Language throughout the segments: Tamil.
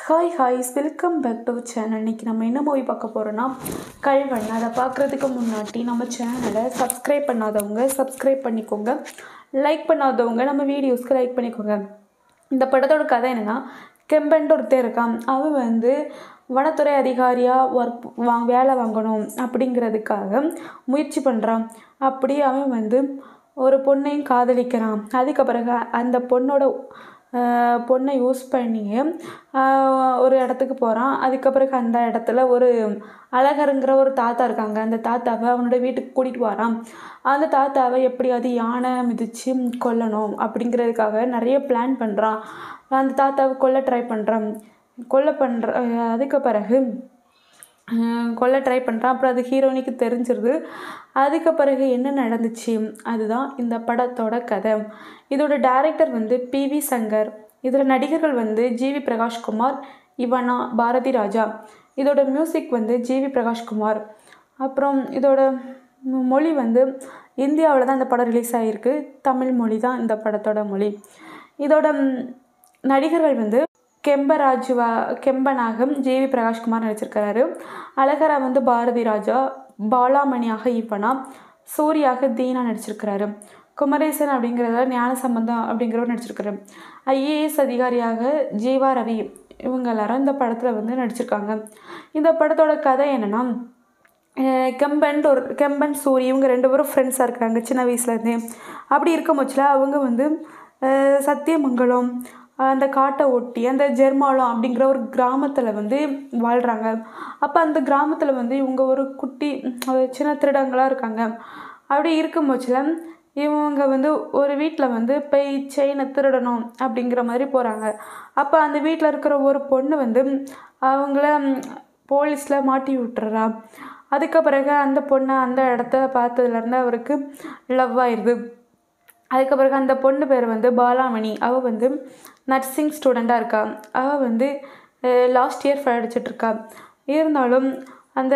ஹாய் ஹாய்ஸ் வெல்கம் பேக் டு சேனல். இன்றைக்கி நம்ம என்ன மூவி பார்க்க போகிறோன்னா கல்வன். அதை பார்க்குறதுக்கு முன்னாடி நம்ம சேனலை சப்ஸ்கிரைப் பண்ணாதவங்க சப்ஸ்கிரைப் பண்ணிக்கோங்க, லைக் பண்ணாதவங்க நம்ம வீடியோஸ்க்கு லைக் பண்ணிக்கோங்க. இந்த படத்தோட கதை என்னென்னா, கெம்பன்ட்டு ஒருத்தர் இருக்கான். அவன் வனத்துறை அதிகாரியாக வேலை வாங்கணும் அப்படிங்கிறதுக்காக முயற்சி பண்ணுறான். அப்படி அவன் ஒரு பொண்ணையும் காதலிக்கிறான். அதுக்கு பிறகு அந்த பொண்ணை யூஸ் பண்ணி ஒரு இடத்துக்கு போகிறான். அதுக்கு பிறகு அந்த இடத்துல ஒரு அழகருங்கிற ஒரு தாத்தா இருக்காங்க. அந்த தாத்தாவை அவனோட வீட்டுக்கு கூட்டிகிட்டு வரான். அந்த தாத்தாவை எப்படியாவது யானை மிதித்து கொல்லணும் அப்படிங்கிறதுக்காக நிறைய பிளான் பண்ணுறான். அந்த தாத்தாவை ட்ரை பண்ணுறான். அதுக்கு பிறகு ட்ரை பண்ணுறான். அப்புறம் அது ஹீரோயினுக்கு தெரிஞ்சிருது. அதுக்கு பிறகு என்ன நடந்துச்சு அதுதான் இந்த படத்தோட கதை. இதோட டைரக்டர் PV சங்கர். இதில் நடிகர்கள் ஜிவி பிரகாஷ்குமார், இவனா, பாரதி ராஜா. இதோட மியூசிக் ஜிவி பிரகாஷ்குமார். அப்புறம் இதோட மொழி இந்தியாவில் தான் இந்த படம் ரிலீஸ் ஆகிருக்கு. தமிழ் மொழி தான் இந்த படத்தோட மொழி. இதோட நடிகர்கள் கெம்பனாக ஜிவி பிரகாஷ்குமார் நடிச்சிருக்கிறாரு. அழகரா பாரதி ராஜா, பாலாமணியாக இவனா, சூர்யாக தீனா நடிச்சிருக்கிறாரு. குமரேசன் அப்படிங்கிறத ஞானசம்பந்தம் அப்படிங்கிறவர் நடிச்சிருக்காரு. IAS அதிகாரியாக ஜீவா ரவி. இவங்க எல்லாரும் இந்த படத்தில் நடிச்சிருக்காங்க. இந்த படத்தோட கதை என்னென்னா, கெம்பன் சூரி இவங்க 2 பேரும் ஃப்ரெண்ட்ஸாக இருக்கிறாங்க சின்ன வயசுலேருந்தே. அப்படி இருக்கும் பட்சத்தில் அவங்க சத்தியமங்கலம் அந்த காட்டை ஒட்டி அந்த ஜெர்மாலம் அப்படிங்கிற ஒரு கிராமத்தில் வாழ்கிறாங்க. அப்போ அந்த கிராமத்தில் இவங்க ஒரு குட்டி சின்ன திருடங்களாக இருக்காங்க. அப்படி இருக்கும் பட்சத்தில் இவங்க ஒரு வீட்டில் போய் செயினை திருடணும் அப்படிங்கிற மாதிரி போகிறாங்க. அப்போ அந்த வீட்டில் இருக்கிற ஒரு பொண்ணு அவங்கள போலீஸில் மாட்டி விட்டுறா. அதுக்கு பிறகு அந்த பொண்ணை அந்த இடத்த பார்த்ததுலேருந்து அவருக்கு லவ் ஆயிடுது. அதுக்கு பிறகு அந்த பொண்ணு பேர் பாலாமணி. அவள் நர்சிங் ஸ்டூடெண்ட்டாக இருக்கா. அவள் லாஸ்ட் இயர் படிச்சிட்ருக்கா. இருந்தாலும் அந்த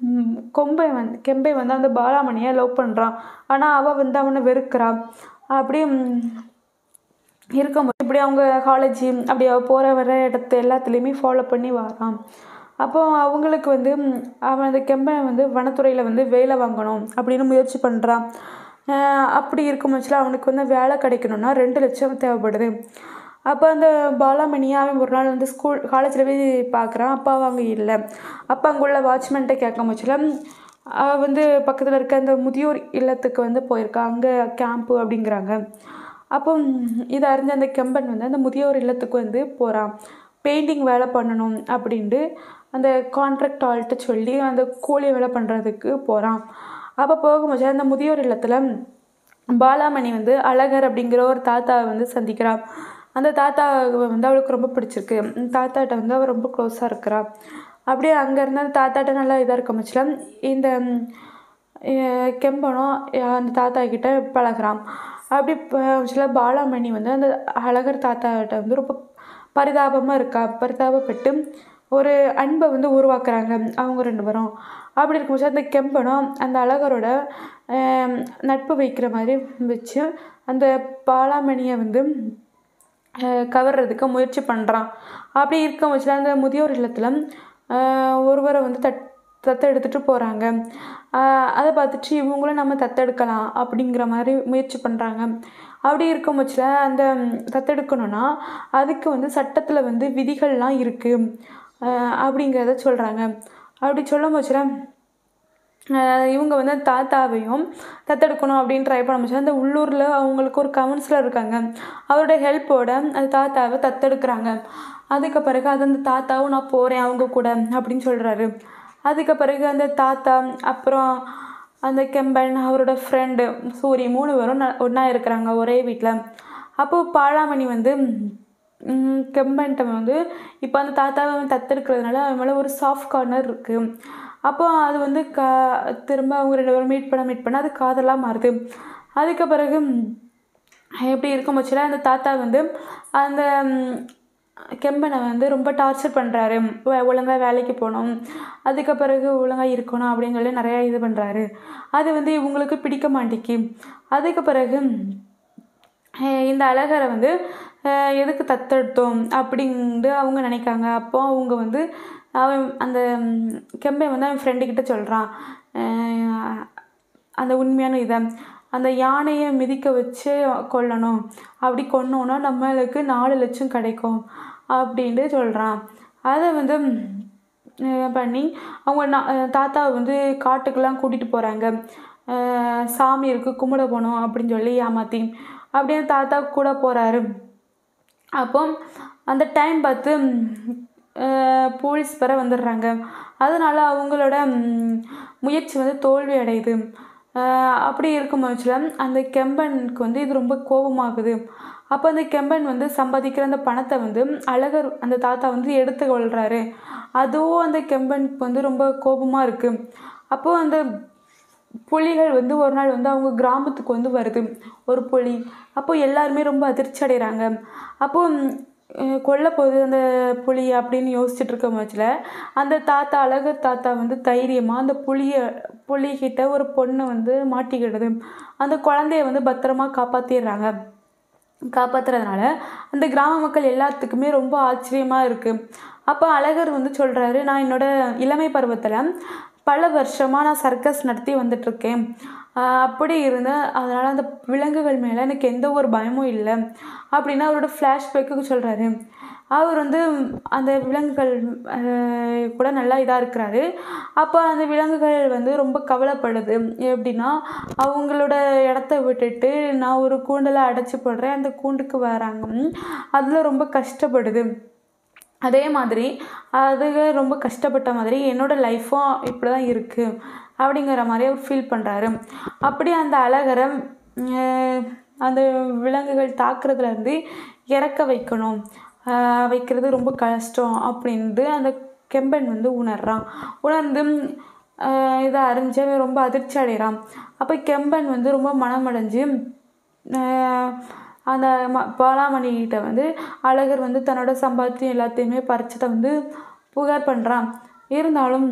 கெம்பை அந்த பாலாமணியை லவ் பண்ணுறான். ஆனால் அவள் அவனை வெறுக்கிறான். அப்படி இருக்கும்போது இப்படி அவங்க காலேஜ் அப்படி போகிற வர இடத்த எல்லாத்துலேயுமே ஃபாலோ பண்ணி வரான். அப்போது அவங்களுக்கு அவன் அந்த கெம்பை வனத்துறையில் வேலை வாங்கணும் அப்படின்னு முயற்சி பண்ணுறான். அப்படி இருக்கும் பட்சத்தில் அவனுக்கு வேலை கிடைக்கணும்னா 2 லட்சம் தேவைப்படுது. அப்போ அந்த பாலாமணியை அவன் ஒரு நாள் காலேஜில் போய் பார்க்குறான். அப்போ அவங்க இல்லை. அப்போ அங்கே உள்ள வாட்ச்மேன்கிட்ட கேட்க பட்சத்தில் அவள் பக்கத்தில் இருக்க அந்த முதியோர் இல்லத்துக்கு போயிருக்கா. அங்கே கேம்ப்பு அப்படிங்கிறாங்க. அப்போ இதை அறிஞ்ச அந்த கெம்பன் அந்த முதியோர் இல்லத்துக்கு போகிறான். பெயிண்டிங் வேலை பண்ணணும் அப்படின்ட்டு அந்த கான்ட்ராக்ட் ஆள்கிட்ட சொல்லி அந்த கூலி வேலை பண்ணுறதுக்கு போகிறான். அப்போ போகும்போது அந்த முதியோர் இல்லத்தில் பாலாமணி அழகர் அப்படிங்கிற ஒரு தாத்தாவை சந்திக்கிறான். அந்த தாத்தாவை அவளுக்கு ரொம்ப பிடிச்சிருக்கு. தாத்தாட்ட அவள் ரொம்ப க்ளோஸாக இருக்கிறா. அப்படியே அங்கேருந்து அந்த தாத்தாட்ட நல்லா இதாக இருக்க முச்சில் இந்த கெம்பனும் அந்த தாத்தா கிட்ட பழகிறான். அப்படி சில பாலாமணி அந்த அழகர் தாத்தாட்ட ரொம்ப பரிதாபப்பட்டு ஒரு அன்பை உருவாக்குறாங்க அவங்க 2 பேரும். அப்படி இருக்கும்போது அந்த கெம்பனும் அந்த அழகரோட நட்பு வைக்கிற மாதிரி வச்சு அந்த பாலாமணியை கவர்றதுக்கு முயற்சி பண்ணுறான். அப்படி இருக்க வச்சுல அந்த முதியோர் இல்லத்தில் ஒருவரை தத்தெடுத்துட்டு போகிறாங்க. அதை பார்த்துட்டு இவங்களும் நம்ம தத்தெடுக்கலாம் அப்படிங்கிற மாதிரி முயற்சி பண்ணுறாங்க. அப்படி இருக்கும் பட்சத்தில் அந்த தத்தெடுக்கணும்னா அதுக்கு சட்டத்தில் விதிகள்லாம் இருக்குது அப்படிங்கிறத சொல்கிறாங்க. அப்படி சொல்லும் பட்சத்தில் இவங்க தாத்தாவையும் தத்தெடுக்கணும் அப்படின்னு ட்ரை பண்ண முடிச்சு அந்த உள்ளூரில் அவங்களுக்கு ஒரு கவுன்சிலர் இருக்காங்க. அவரோட ஹெல்ப்போட அந்த தாத்தாவை தத்தெடுக்கிறாங்க. அதுக்கு பிறகு அது அந்த தாத்தாவும் நான் போகிறேன் அவங்க கூட அப்படின்னு சொல்கிறாரு. அதுக்கு பிறகு அந்த தாத்தா அப்புறம் அந்த கெம்பன் அவரோட ஃப்ரெண்டு சூரி 3 பேரும் ஒன்றா இருக்கிறாங்க ஒரே வீட்டில். அப்போது பாலாமணி கெம்பன்ட்ட இப்போ அந்த தாத்தாவை தத்தெடுக்கிறதுனால அவன் மேலே ஒரு சாஃப்ட் கார்னர் இருக்குது. அப்போ அது திரும்ப அவங்க 2 பேரும் மீட் பண்ண அது காதலாக மாறுது. அதுக்கு பிறகு எப்படி இருக்கும் பட்சத்தில் அந்த தாத்தா அந்த கெம்பனை ரொம்ப டார்ச்சர் பண்ணுறாரு. ஒழுங்காக வேலைக்கு போகணும், அதுக்கு பிறகு ஒழுங்காக இருக்கணும் அப்படின்னு சொல்லி நிறையா இது பண்ணுறாரு. அது இவங்களுக்கு பிடிக்க மாட்டேங்கி. அதுக்கு பிறகு இந்த அழகரை வந்து எதுக்கு தத்தெடுத்தோம் அப்படின்ட்டு அவங்க நினைக்காங்க. அப்போ அவங்க வந்து அவன் அந்த கெம்பன் வந்து அவன் ஃப்ரெண்டுக்கிட்ட சொல்கிறான் அந்த உண்மையான இதை, அந்த யானையை மிதிக்க வச்சு கொல்லணும், அப்படி கொன்னோன்னா நம்மளுக்கு 4 லட்சம் கிடைக்கும் அப்படின்ட்டு சொல்கிறான். அதை வந்து பண்ணி அவங்க தாத்தாவை வந்து காட்டுக்கெல்லாம் கூட்டிகிட்டு போகிறாங்க. சாமி இருக்குது கும்பிட போகணும் அப்படின்னு சொல்லி ஏமாற்றி அப்படியே தாத்தா கூட போகிறாரு. அப்போ அந்த டைம் பார்த்து போலீஸ் வர வந்துடுறாங்க. அதனால் அவங்களோட முயற்சி வந்து தோல்வி அடையுது. அப்படி இருக்கும் பட்சத்தில் அந்த கெம்பனுக்கு வந்து இது ரொம்ப கோபமாகுது. அப்போ அந்த கெம்பன் வந்து சம்பாதிக்கிற அந்த பணத்தை வந்து அழகர் அந்த தாத்தா வந்து எடுத்து கொள்கிறாரு. அதுவும் அந்த கெம்பனுக்கு வந்து ரொம்ப கோபமாக இருக்குது. அப்போது அந்த புலிகள் வந்து ஒரு நாள் வந்து அவங்க கிராமத்துக்கு வந்து வருது ஒரு புலி. அப்போது எல்லாருமே ரொம்ப அதிர்ச்சி அடைகிறாங்க. அப்போது கொல்ல போகுது அந்த புலி அப்படின்னு யோசிச்சுட்டு இருக்க பட்சத்தில் அந்த தாத்தா அழகர் தாத்தா வந்து தைரியமாக அந்த புலிகிட்ட ஒரு பொண்ணு வந்து மாட்டிக்கிடுது. அந்த குழந்தைய வந்து பத்திரமா காப்பாற்றுறதுனால அந்த கிராம மக்கள் எல்லாத்துக்குமே ரொம்ப ஆச்சரியமாக இருக்குது. அப்போ அழகர் வந்து சொல்கிறாரு, நான் என்னோடய இளமை பருவத்தில் பல வருஷமாக நான் சர்க்கஸ் நடத்தி வந்துட்டுருக்கேன். அப்படி இருந்தேன். அதனால் அந்த விலங்குகள் மேலே எனக்கு எந்த ஒரு பயமும் இல்லை அப்படின்னு அவரோட ஃப்ளாஷ்பேக்கு சொல்கிறாரு. அவர் வந்து அந்த விலங்குகள் கூட நல்லா இதாக இருக்கிறாரு. அப்போ அந்த விலங்குகள் வந்து ரொம்ப கவலைப்படுது. எப்படின்னா அவங்களோட இடத்த விட்டுட்டு நான் ஒரு கூண்டில் அடைச்சி போடுறேன், அந்த கூண்டுக்கு வராங்க, அதில் ரொம்ப கஷ்டப்படுது. அதே மாதிரி அதுக ரொம்ப கஷ்டப்பட்ட மாதிரி என்னோடய லைஃப்பும் இப்படி தான் இருக்குது அப்படிங்கிற மாதிரி அவர் ஃபீல் பண்ணுறாரு. அப்படி அந்த அழகரை அந்த விலங்குகள் தாக்குறதுலேருந்து இறக்க வைக்கிறது ரொம்ப கஷ்டம் அப்படின்ட்டு அந்த கெம்பன் வந்து உணர்ந்து இதை அறிஞ்சவன் ரொம்ப அதிர்ச்சி அடைகிறான். அப்போ கெம்பன் வந்து ரொம்ப மனமடைஞ்சு அந்த பாலாமணிகிட்ட வந்து அழகர் வந்து தன்னோட சம்பாத்தியம் எல்லாத்தையுமே பறிச்சதை வந்து புகார் பண்ணுறான். இருந்தாலும்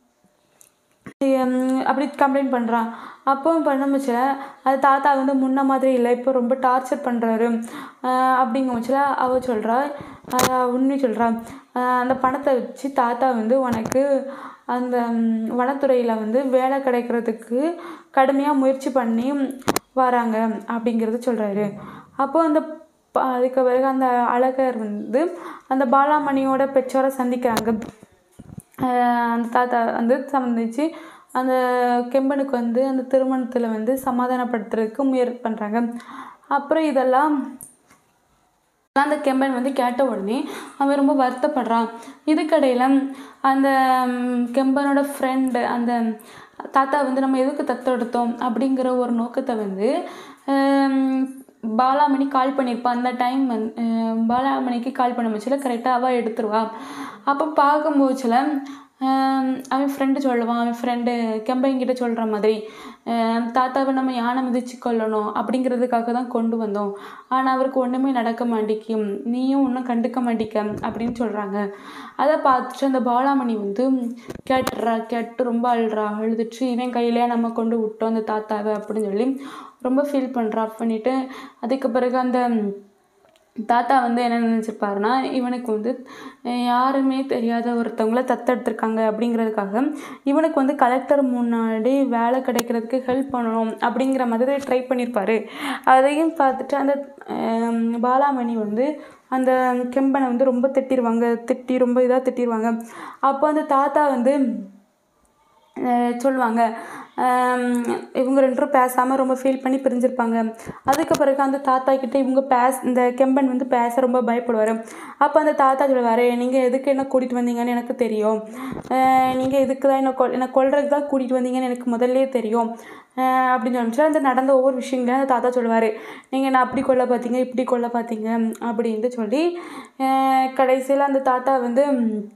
அப்படி கம்ப்ளைண்ட் பண்ணுறான். அப்போ பண்ண முச்சில அது தாத்தா வந்து முன்ன மாதிரி இல்லை, இப்போ ரொம்ப டார்ச்சர் பண்ணுறாரு அப்படிங்க முச்சில அவள் சொல்கிறா, உண்மை சொல்கிறா, அந்த பணத்தை வச்சு தாத்தா வந்து உனக்கு அந்த வனத்துறையில் வந்து வேலை கிடைக்கிறதுக்கு கடுமையாக முயற்சி பண்ணி வராங்க அப்படிங்கிறது சொல்கிறாரு. அப்போது அதுக்கு பிறகு அந்த அழகர் வந்து அந்த பாலாமணியோட பெற்றோரை சந்திக்கிறாங்க. அந்த தாத்தா வந்து சந்திச்சு அந்த கெம்பனுக்கு வந்து அந்த திருமணத்தில் வந்து சமாதானப்படுத்துறதுக்கு முயற்சி பண்ணுறாங்க. அப்புறம் இதெல்லாம் அந்த கெம்பன் வந்து கேட்ட உடனே அவன் ரொம்ப வருத்தப்படுறான். இதுக்கடையில் அந்த கெம்பனோட ஃப்ரெண்டு அந்த தாத்தா வந்து நம்ம எதுக்கு தத்தெடுத்தோம் அப்படிங்கிற ஒரு நோக்கத்தை வந்து பாலாமணி கால் பண்ணியிருப்பான். அந்த டைம் பாலாமணிக்கு கால் பண்ண முச்சில் கரெக்டாக அவள் எடுத்துருவா. அப்போ பார்க்கும்போதுல அவன் ஃப்ரெண்டு சொல்லுவான், அவன் ஃப்ரெண்டு கெம்பன்கிட்ட சொல்கிற மாதிரி தாத்தாவை நம்ம யானை மிதிச்சு கொள்ளணும் அப்படிங்கிறதுக்காக தான் கொண்டு வந்தோம், ஆனால் அவருக்கு ஒன்றுமே நடக்க மாட்டேக்கும், நீயும் ஒன்றும் கண்டுக்க மாட்டேக்க அப்படின்னு சொல்கிறாங்க. அதை பார்த்துட்டு அந்த பாலாமணி வந்து கேட்டு ரொம்ப அழுதுட்டு இவன் கையிலே நம்ம கொண்டு விட்டோம் அந்த தாத்தாவை அப்படின்னு சொல்லி ரொம்ப ஃபீல் பண்ணுறா. பண்ணிவிட்டு அதுக்கு பிறகு அந்த தாத்தா வந்து என்ன நினச்சிருப்பாருன்னா, இவனுக்கு வந்து யாருமே தெரியாத ஒருத்தவங்கள தத்தெடுத்திருக்காங்க அப்படிங்கிறதுக்காக இவனுக்கு வந்து கலெக்டர் முன்னாடி வேலை கிடைக்கிறதுக்கு ஹெல்ப் பண்ணணும் அப்படிங்கிற மாதிரி ட்ரை பண்ணியிருப்பார். அதையும் பார்த்துட்டு அந்த பாலாமணி வந்து அந்த கெம்பனை வந்து ரொம்ப ரொம்ப இதாக திட்டிடுவாங்க. அப்போ அந்த தாத்தா வந்து சொல்லுவாங்க, இவங்க 2 பேரும் பேசாமல் ரொம்ப ஃபீல் பண்ணி பிரிஞ்சிருப்பாங்க. அதுக்கு பிறகு அந்த தாத்தா கிட்டே இந்த கெம்பன் வந்து பேச ரொம்ப பயப்படுவார். அப்போ அந்த தாத்தா சொல்லுவார், நீங்கள் எதுக்கு என்ன கூட்டிகிட்டு வந்தீங்கன்னு எனக்கு தெரியும், நீங்கள் எதுக்கு தான் என்னை கொல்றதுக்கு தான் கூட்டிகிட்டு வந்தீங்கன்னு எனக்கு முதல்லே தெரியும் அப்படின்னு சொல்லிட்டு அந்த நடந்த ஒவ்வொரு விஷயங்களையும் அந்த தாத்தா சொல்லுவார். நீங்கள் என்ன அப்படி கொல்ல பார்த்தீங்க, இப்படி கொல்ல பார்த்தீங்க அப்படின்ட்டு சொல்லி கடைசியில் அந்த தாத்தா வந்து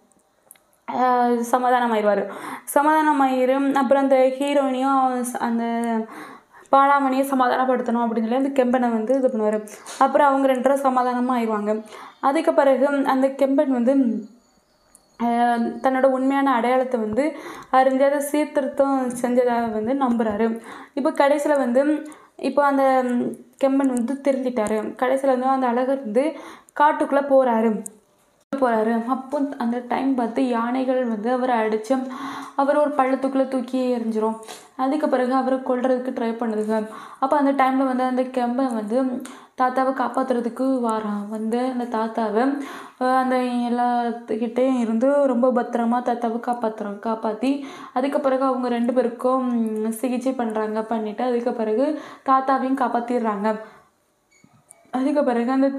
சமாதானமாயிரும். அப்புறம் அந்த ஹீரோயினையும் அந்த பாலாமணியை சமாதானப்படுத்தணும் அப்படின்னு சொல்லி அந்த கெம்பனை வந்து இது பண்ணுவார். அப்புறம் அவங்க 2 பேரும் சமாதானமாக ஆயிடுவாங்க. அதுக்கு பிறகு அந்த கெம்பன் வந்து தன்னோட உண்மையான அடையாளத்தை வந்து அறிஞ்சு அதை சீர்திருத்தம் செஞ்சதாக வந்து நம்புகிறாரு. இப்போ கடைசியில் வந்து இப்போ அந்த கெம்பன் வந்து திருந்திட்டார். கடைசியில் வந்து அந்த அழகர் வந்து காட்டுக்குள்ளே போகிறாரு. அப்போ அந்த டைம் பார்த்து யானைகள் வந்து அவரை அடித்து அவர் ஒரு பள்ளத்துக்குள்ளே தூக்கி எறிஞ்சிரும். அதுக்கு பிறகு அவரை கொல்றதுக்கு ட்ரை பண்ணுதுங்க. அப்போ அந்த டைமில் வந்து அந்த கெம்பன் வந்து தாத்தாவை காப்பாற்றுறதுக்கு வாரான். வந்து அந்த தாத்தாவை அந்த எல்லாத்துக்கிட்டேயும் இருந்து ரொம்ப பத்திரமா தாத்தாவை காப்பாற்றி அதுக்கு பிறகு அவங்க 2 பேருக்கும் சிகிச்சை பண்ணிவிட்டு அதுக்கு பிறகு தாத்தாவையும் காப்பாற்றிடுறாங்க. அதுக்கு பிறகு அந்த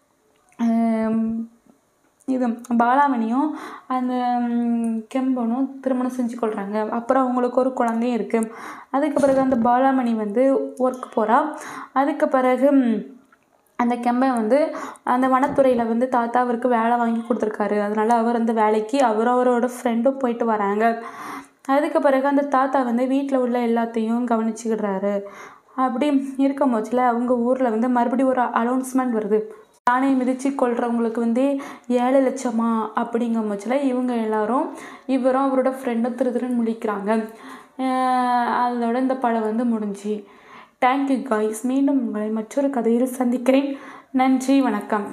இது பாலாமணியும் அந்த கெம்பனும் திருமணம் செஞ்சு கொள்கிறாங்க. அப்புறம் அவங்களுக்கு ஒரு குழந்தையும் இருக்குது. அதுக்கு பிறகு அந்த பாலாமணி வந்து ஒர்க் போகிறா. அதுக்கு பிறகு அந்த கெம்பன் வந்து அந்த வனத்துறையில் வந்து தாத்தா அவருக்கு வேலை வாங்கி கொடுத்துருக்காரு. அதனால் அவர் அந்த வேலைக்கு அவரோட ஃப்ரெண்டும் போயிட்டு வராங்க. அதுக்கு பிறகு அந்த தாத்தா வந்து வீட்டில் உள்ள எல்லாத்தையும் கவனிச்சுக்கிடுறாரு. அப்படி இருக்கும் போச்சில் அவங்க ஊரில் வந்து மறுபடியும் ஒரு அனௌன்ஸ்மெண்ட் வருது. யானையை மிதித்து கொள்றவங்களுக்கு வந்து 7 லட்சமா அப்படிங்கும் போச்சில் இவங்க எல்லாரும் இவரும் அவரோட ஃப்ரெண்டும் திருன்னு முழிக்கிறாங்க. அதோட இந்த படம் வந்து முடிஞ்சு. Thank you guys. மீண்டும் உங்களை மற்றொரு கதையில் சந்திக்கிறேன். நன்றி, வணக்கம்.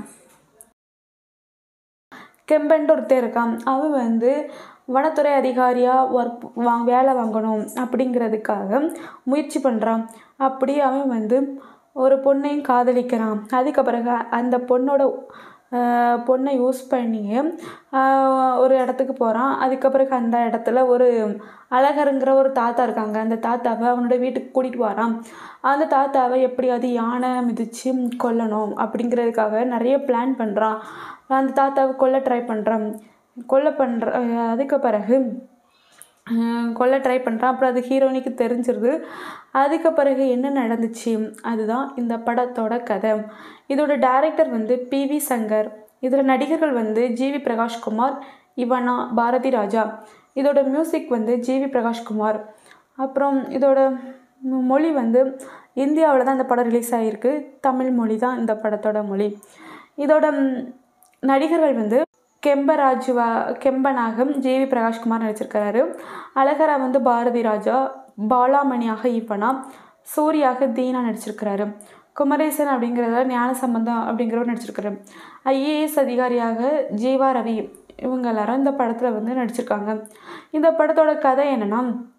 கெம்பன்ட்டு ஒருத்தர் இருக்கான். அவன் வந்து வனத்துறை அதிகாரியாக வேலை வாங்கணும் அப்படிங்கிறதுக்காக முயற்சி பண்ணுறான். அப்படி அவன் வந்து ஒரு பொண்ணையும் காதலிக்கிறான். அதுக்கு பிறகு அந்த பொண்ணை யூஸ் பண்ணி ஒரு இடத்துக்கு போகிறான். அதுக்கு பிறகு அந்த இடத்துல ஒரு அழகருங்கிற ஒரு தாத்தா இருக்காங்க. அந்த தாத்தாவை அவனோட வீட்டுக்கு கூட்டிகிட்டு வரான். அந்த தாத்தாவை எப்படியாவது யானை மிதித்து கொல்லணும் அப்படிங்கிறதுக்காக நிறைய பிளான் பண்ணுறான். அந்த தாத்தாவை கொல்ல ட்ரை பண்ணுறான். அதுக்கு பிறகு கொல்ல ட்ரை பண்ணுறான். அப்புறம் அது ஹீரோயினுக்கு தெரிஞ்சிருது. அதுக்கு பிறகு என்ன நடந்துச்சு அதுதான் இந்த படத்தோட கதை. இதோட டைரக்டர் வந்து PV சங்கர். இதில் நடிகர்கள் வந்து GV பிரகாஷ்குமார், இவனா, பாரதி ராஜா. இதோட மியூசிக் வந்து GV பிரகாஷ்குமார். அப்புறம் இதோட மொழி வந்து இந்தியாவில் தான் இந்த படம் ரிலீஸ் ஆகிருக்கு. தமிழ் மொழி தான் இந்த படத்தோட மொழி. இதோட நடிகர்கள் வந்து கெம்பனாக GV பிரகாஷ்குமார் நடிச்சிருக்கிறாரு. அழகரா வந்து பாரதி ராஜா, பாலாமணியாக இவனா, சூர்யாக தீனா நடிச்சிருக்கிறாரு. குமரேசன் அப்படிங்கிறத ஞானசம்பந்தம் அப்படிங்கிறவர் நடிச்சிருக்காரு. IAS அதிகாரியாக ஜீவா ரவி இவங்க எல்லாரும் இந்த படத்தில் வந்து நடிச்சிருக்காங்க. இந்த படத்தோட கதை என்னென்னா,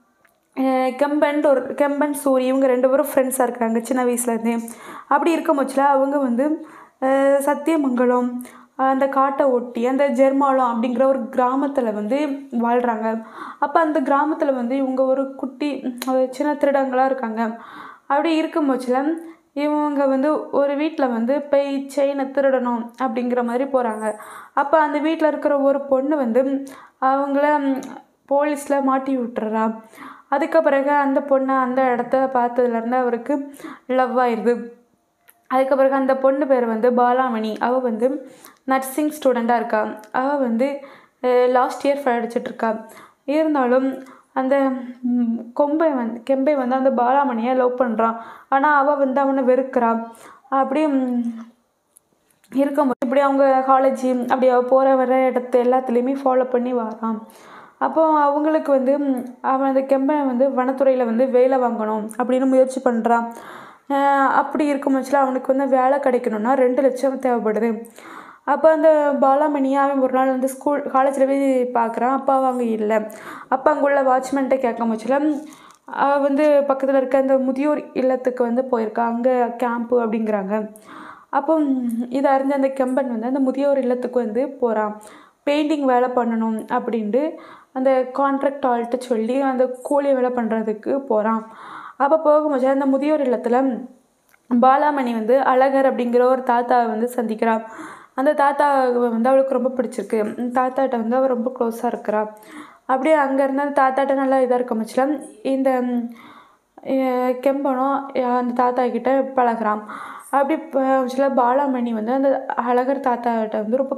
கெம்பன் சூரி இவங்க 2 பேரும் ஃப்ரெண்ட்ஸாக இருக்கிறாங்க சின்ன வயசுலேருந்தே. அப்படி இருக்கும் போச்சில் அவங்க வந்து சத்தியமங்கலம் அந்த காட்டை ஒட்டி அந்த ஜெர்மாலம் அப்படிங்கிற ஒரு கிராமத்தில் வந்து வாழ்கிறாங்க. அப்போ அந்த கிராமத்தில் வந்து இவங்க ஒரு குட்டி சின்ன திருடங்களாக இருக்காங்க. அப்படி இருக்கும் போச்சில் இவங்க வந்து ஒரு வீட்டில் வந்து போய் செயினை திருடணும் அப்படிங்கிற மாதிரி போகிறாங்க. அப்போ அந்த வீட்டில் இருக்கிற ஒரு பொண்ணு வந்து அவங்கள போலீஸில் மாட்டி விட்டுறா. அதுக்கு பிறகு அந்த பொண்ணை அந்த இடத்த பார்த்ததுலேருந்து அவருக்கு லவ் ஆயிடுது. அதுக்கு பிறகு அந்த பொண்ணு பேர் வந்து பாலாமணி. அவள் வந்து நர்சிங் ஸ்டூடெண்ட்டாக இருக்கா. அவள் வந்து லாஸ்ட் இயர் படிச்சிட்ருக்கா. இருந்தாலும் அந்த கெம்பை வந்து அந்த பாலாமணியை லவ் பண்ணுறான். ஆனால் அவள் வந்து அவனை வெறுக்கிறான். அப்படி இருக்கும்போது இப்படி அவங்க காலேஜ் அப்படி அவள் போகிற வர இடத்த எல்லாத்துலேயுமே ஃபாலோ பண்ணி வரான். அப்போது அவங்களுக்கு வந்து அவன் அந்த கெம்பனை வந்து வனத்துறையில் வந்து வேலை வாங்கணும் அப்படின்னு முயற்சி பண்ணுறான். அப்படி இருக்கும் பட்சத்தில் அவனுக்கு வந்து வேலை கிடைக்கணும்னா 2 லட்சம் தேவைப்படுது. அப்போ அந்த பாலாமணியை அவன் ஒரு நாள் வந்து காலேஜில் போய் பார்க்குறான். அப்போ அவங்க இல்லை. அப்போ அங்கே உள்ள வாட்ச்மேன்கிட்ட கேட்கும் பட்சத்தில் அவள் வந்து பக்கத்தில் இருக்க அந்த முதியோர் இல்லத்துக்கு வந்து போயிருக்கா. அங்கே கேம்ப்பு அப்படிங்கிறாங்க. அப்போ இதை அறிஞ்ச அந்த கெம்பன் வந்து அந்த முதியோர் இல்லத்துக்கு வந்து போகிறான். பெயிண்டிங் வேலை பண்ணணும் அப்படின்ட்டு அந்த கான்ட்ராக்ட் ஆள்கிட்ட சொல்லி அந்த கூலி வேலை பண்ணுறதுக்கு போகிறான். அப்போ போகும்போது அந்த முதியோர் இல்லத்தில் பாலாமணி வந்து அழகர் அப்படிங்கிற ஒரு தாத்தாவை வந்து சந்திக்கிறாள். அந்த தாத்தாவை வந்து அவளுக்கு ரொம்ப பிடிச்சிருக்கு. தாத்தாட்ட வந்து அவள் ரொம்ப க்ளோஸாக இருக்கிறா. அப்படியே அங்கேருந்து அந்த தாத்தாட்ட நல்லா இதாக இருக்க முச்சில் இந்த கெம்பனும் அந்த தாத்தா கிட்ட பழகிறான். அப்படி சில பாலாமணி வந்து அந்த அழகர் தாத்தாட்ட வந்து ரொம்ப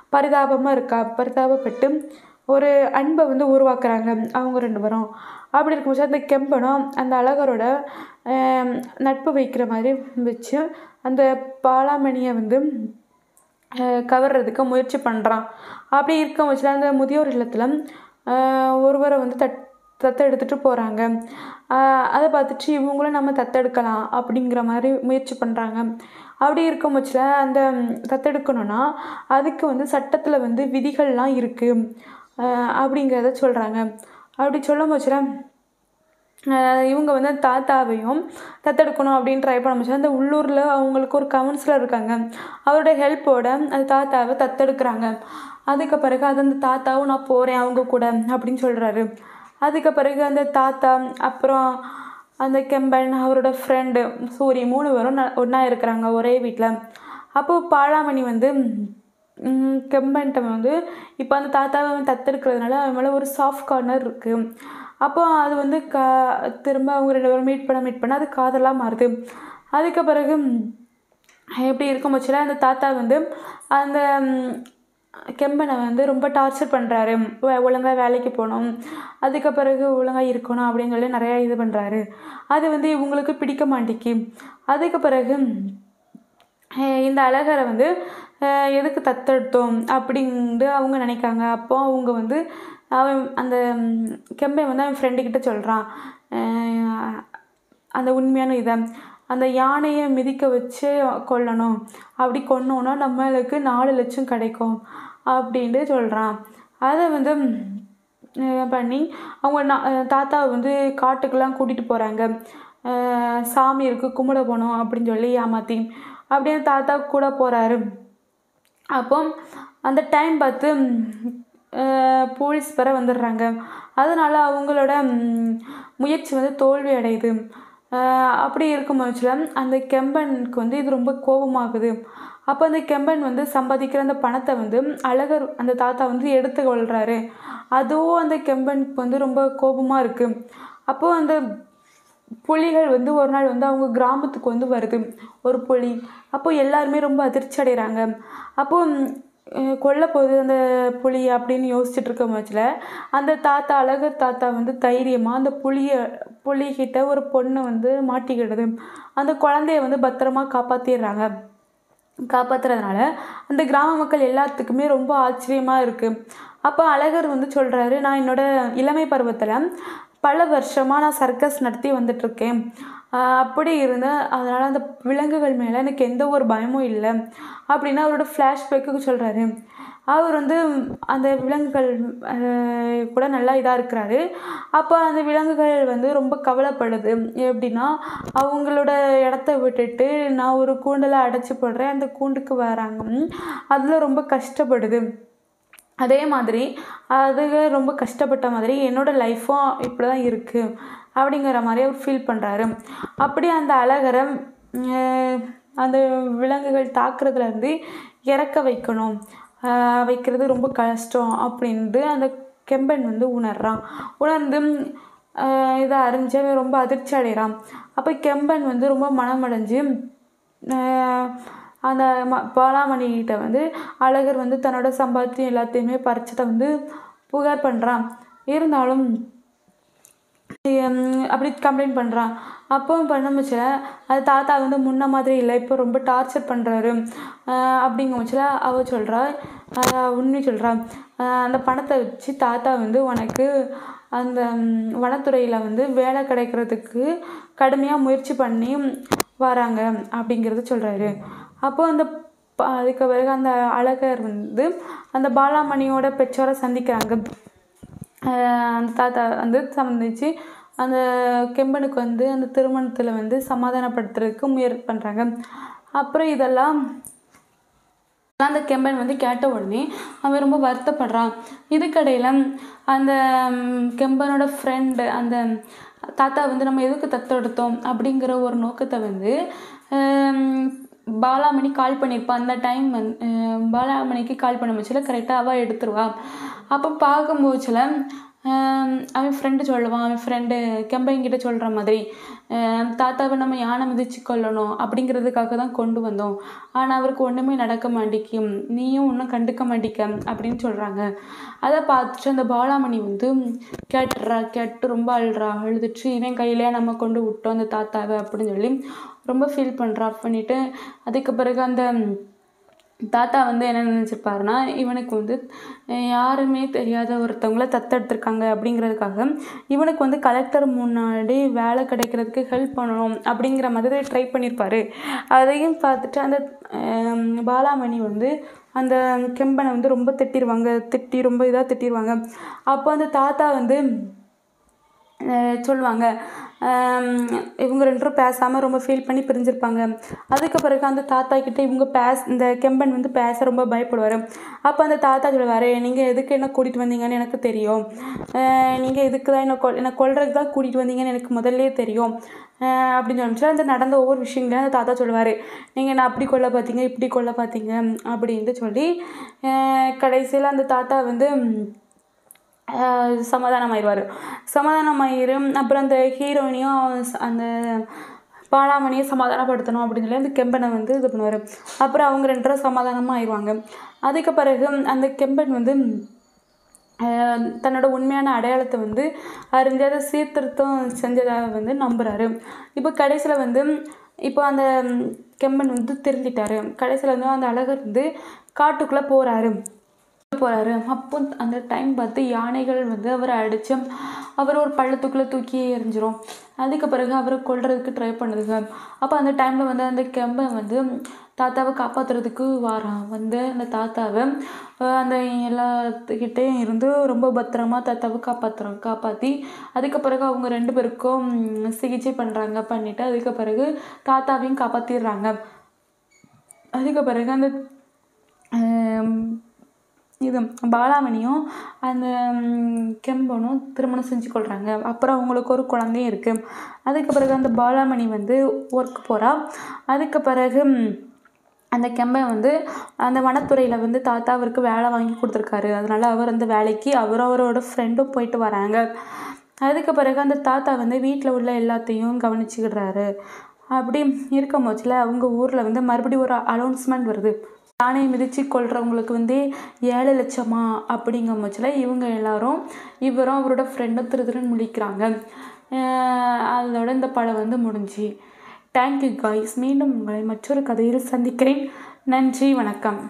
பரிதாபப்பட்டு ஒரு அன்பை வந்து உருவாக்குறாங்க அவங்க 2 பேரும். அப்படி இருக்கும்போது அந்த கெம்பனும் அந்த அழகரோட நட்பு வைக்கிற மாதிரி வச்சு அந்த பாலாமணியை வந்து கவர்றதுக்கு முயற்சி பண்ணுறான். அப்படி இருக்கும் பட்சத்தில் அந்த முதியோர் இல்லத்தில் ஒருவரை வந்து தத்தெடுத்துட்டு போகிறாங்க. அதை பார்த்துட்டு இவங்களும் நம்ம தத்தெடுக்கலாம் அப்படிங்கிற மாதிரி முயற்சி பண்ணுறாங்க. அப்படி இருக்கும் பட்சத்தில் அந்த தத்தெடுக்கணும்னா அதுக்கு வந்து சட்டத்தில் வந்து விதிகள்லாம் இருக்குது அப்படிங்கிறத சொல்கிறாங்க. அப்படி சொல்லும் பட்சத்தில் இவங்க வந்து தாத்தாவையும் தத்தெடுக்கணும் அப்படின்னு ட்ரை பண்ண முடிச்சு அந்த உள்ளூரில் அவங்களுக்கு ஒரு கவுன்சிலர் இருக்காங்க. அவரோட ஹெல்ப்போட அந்த தாத்தாவை தத்தெடுக்கிறாங்க. அதுக்கு பிறகு அது அந்த தாத்தாவும் நான் போகிறேன் அவங்க கூட அப்படின்னு சொல்கிறாரு. அதுக்கு பிறகு அந்த தாத்தா அப்புறம் அந்த கெம்பன் அவரோட ஃப்ரெண்டு சூரி 3 பேரும் ஒன்றா இருக்கிறாங்க ஒரே வீட்டில். அப்போது பாலாமணி வந்து கெம்பன்ட்ட வந்து இப்போ அந்த தாத்தாவை தத்தெடுக்கிறதுனால அவன் மேலே ஒரு சாஃப்ட் கார்னர் இருக்குது. அப்போ அது வந்து திரும்ப அவங்க 2 பேரும் மீட் பண்ண அது காதலாக மாறுது. அதுக்கு பிறகு எப்படி இருக்கும் பட்சத்தில் அந்த தாத்தா வந்து அந்த கெம்பனை வந்து ரொம்ப டார்ச்சர் பண்ணுறாரு. ஒழுங்காக வேலைக்கு போகணும், அதுக்கு பிறகு ஒழுங்காக இருக்கணும் அப்படின்னு சொல்லி நிறையா இது பண்ணுறாரு. அது வந்து இவங்களுக்கு பிடிக்க மாட்டேங்கி. அதுக்கு பிறகு இந்த அழகரை வந்து எதுக்கு தத்தெடுத்தோம் அப்படின்ட்டு அவங்க நினைக்காங்க. அப்போ அவங்க வந்து அவன் அந்த கெம்பன் வந்து அவன் ஃப்ரெண்டுக்கிட்ட சொல்கிறான் அந்த உண்மையான இதை, அந்த யானையை மிதிக்க வச்சு கொல்லணும், அப்படி கொன்னோன்னா நம்மளுக்கு 4 லட்சம் கிடைக்கும் அப்படின்ட்டு சொல்கிறான். அதை வந்து பண்ணி அவங்க தாத்தாவை வந்து காட்டுக்கெல்லாம் கூட்டிகிட்டு போகிறாங்க. சாமி இருக்குது கும்பிட போகணும் அப்படின்னு சொல்லி ஏமாற்றி அப்படின்னு தாத்தா கூட போகிறாரு. அப்போ அந்த டைம் பார்த்து போலீஸ் வர வந்துடுறாங்க. அதனால் அவங்களோட முயற்சி வந்து தோல்வி அடையுது. அப்படி இருக்கும் பட்சத்தில் அந்த கெம்பனுக்கு வந்து இது ரொம்ப கோபமாகுது. அப்போ அந்த கெம்பன் வந்து சம்பாதிக்கிற அந்த பணத்தை வந்து அழகர் அந்த தாத்தா வந்து எடுத்து கொள்கிறாரு. அதுவும் அந்த கெம்பனுக்கு வந்து ரொம்ப கோபமாக இருக்குது. அப்போது அந்த புலிகள் வந்து ஒரு நாள் வந்து அவங்க கிராமத்துக்கு வந்து வருது ஒரு புலி. அப்போது எல்லாருமே ரொம்ப அதிர்ச்சி அடைகிறாங்க. அப்போது கொல்ல போகுது அந்த புலி அப்படின்னு யோசிச்சுட்டு இருக்க பட்சத்தில் அந்த தாத்தா அழகர் தாத்தா வந்து தைரியமாக அந்த புலிகிட்ட ஒரு பொண்ணு வந்து மாட்டிக்கிடுது. அந்த குழந்தைய வந்து பத்திரமா காப்பாற்றுறதுனால அந்த கிராம மக்கள் எல்லாத்துக்குமே ரொம்ப ஆச்சரியமாக இருக்குது. அப்போ அழகர் வந்து சொல்கிறாரு, நான் என்னோடய இளமை பருவத்தில் பல வருஷமாக நான் சர்க்கஸ் நடத்தி வந்துட்டுருக்கேன். அப்படி இருந்தால் அதனால் அந்த விலங்குகள் மேலே எனக்கு எந்த ஒரு பயமும் இல்லை அப்படின்னு அவரோட ஃப்ளாஷ்பேக்கு சொல்கிறாரு. அவர் வந்து அந்த விலங்குகள் கூட நல்லா இதாக இருக்கிறாரு. அப்போ அந்த விலங்குகள் வந்து ரொம்ப கவலைப்படுது. எப்படின்னா அவங்களோட இடத்த விட்டுட்டு நான் ஒரு கூண்டில் அடைச்சி போடுறேன், அந்த கூண்டுக்கு வராங்க, அதில் ரொம்ப கஷ்டப்படுது. அதே மாதிரி அதுக்கு ரொம்ப கஷ்டப்பட்ட மாதிரி என்னோடய லைஃப்பும் இப்படி தான் இருக்குது அப்படிங்கிற மாதிரி அவர் ஃபீல் பண்ணுறாரு. அப்படி அந்த அழகரை அந்த விலங்குகள் தாக்குறதுலேருந்து இறக்க வைக்கிறது ரொம்ப கஷ்டம் அப்படின்ட்டு அந்த கெம்பன் வந்து உணர்ந்து இதை அறிஞ்சவன் ரொம்ப அதிர்ச்சி அடைகிறான். அப்போ கெம்பன் வந்து ரொம்ப மனமடைஞ்சு அந்த பாலாமணிகிட்ட வந்து அழகர் வந்து தன்னோட சம்பாத்தியம் எல்லாத்தையுமே பறிச்சதை வந்து புகார் பண்ணுறான். இருந்தாலும் அப்படி கம்ப்ளைண்ட் பண்ணுறான். அப்போ பண்ண முச்சில அது தாத்தா வந்து முன்ன மாதிரி இல்லை, இப்போ ரொம்ப டார்ச்சர் பண்ணுறாரு அப்படிங்க முச்சில அவள் சொல்கிறா, உண்மை சொல்கிறா, அந்த பணத்தை வச்சு தாத்தா வந்து உனக்கு அந்த வனத்துறையில் வந்து வேலை கிடைக்கிறதுக்கு கடுமையாக முயற்சி பண்ணி வராங்க அப்படிங்கிறது சொல்கிறாரு. அப்போது அதுக்கு பிறகு அந்த அழகர் வந்து அந்த பாலாமணியோட பெற்றோரை சந்திக்கிறாங்க. அந்த தாத்தா வந்து சந்திச்சு அந்த கெம்பனுக்கு வந்து அந்த திருமணத்தில் வந்து சமாதானப்படுத்துறதுக்கு முயற்சி பண்ணுறாங்க. அப்புறம் இதெல்லாம் அந்த கெம்பன் வந்து கேட்ட உடனே அவன் ரொம்ப வருத்தப்படுறான். இதுக்கடையில் அந்த கெம்பனோட ஃப்ரெண்டு அந்த தாத்தா வந்து நம்ம எதுக்கு தத்தெடுத்தோம் அப்படிங்கிற ஒரு நோக்கத்தை வந்து பாலாமணி கால் பண்ணியிருப்பான். அந்த டைம் பாலாமணிக்கு கால் பண்ண முச்சில் கரெக்டாக அவள் எடுத்துருவா. அப்போ பார்க்கும்போதுல அவன் ஃப்ரெண்டு சொல்லுவான், அவன் ஃப்ரெண்டு கெம்பன்கிட்ட சொல்கிற மாதிரி தாத்தாவை நம்ம யானை மிதிச்சு கொள்ளணும் அப்படிங்கிறதுக்காக தான் கொண்டு வந்தோம், ஆனால் அவருக்கு ஒன்றுமே நடக்க மாட்டேக்கும், நீயும் ஒன்றும் கண்டுக்க மாட்டேக்க அப்படின்னு சொல்கிறாங்க. அதை பார்த்துட்டு அந்த பாலாமணி வந்து கேட்டு ரொம்ப அழுதுட்டு இவன் கையிலே நம்ம கொண்டு விட்டோம் அந்த தாத்தாவை அப்படின்னு சொல்லி ரொம்ப ஃபீல் பண்ணிட்டு அதுக்கு பிறகு அந்த தாத்தா வந்து என்ன நினச்சிருப்பாருன்னா, இவனுக்கு வந்து யாருமே தெரியாத ஒருத்தவங்கள தத்தெடுத்திருக்காங்க அப்படிங்கிறதுக்காக இவனுக்கு வந்து கலெக்டர் முன்னாடி வேலை கிடைக்கிறதுக்கு ஹெல்ப் பண்ணணும் அப்படிங்கிற மாதிரி ட்ரை பண்ணியிருப்பார். அதையும் பார்த்துட்டு அந்த பாலாமணி வந்து அந்த கெம்பனை வந்து ரொம்ப ரொம்ப இதாக திட்டிடுவாங்க. அப்போ அந்த தாத்தா வந்து சொல்லுவாங்க, இவங்க 2 பேரும் பேசாமல் ரொம்ப ஃபீல் பண்ணி பிரிஞ்சிருப்பாங்க. அதுக்கு பிறகு அந்த தாத்தா கிட்டே இந்த கெம்பன் வந்து பேச ரொம்ப பயப்படுவார். அப்போ அந்த தாத்தா சொல்லுவார், நீங்கள் எதுக்கு என்ன கூட்டிகிட்டு வந்தீங்கன்னு எனக்கு தெரியும், நீங்கள் எதுக்கு தான் என்னை கொல்றதுக்கு தான் கூட்டிகிட்டு வந்தீங்கன்னு எனக்கு முதல்லே தெரியும் அப்படின்னு சொல்லிட்டு அந்த நடந்த ஒவ்வொரு விஷயங்களையும் அந்த தாத்தா சொல்லுவார். நீங்கள் என்ன அப்படி கொல்ல பார்த்தீங்க, இப்படி கொல்ல பார்த்தீங்க அப்படின்ட்டு சொல்லி கடைசியில் அந்த தாத்தா வந்து சமாதானமாயிடுவார். அப்புறம் அந்த ஹீரோயினையும் அந்த பாலாமணியை சமாதானப்படுத்தணும் அப்படின்னு சொல்லி அந்த கெம்பனை வந்து இது பண்ணுவார். அப்புறம் அவங்க 2 பேரும் சமாதானமாக ஆயிடுவாங்க. அதுக்கு பிறகு அந்த கெம்பன் வந்து தன்னோட உண்மையான அடையாளத்தை வந்து அறிஞ்சு அதை சீர்திருத்தம் செஞ்சதாக வந்து நம்புகிறாரு. இப்போ கடைசியில் வந்து இப்போ அந்த கெம்பன் வந்து திருந்திட்டார். கடைசியில் வந்து அந்த அழகர் வந்து காட்டுக்குள்ளே போகிறாரு. அப்போ அந்த டைம் பார்த்து யானைகள் வந்து அவரை அடித்து அவர் ஒரு பள்ளத்துக்குள்ளே தூக்கி எறிஞ்சிரும். அதுக்கு பிறகு அவரை கொல்றதுக்கு ட்ரை பண்ணுதுங்க. அப்போ அந்த டைமில் வந்து அந்த கெம்பன் வந்து தாத்தாவை காப்பாற்றுறதுக்கு வந்து அந்த தாத்தாவை அந்த எல்லாத்துக்கிட்டேயும் இருந்து ரொம்ப பத்திரமா தாத்தாவை காப்பாற்றி அதுக்கு பிறகு அவங்க 2 பேருக்கும் சிகிச்சை பண்ணிவிட்டு அதுக்கு பிறகு தாத்தாவையும் காப்பாற்றிடுறாங்க. அதுக்கு பிறகு அந்த இது பாலாமணியும் அந்த கெம்பனும் திருமணம் செஞ்சு கொள்கிறாங்க. அப்புறம் அவங்களுக்கு ஒரு குழந்தையும் இருக்குது. அதுக்கு பிறகு அந்த பாலாமணி வந்து ஒர்க் போகிறா. அதுக்கு பிறகு அந்த கெம்பன் வந்து அந்த வனத்துறையில் வந்து தாத்தா அவருக்கு வேலை வாங்கி கொடுத்துருக்காரு. அதனால் அவர் அந்த வேலைக்கு அவரோட ஃப்ரெண்டும் போயிட்டு வராங்க. அதுக்கு பிறகு அந்த தாத்தா வந்து வீட்டில் உள்ள எல்லாத்தையும் கவனிச்சுக்கிடுறாரு. அப்படி இருக்கும் போச்சில் அவங்க ஊரில் வந்து மறுபடியும் ஒரு அனௌன்ஸ்மெண்ட் வருது. யானையை மிதித்து கொல்றவங்களுக்கு வந்து 7 லட்சமா அப்படிங்கும் போச்சில் இவங்க எல்லாரும் இவரும் அவரோட ஃப்ரெண்டும் திருன்னு முழிக்கிறாங்க. அதோட இந்த படம் வந்து முடிஞ்சு. Thank you guys. மீண்டும் உங்களை மற்றொரு கதையில் சந்திக்கிறேன். நன்றி, வணக்கம்.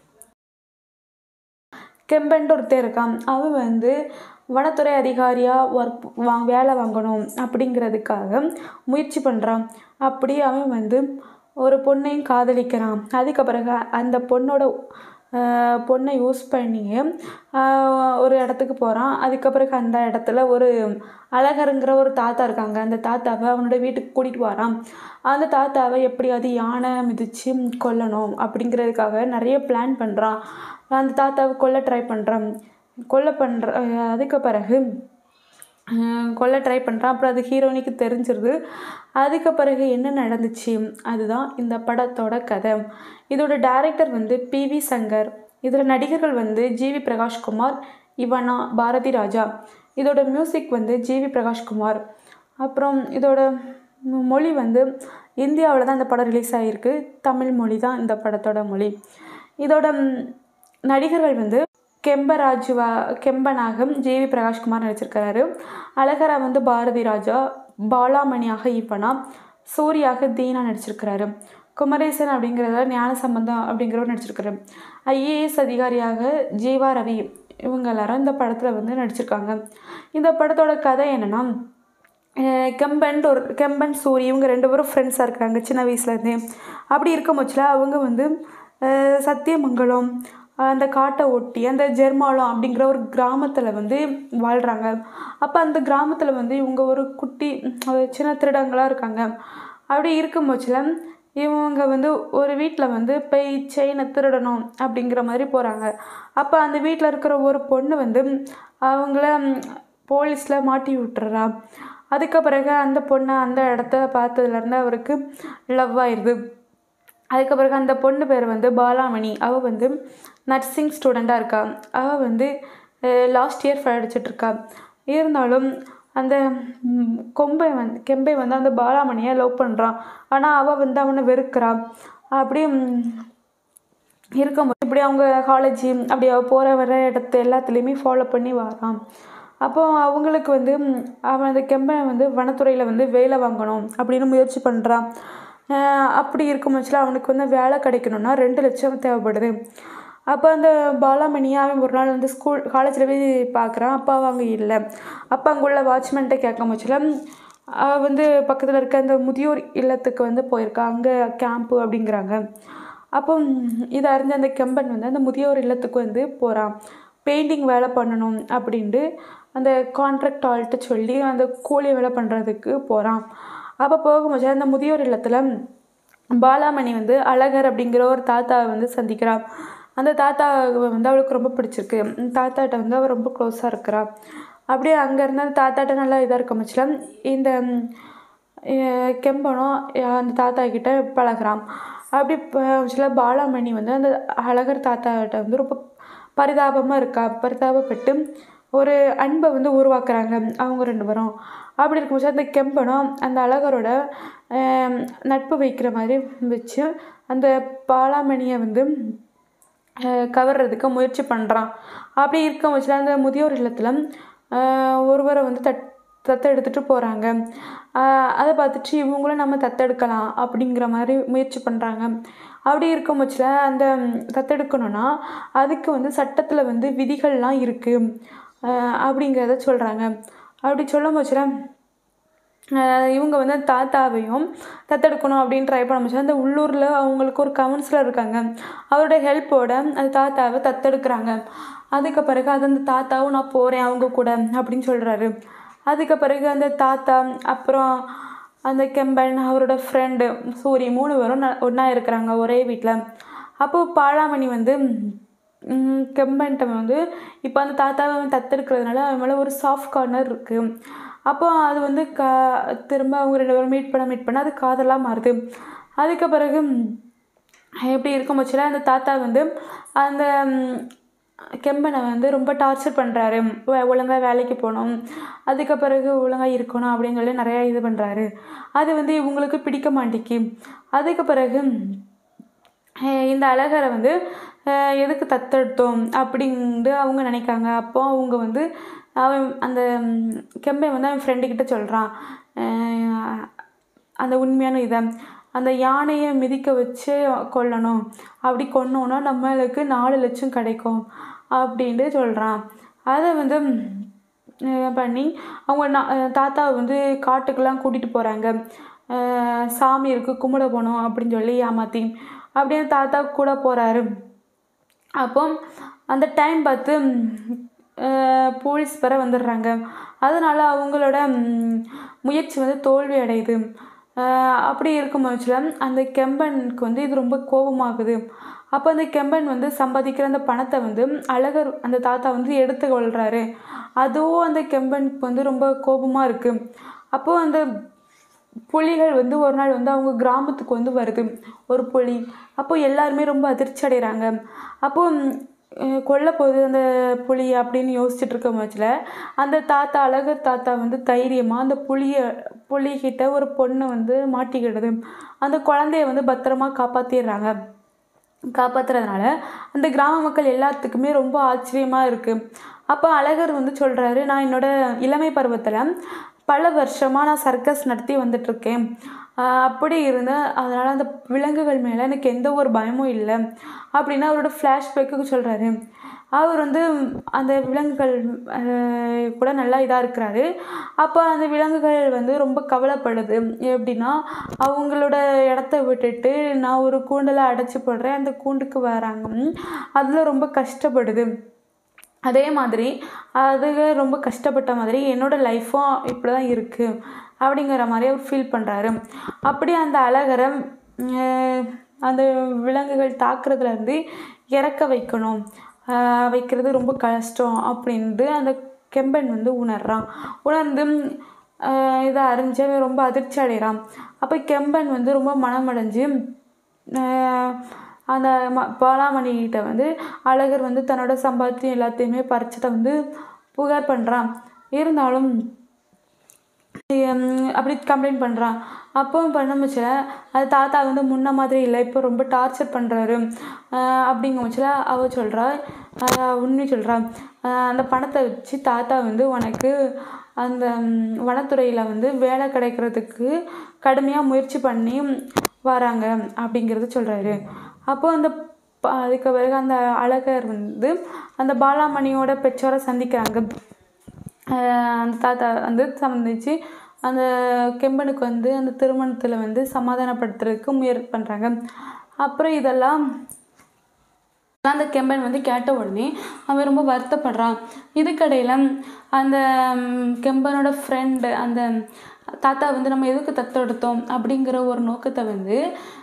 கெம்பன்ட்டு ஒருத்தர் இருக்கான். அவன் வந்து வனத்துறை அதிகாரியாக வேலை வாங்கணும் அப்படிங்கிறதுக்காக முயற்சி பண்ணுறான். அப்படி அவன் வந்து ஒரு பொண்ணையும் காதலிக்கிறான். அதுக்கு பிறகு அந்த பொண்ணை யூஸ் பண்ணி ஒரு இடத்துக்கு போகிறான். அதுக்கு பிறகு அந்த இடத்துல ஒரு அழகருங்கிற ஒரு தாத்தா இருக்காங்க. அந்த தாத்தாவை அவனோட வீட்டுக்கு கூட்டிகிட்டு வரான். அந்த தாத்தாவை எப்படியாவது யானை மிதித்து கொல்லணும் அப்படிங்கிறதுக்காக நிறைய பிளான் பண்ணுறான். அந்த தாத்தாவை கொல்ல ட்ரை பண்ணுறான். அதுக்கு பிறகு கொல்ல ட்ரை பண்ணுறான். அப்புறம் அது ஹீரோயினுக்கு தெரிஞ்சிருது. அதுக்கு பிறகு என்ன நடந்துச்சு அதுதான் இந்த படத்தோட கதை. இதோட டைரக்டர் வந்து PV சங்கர். இதில் நடிகர்கள் வந்து GV பிரகாஷ்குமார், இவனா, பாரதி ராஜா. இதோட மியூசிக் வந்து GV பிரகாஷ்குமார். அப்புறம் இதோட மொழி வந்து இந்தியாவில் தான் இந்த படம் ரிலீஸ் ஆகிருக்கு. தமிழ் மொழி தான் இந்த படத்தோட மொழி. இதோட நடிகர்கள் வந்து கெம்பனாக GV பிரகாஷ்குமார் நடிச்சிருக்கிறாரு. அழகரா வந்து பாரதி ராஜா, பாலாமணியாக இவனா, சூர்யாக தீனா நடிச்சிருக்கிறாரு. குமரேசன் அப்படிங்கிறத ஞானசம்பந்தம் அப்படிங்கிறவர் நடிச்சிருக்காரு. IAS அதிகாரியாக ஜீவா ரவி இவங்க எல்லாரும் இந்த படத்தில் வந்து நடிச்சிருக்காங்க. இந்த படத்தோட கதை என்னென்னா, கெம்பன் சூரி இவங்க 2 பேரும் ஃப்ரெண்ட்ஸாக இருக்கிறாங்க சின்ன வயசுலேருந்தே. அப்படி இருக்கும் போச்சில் அவங்க வந்து சத்தியமங்கலம் அந்த காட்டை ஒட்டி அந்த ஜெர்மாலம் அப்படிங்கிற ஒரு கிராமத்தில் வந்து வாழ்கிறாங்க. அப்போ அந்த கிராமத்தில் வந்து இவங்க ஒரு குட்டி சின்ன திருடங்களாக இருக்காங்க. அப்படி இருக்கும் போச்சில் இவங்க வந்து ஒரு வீட்டில் வந்து போய் செயினை திருடணும் அப்படிங்கிற மாதிரி போகிறாங்க. அப்போ அந்த வீட்டில் இருக்கிற ஒரு பொண்ணு வந்து அவங்கள போலீஸில் மாட்டி விட்டுறா. அதுக்கு பிறகு அந்த பொண்ணை அந்த இடத்த பார்த்ததுலேருந்து அவருக்கு லவ் ஆயிடுது. அதுக்கு பிறகு அந்த பொண்ணு பேர் வந்து பாலாமணி. அவள் வந்து நர்சிங் ஸ்டூடெண்ட்டாக இருக்கா. அவள் வந்து லாஸ்ட் இயர் படிச்சிட்ருக்கா. இருந்தாலும் அந்த கெம்பை வந்து அந்த பாலாமணியை லவ் பண்ணுறான். ஆனால் அவள் வந்து அவனை வெறுக்கிறான். அப்படி இருக்கும்போது இப்படி அவங்க காலேஜ் அப்படி அவள் வர இடத்த எல்லாத்துலேயுமே ஃபாலோ பண்ணி வரான். அப்போது அவங்களுக்கு வந்து அவன் அந்த கெம்பை வந்து வனத்துறையில் வந்து வேலை வாங்கணும் அப்படின்னு முயற்சி பண்ணுறான். அப்படி இருக்கும் பட்சத்தில் அவனுக்கு வந்து வேலை கிடைக்கணும்னா 2 லட்சம் தேவைப்படுது. அப்போ அந்த பாலாமணியை அவன் ஒரு நாள் வந்து காலேஜில் போய் பார்க்குறான். அப்போ அவங்க இல்லை. அப்போ அங்கே உள்ள வாட்ச்மேன்கிட்ட கேட்கும் பட்சத்தில் அவள் வந்து பக்கத்தில் இருக்க அந்த முதியோர் இல்லத்துக்கு வந்து போயிருக்கா, அங்கே கேம்ப்பு அப்படிங்கிறாங்க. அப்போ இதை அறிஞ்ச அந்த கெம்பன் வந்து அந்த முதியோர் இல்லத்துக்கு வந்து போகிறான். பெயிண்டிங் வேலை பண்ணணும் அப்படின்ட்டு அந்த கான்ட்ராக்ட் ஆள்கிட்ட சொல்லி அந்த கூலி வேலை பண்ணுறதுக்கு போகிறான். அப்போ போகும்போது அந்த முதியோர் இல்லத்தில் பாலாமணி வந்து அழகர் அப்படிங்கிற ஒரு தாத்தாவை வந்து சந்திக்கிறாள். அந்த தாத்தாவை வந்து அவளுக்கு ரொம்ப பிடிச்சிருக்கு. தாத்தாட்ட வந்து அவள் ரொம்ப க்ளோஸாக இருக்கிறா. அப்படியே அங்கேருந்து அந்த தாத்தாட்ட நல்லா இதாக இருக்க பட்சத்தில் இந்த கெம்பனும் அந்த தாத்தா கிட்ட பழகிறான். அப்படி சில பாலாமணி வந்து அந்த அழகர் தாத்தாட்ட வந்து ரொம்ப பரிதாபமாக இருக்கா. பரிதாபப்பட்டு ஒரு அன்பை வந்து உருவாக்குறாங்க அவங்க 2 பேரும். அப்படி இருக்கும்போது அந்த கெம்பனும் அந்த அழகரோட நட்பு வைக்கிற மாதிரி வச்சு அந்த பாலாமணியை வந்து கவர்றதுக்கு முயற்சி பண்ணுறான். அப்படி இருக்க பட்சத்தில் அந்த முதியோர் இல்லத்தில் ஒருவரை வந்து தத்தெடுத்துட்டு போகிறாங்க. அதை பார்த்துட்டு இவங்களும் நம்ம தத்தெடுக்கலாம் அப்படிங்கிற மாதிரி முயற்சி பண்ணுறாங்க. அப்படி இருக்கும் பட்சத்தில் அந்த தத்தெடுக்கணும்னா அதுக்கு வந்து சட்டத்தில் வந்து விதிகள்லாம் இருக்குது அப்படிங்கிறத சொல்கிறாங்க. அப்படி சொல்லும் பட்சத்தில் இவங்க வந்து தாத்தாவையும் தத்தெடுக்கணும் அப்படின்னு ட்ரை பண்ண முடிச்சு அந்த உள்ளூரில் அவங்களுக்கு ஒரு கவுன்சிலர் இருக்காங்க. அவரோட ஹெல்ப்போட அந்த தாத்தாவை தத்தெடுக்கிறாங்க. அதுக்கு பிறகு அது அந்த தாத்தாவும் நான் போகிறேன் அவங்க கூட அப்படின்னு சொல்கிறாரு. அதுக்கு பிறகு அந்த தாத்தா அப்புறம் அந்த கெம்பன் அவரோட ஃப்ரெண்டு சூரி 3 பேரும் ஒன்றா இருக்கிறாங்க ஒரே வீட்டில். அப்போது பாலாமணி வந்து கெம்பன்ட்ட வந்து இப்போ அந்த தாத்தாவை தத்தெடுக்கிறதுனால அவன் மேலே ஒரு சாஃப்ட் கார்னர் இருக்குது. அப்போ அது வந்து திரும்ப அவங்க 2 பேரும் மீட் பண்ண அது காதலாக மாறுது. அதுக்கு பிறகு எப்படி இருக்கும் பட்சத்தில் அந்த தாத்தா வந்து அந்த கெம்பனை வந்து ரொம்ப டார்ச்சர் பண்ணுறாரு. ஒழுங்காக வேலைக்கு போகணும், அதுக்கு பிறகு ஒழுங்காக இருக்கணும் அப்படின்னு சொல்லி நிறையா இது பண்ணுறாரு. அது வந்து இவங்களுக்கு பிடிக்க மாட்டேங்கி. அதுக்கு பிறகு இந்த அழகரை வந்து எதுக்கு தத்தெடுத்தோம் அப்படின்ட்டு அவங்க நினைக்காங்க. அப்போ அவங்க வந்து அவன் அந்த கெம்பன் வந்து அவன் ஃப்ரெண்டுக்கிட்ட சொல்கிறான் அந்த உண்மையான இதை, அந்த யானையை மிதிக்க வச்சு கொல்லணும், அப்படி கொன்னோன்னா நம்மளுக்கு 4 லட்சம் கிடைக்கும் அப்படின்ட்டு சொல்கிறான். அதை வந்து பண்ணி அவங்க தாத்தாவை வந்து காட்டுக்கெல்லாம் கூட்டிகிட்டு போகிறாங்க. சாமி இருக்குது கும்பிட போகணும் அப்படின்னு சொல்லி ஏமாற்றி அப்படின்னு தாத்தா கூட போகிறாரு. அப்போ அந்த டைம் பார்த்து போலீஸ் வர வந்துடுறாங்க. அதனால் அவங்களோட முயற்சி வந்து தோல்வி அடையுது. அப்படி இருக்கும் பட்சத்தில் அந்த கெம்பனுக்கு வந்து இது ரொம்ப கோபமாகுது. அப்போ அந்த கெம்பன் வந்து சம்பாதிக்கிற அந்த பணத்தை வந்து அழகர் அந்த தாத்தா வந்து எடுத்து கொள்கிறாரு. அதுவும் அந்த கெம்பனுக்கு வந்து ரொம்ப கோபமாக இருக்குது. அப்போது அந்த புலிகள் வந்து ஒரு நாள் வந்து அவங்க கிராமத்துக்கு வந்து வருது ஒரு புலி. அப்போது எல்லாருமே ரொம்ப அதிர்ச்சி அடைகிறாங்க. அப்போது கொல்ல போகுது அந்த புலி அப்படின்னு யோசிச்சுட்டு இருக்க பட்சத்தில் அந்த தாத்தா அழகர் தாத்தா வந்து தைரியமாக அந்த புலிகிட்ட ஒரு பொண்ணு வந்து மாட்டிக்கிடுது. அந்த குழந்தைய வந்து பத்திரமா காப்பாற்றுறதுனால அந்த கிராம மக்கள் எல்லாத்துக்குமே ரொம்ப ஆச்சரியமாக இருக்குது. அப்போ அழகர் வந்து சொல்கிறாரு, நான் என்னோடய இளமை பருவத்தில் பல வருஷமாக நான் சர்க்கஸ் நடத்தி வந்துட்டுருக்கேன். அப்படி இருந்தேன். அதனால் அந்த விலங்குகள் மேலே எனக்கு எந்த ஒரு பயமும் இல்லை அப்படின்னு அவரோட ஃப்ளாஷ்பேக்கு சொல்கிறாரு. அவர் வந்து அந்த விலங்குகள் கூட நல்லா இதாக இருக்கிறாரு. அப்போ அந்த விலங்குகள் வந்து ரொம்ப கவலைப்படுது. எப்படின்னா அவங்களோட இடத்த விட்டுட்டு நான் ஒரு கூண்டில் அடைச்சி போடுறேன், அந்த கூண்டுக்கு வராங்க, அதில் ரொம்ப கஷ்டப்படுது. அதே மாதிரி அதுக ரொம்ப கஷ்டப்பட்ட மாதிரி என்னோடய லைஃப்பும் இப்படி தான் இருக்குது அப்படிங்கிற மாதிரி அவர் ஃபீல் பண்ணுறாரு. அப்படி அந்த அழகரை அந்த விலங்குகள் தாக்குறதுலேருந்து இறக்க வைக்கிறது ரொம்ப கஷ்டம் அப்படின்ட்டு அந்த கெம்பன் வந்து உணர்ந்து இதை அறிஞ்சவன் ரொம்ப அதிர்ச்சி அடைகிறான். அப்போ கெம்பன் வந்து ரொம்ப மனமடைஞ்சு அந்த பாலாமணிகிட்ட வந்து அழகர் வந்து தன்னோட சம்பாத்தியம் எல்லாத்தையுமே பறிச்சதை வந்து புகார் பண்ணுறான். இருந்தாலும் அப்படி கம்ப்ளைண்ட் பண்ணுறான். அப்போ பண்ண பட்சத்தில் அது தாத்தா வந்து முன்ன மாதிரி இல்லை, இப்போ ரொம்ப டார்ச்சர் பண்ணுறாரு அப்படிங்கிற பட்சத்தில் அவள் சொல்கிறா, உண்மை சொல்கிறா, அந்த பணத்தை வச்சு தாத்தா வந்து உனக்கு அந்த வனத்துறையில் வந்து வேலை கிடைக்கிறதுக்கு கடுமையாக முயற்சி பண்ணி வராங்க அப்படிங்கிறது சொல்கிறாரு. அப்போது அதுக்கு பிறகு அந்த அழகர் வந்து அந்த பாலாமணியோட பெற்றோரை சந்திக்கிறாங்க. அந்த தாத்தா வந்து சந்திச்சு அந்த கெம்பனுக்கு வந்து அந்த திருமணத்தில் வந்து சமாதானப்படுத்துறதுக்கு முயற்சி பண்ணுறாங்க. அப்புறம் இதெல்லாம் அந்த கெம்பன் வந்து கேட்ட உடனே அவன் ரொம்ப வருத்தப்படுறான். இதுக்கடையில் அந்த கெம்பனோட ஃப்ரெண்டு அந்த தாத்தா வந்து நம்ம எதுக்கு தத்தெடுத்தோம் அப்படிங்கிற ஒரு நோக்கத்தை வந்து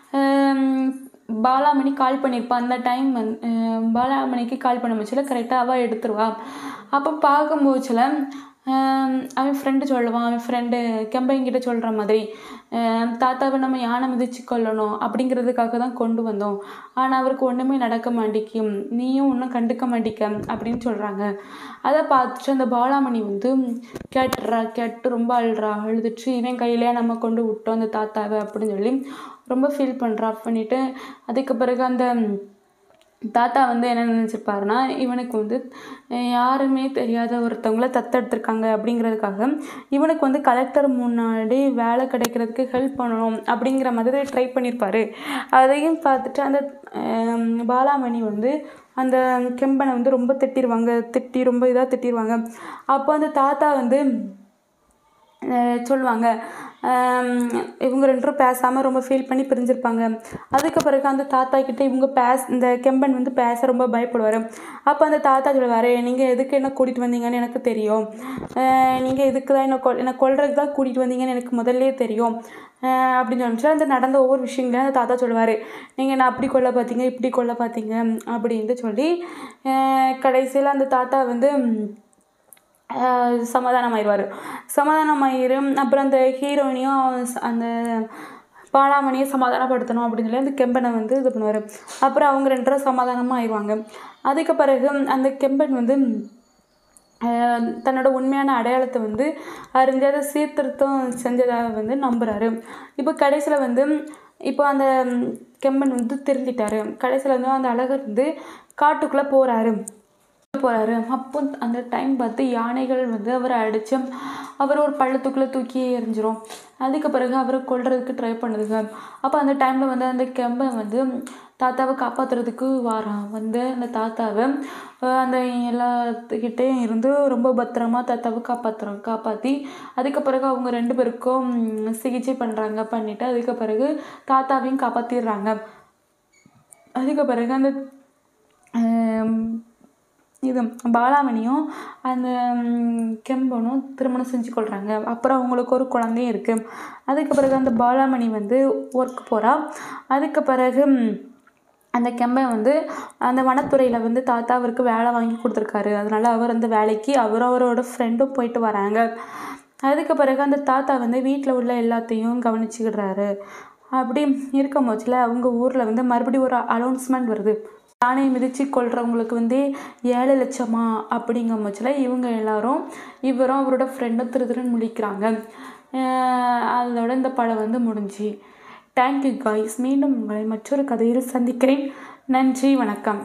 பாலாமணி கால் பண்ணியிருப்பான். அந்த டைம் பாலாமணிக்கு கால் பண்ண முச்சில் கரெக்டாக அவள் எடுத்துருவா. அப்போ பார்க்கும்போதுல அவன் ஃப்ரெண்டு சொல்லுவான், அவன் ஃப்ரெண்டு கெம்பங்கிட்ட சொல்கிற மாதிரி தாத்தாவை நம்ம யானை மிதிச்சு கொள்ளணும் அப்படிங்கிறதுக்காக தான் கொண்டு வந்தோம், ஆனால் அவருக்கு ஒன்றுமே நடக்க மாட்டேக்கும், நீயும் ஒன்றும் கண்டுக்க மாட்டேக்க அப்படின்னு சொல்கிறாங்க. அதை பார்த்துட்டு அந்த பாலாமணி வந்து கேட்டு ரொம்ப அழுதுட்டு இவன் கையிலே நம்ம கொண்டு விட்டோம் அந்த தாத்தாவை அப்படின்னு சொல்லி ரொம்ப ஃபீல் பண்ணிட்டு அதுக்கு பிறகு அந்த தாத்தா வந்து என்ன நினச்சிருப்பாருன்னா இவனுக்கு வந்து யாருமே தெரியாத ஒருத்தவங்கள தத்தெடுத்திருக்காங்க அப்படிங்கிறதுக்காக இவனுக்கு வந்து கலெக்டர் முன்னாடி வேலை கிடைக்கிறதுக்கு ஹெல்ப் பண்ணணும் அப்படிங்கிற மாதிரி ட்ரை பண்ணியிருப்பார். அதையும் பார்த்துட்டு அந்த பாலாமணி வந்து அந்த கெம்பனை வந்து ரொம்ப ரொம்ப இதாக திட்டிடுவாங்க. அப்போ அந்த தாத்தா வந்து சொல்லுவாங்க, இவங்க ரெண்டும் பேசாமல் ரொம்ப ஃபீல் பண்ணி பிரிஞ்சிருப்பாங்க. அதுக்கு பிறகு அந்த தாத்தா கிட்டே இந்த கெம்பன் வந்து பேச ரொம்ப பயப்படுவார். அப்போ அந்த தாத்தா சொல்லுவார், நீங்கள் எதுக்கு என்ன கூட்டிகிட்டு வந்தீங்கன்னு எனக்கு தெரியும், நீங்கள் எதுக்கு தான் என்னை கொல்றதுக்கு தான் கூட்டிகிட்டு வந்தீங்கன்னு எனக்கு முதல்லே தெரியும் அப்படின்னு சொல்லிட்டு அந்த நடந்த ஒவ்வொரு விஷயங்களையும் அந்த தாத்தா சொல்லுவார். நீங்கள் என்ன அப்படி கொல்ல பார்த்தீங்க, இப்படி கொல்ல பார்த்தீங்க அப்படின்ட்டு சொல்லி கடைசியில் அந்த தாத்தா வந்து சமாதானமாயிரும். அப்புறம் அந்த ஹீரோயினையும் அந்த பாலாமணியை சமாதானப்படுத்தணும் அப்படின்னு சொல்லி அந்த கெம்பனை வந்து இது பண்ணுவார். அப்புறம் அவங்க ரெண்டு பேரும் சமாதானமாக ஆயிடுவாங்க. அதுக்கு பிறகு அந்த கெம்பன் வந்து தன்னோட உண்மையான அடையாளத்தை வந்து அறிஞ்சு அதை சீர்திருத்தம் செஞ்சதாக வந்து நம்புகிறாரு. இப்போ கடைசியில் வந்து இப்போ அந்த கெம்பன் வந்து திருந்திட்டார். கடைசியில் வந்து அந்த அழகர் வந்து காட்டுக்குள்ளே போகிறாரு. அப்போ அந்த டைம் பார்த்து யானைகள் வந்து அவரை அடித்து அவர் ஒரு பள்ளத்துக்குள்ளே தூக்கி எறிஞ்சிரும். அதுக்கு பிறகு அவரை கொல்றதுக்கு ட்ரை பண்ணுதுங்க. அப்போ அந்த டைமில் வந்து அந்த கெம்பன் வந்து தாத்தாவை காப்பாற்றுறதுக்கு வாரான். வந்து அந்த தாத்தாவை அந்த எல்லாத்துக்கிட்டேயும் இருந்து ரொம்ப பத்திரமா தாத்தாவை காப்பாற்றி அதுக்கு பிறகு அவங்க ரெண்டு பேருக்கும் சிகிச்சை பண்ணிவிட்டு அதுக்கு பிறகு தாத்தாவையும் காப்பாற்றிடுறாங்க. அதுக்கு பிறகு அந்த இது பாலாமணியும் அந்த கெம்பனும் திருமணம் செஞ்சு கொள்கிறாங்க. அப்புறம் அவங்களுக்கு ஒரு குழந்தையும் இருக்குது. அதுக்கு பிறகு அந்த பாலாமணி வந்து ஒர்க் போகிறா. அதுக்கு பிறகு அந்த கெம்பன் வந்து அந்த வனத்துறையில் வந்து தாத்தா அவருக்கு வேலை வாங்கி கொடுத்துருக்காரு. அதனால் அவர் அந்த வேலைக்கு அவரோட ஃப்ரெண்டும் போயிட்டு வராங்க. அதுக்கு பிறகு அந்த தாத்தா வந்து வீட்டில் உள்ள எல்லாத்தையும் கவனிச்சுக்கிடுறாரு. அப்படி இருக்கும் போச்சில் அவங்க ஊரில் வந்து மறுபடியும் ஒரு அனௌன்ஸ்மெண்ட் வருது, யானையை மிதித்து கொள்றவங்களுக்கு வந்து 7 லட்சமா அப்படிங்கும் போச்சில் இவங்க எல்லாரும் இவரும் அவரோட ஃப்ரெண்டும் திருன்னு முழிக்கிறாங்க. அதோட இந்த படம் வந்து முடிஞ்சு. Thank you guys. மீண்டும் உங்களை மற்றொரு கதையில் சந்திக்கிறேன். நன்றி, வணக்கம்.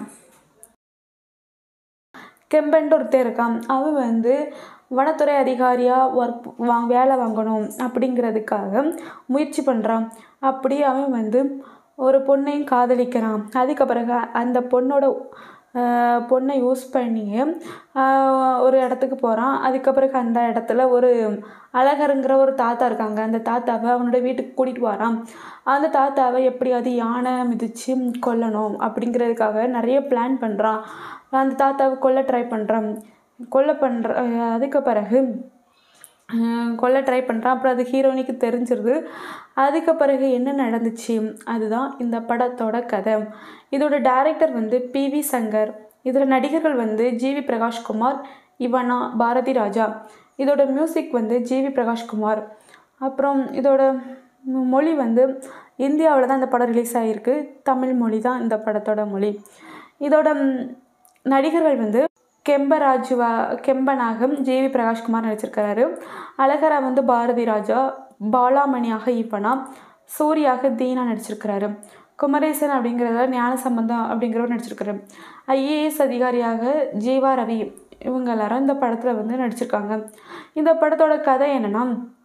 கெம்பன்ட்டு ஒருத்தர் இருக்கான். அவன் வந்து வனத்துறை அதிகாரியாக வேலை வாங்கணும் அப்படிங்கிறதுக்காக முயற்சி பண்ணுறான். அப்படி அவன் வந்து ஒரு பொண்ணையும் காதலிக்கிறான். அதுக்கு பிறகு அந்த பொண்ணை யூஸ் பண்ணி ஒரு இடத்துக்கு போகிறான். அதுக்கு பிறகு அந்த இடத்துல ஒரு அழகருங்கிற ஒரு தாத்தா இருக்காங்க. அந்த தாத்தாவை அவனோட வீட்டுக்கு கூட்டிகிட்டு வரான். அந்த தாத்தாவை எப்படியாவது யானை மிதித்து கொல்லணும் அப்படிங்கிறதுக்காக நிறைய பிளான் பண்ணுறான். அந்த தாத்தாவை கொல்ல ட்ரை பண்ணுறான். அதுக்கு பிறகு கொல்ல ட்ரை பண்ணுறான். அப்புறம் அது ஹீரோயினுக்கு தெரிஞ்சிருது. அதுக்கு பிறகு என்ன நடந்துச்சு அதுதான் இந்த படத்தோட கதை. இதோட டைரக்டர் வந்து PV சங்கர். இதில் நடிகர்கள் வந்து GV பிரகாஷ்குமார், இவனா, பாரதி ராஜா. இதோட மியூசிக் வந்து GV பிரகாஷ்குமார். அப்புறம் இதோட மொழி வந்து இந்தியாவில் தான் இந்த படம் ரிலீஸ் ஆகிருக்கு. தமிழ் மொழி தான் இந்த படத்தோட மொழி. இதோட நடிகர்கள் வந்து கெம்பனாக GV பிரகாஷ்குமார் நடிச்சிருக்கிறாரு. அழகரா வந்து பாரதி ராஜா, பாலாமணியாக இவனா, சூர்யாக தீனா நடிச்சிருக்கிறாரு. குமரேசன் அப்படிங்கிறத ஞானசம்பந்தம் அப்படிங்கிறவர் நடிச்சிருக்காரு. IAS அதிகாரியாக ஜீவா ரவி இவங்க எல்லாரும் இந்த படத்தில் வந்து நடிச்சிருக்காங்க. இந்த படத்தோட கதை என்னென்னா,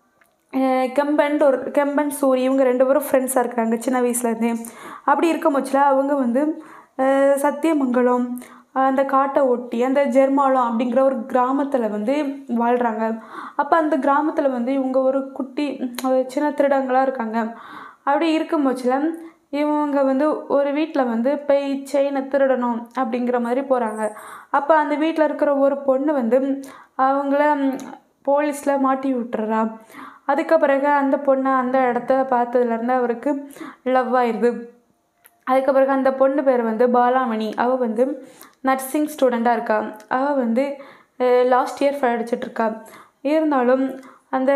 கெம்பன் சூரி இவங்க 2 பேரும் ஃப்ரெண்ட்ஸாக இருக்கிறாங்க சின்ன வயசுலேருந்தே. அப்படி இருக்கும் பட்சத்தில் அவங்க வந்து சத்தியமங்கலம் அந்த காட்டை ஒட்டி அந்த ஜெர்மாலம் அப்படிங்கிற ஒரு கிராமத்தில் வந்து வாழ்கிறாங்க. அப்போ அந்த கிராமத்தில் வந்து இவங்க ஒரு குட்டி சின்ன திருடங்களாக இருக்காங்க. அப்படி இருக்கும் பட்சத்தில் இவங்க வந்து ஒரு வீட்டில் வந்து போய் செயினை திருடணும் அப்படிங்கிற மாதிரி போகிறாங்க. அப்போ அந்த வீட்டில் இருக்கிற ஒரு பொண்ணு வந்து அவங்கள போலீஸில் மாட்டி விட்டுறா. அதுக்கு பிறகு அந்த பொண்ணை அந்த இடத்த பார்த்ததுலேருந்து அவருக்கு லவ் ஆயிடுது. அதுக்கு பிறகு அந்த பொண்ணு பேர் வந்து பாலாமணி. அவள் வந்து நர்சிங் ஸ்டூடெண்ட்டாக இருக்கா. அவள் வந்து லாஸ்ட் இயர் படிச்சிட்ருக்கா. இருந்தாலும் அந்த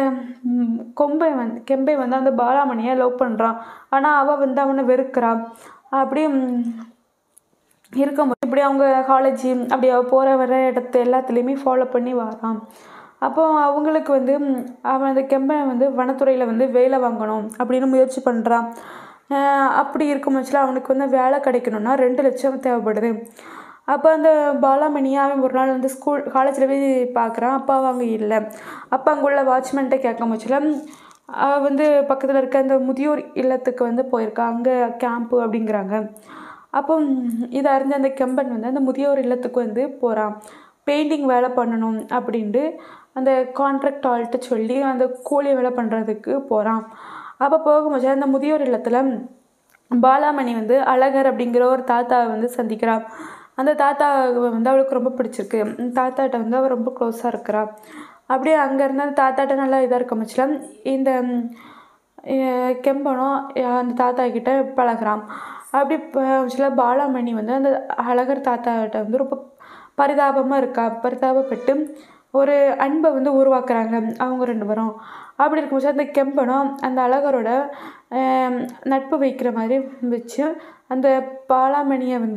கெம்பை வந்து அந்த பாலாமணியை லவ் பண்ணுறான். ஆனால் அவள் வந்து அவனை வெறுக்கிறான். அப்படியே இருக்கும்போது இப்படி அவங்க காலேஜ் அப்படி அவள் போகிற வர இடத்த எல்லாத்துலேயுமே ஃபாலோ பண்ணி வரான். அப்போது அவங்களுக்கு வந்து அவன் அந்த கெம்பை வந்து வனத்துறையில் வந்து வேலை வாங்கணும் அப்படின்னு முயற்சி பண்ணுறான். அப்படி இருக்கும் பட்சத்தில் அவனுக்கு வந்து வேலை கிடைக்கணும்னா 2 லட்சம் தேவைப்படுது. அப்போ அந்த பாலாமணியை அவன் ஒரு நாள் வந்து காலேஜில் போய் பார்க்குறான். அப்போ அவங்க இல்லை. அப்போ அங்கே உள்ள வாட்ச்மேன்கிட்ட கேட்கும் பட்சத்தில் அவள் வந்து பக்கத்தில் இருக்க அந்த முதியோர் இல்லத்துக்கு வந்து போயிருக்கா. அங்கே கேம்ப்பு அப்படிங்கிறாங்க. அப்போ இதை அறிஞ்ச அந்த கெம்பன் வந்து அந்த முதியோர் இல்லத்துக்கு வந்து போகிறான். பெயிண்டிங் வேலை பண்ணணும் அப்படின்ட்டு அந்த கான்ட்ராக்ட் ஆள்கிட்ட சொல்லி அந்த கூலி வேலை பண்ணுறதுக்கு போகிறான். அப்போ போகும்போது அந்த முதியோர் இல்லத்தில் பாலாமணி வந்து அழகர் அப்படிங்கிற ஒரு தாத்தாவை வந்து சந்திக்கிறாள். அந்த தாத்தாவை வந்து அவளுக்கு ரொம்ப பிடிச்சிருக்கு. தாத்தாட்ட வந்து அவள் ரொம்ப க்ளோஸாக இருக்கிறா. அப்படியே அங்கேருந்து அந்த தாத்தாட்ட நல்லா இதாக இருக்க முச்சில் இந்த கெம்பனும் அந்த தாத்தா கிட்ட பழகிறான். அப்படி சில பாலாமணி வந்து அந்த அழகர் தாத்தாட்ட வந்து ரொம்ப பரிதாபப்பட்டு ஒரு அன்பை வந்து உருவாக்குறாங்க அவங்க 2 பேரும். அப்படி இருக்கும்போது அந்த கெம்பனும் அந்த அழகரோட நட்பு வைக்கிற மாதிரி வச்சு அந்த பாலாமணியை வந்து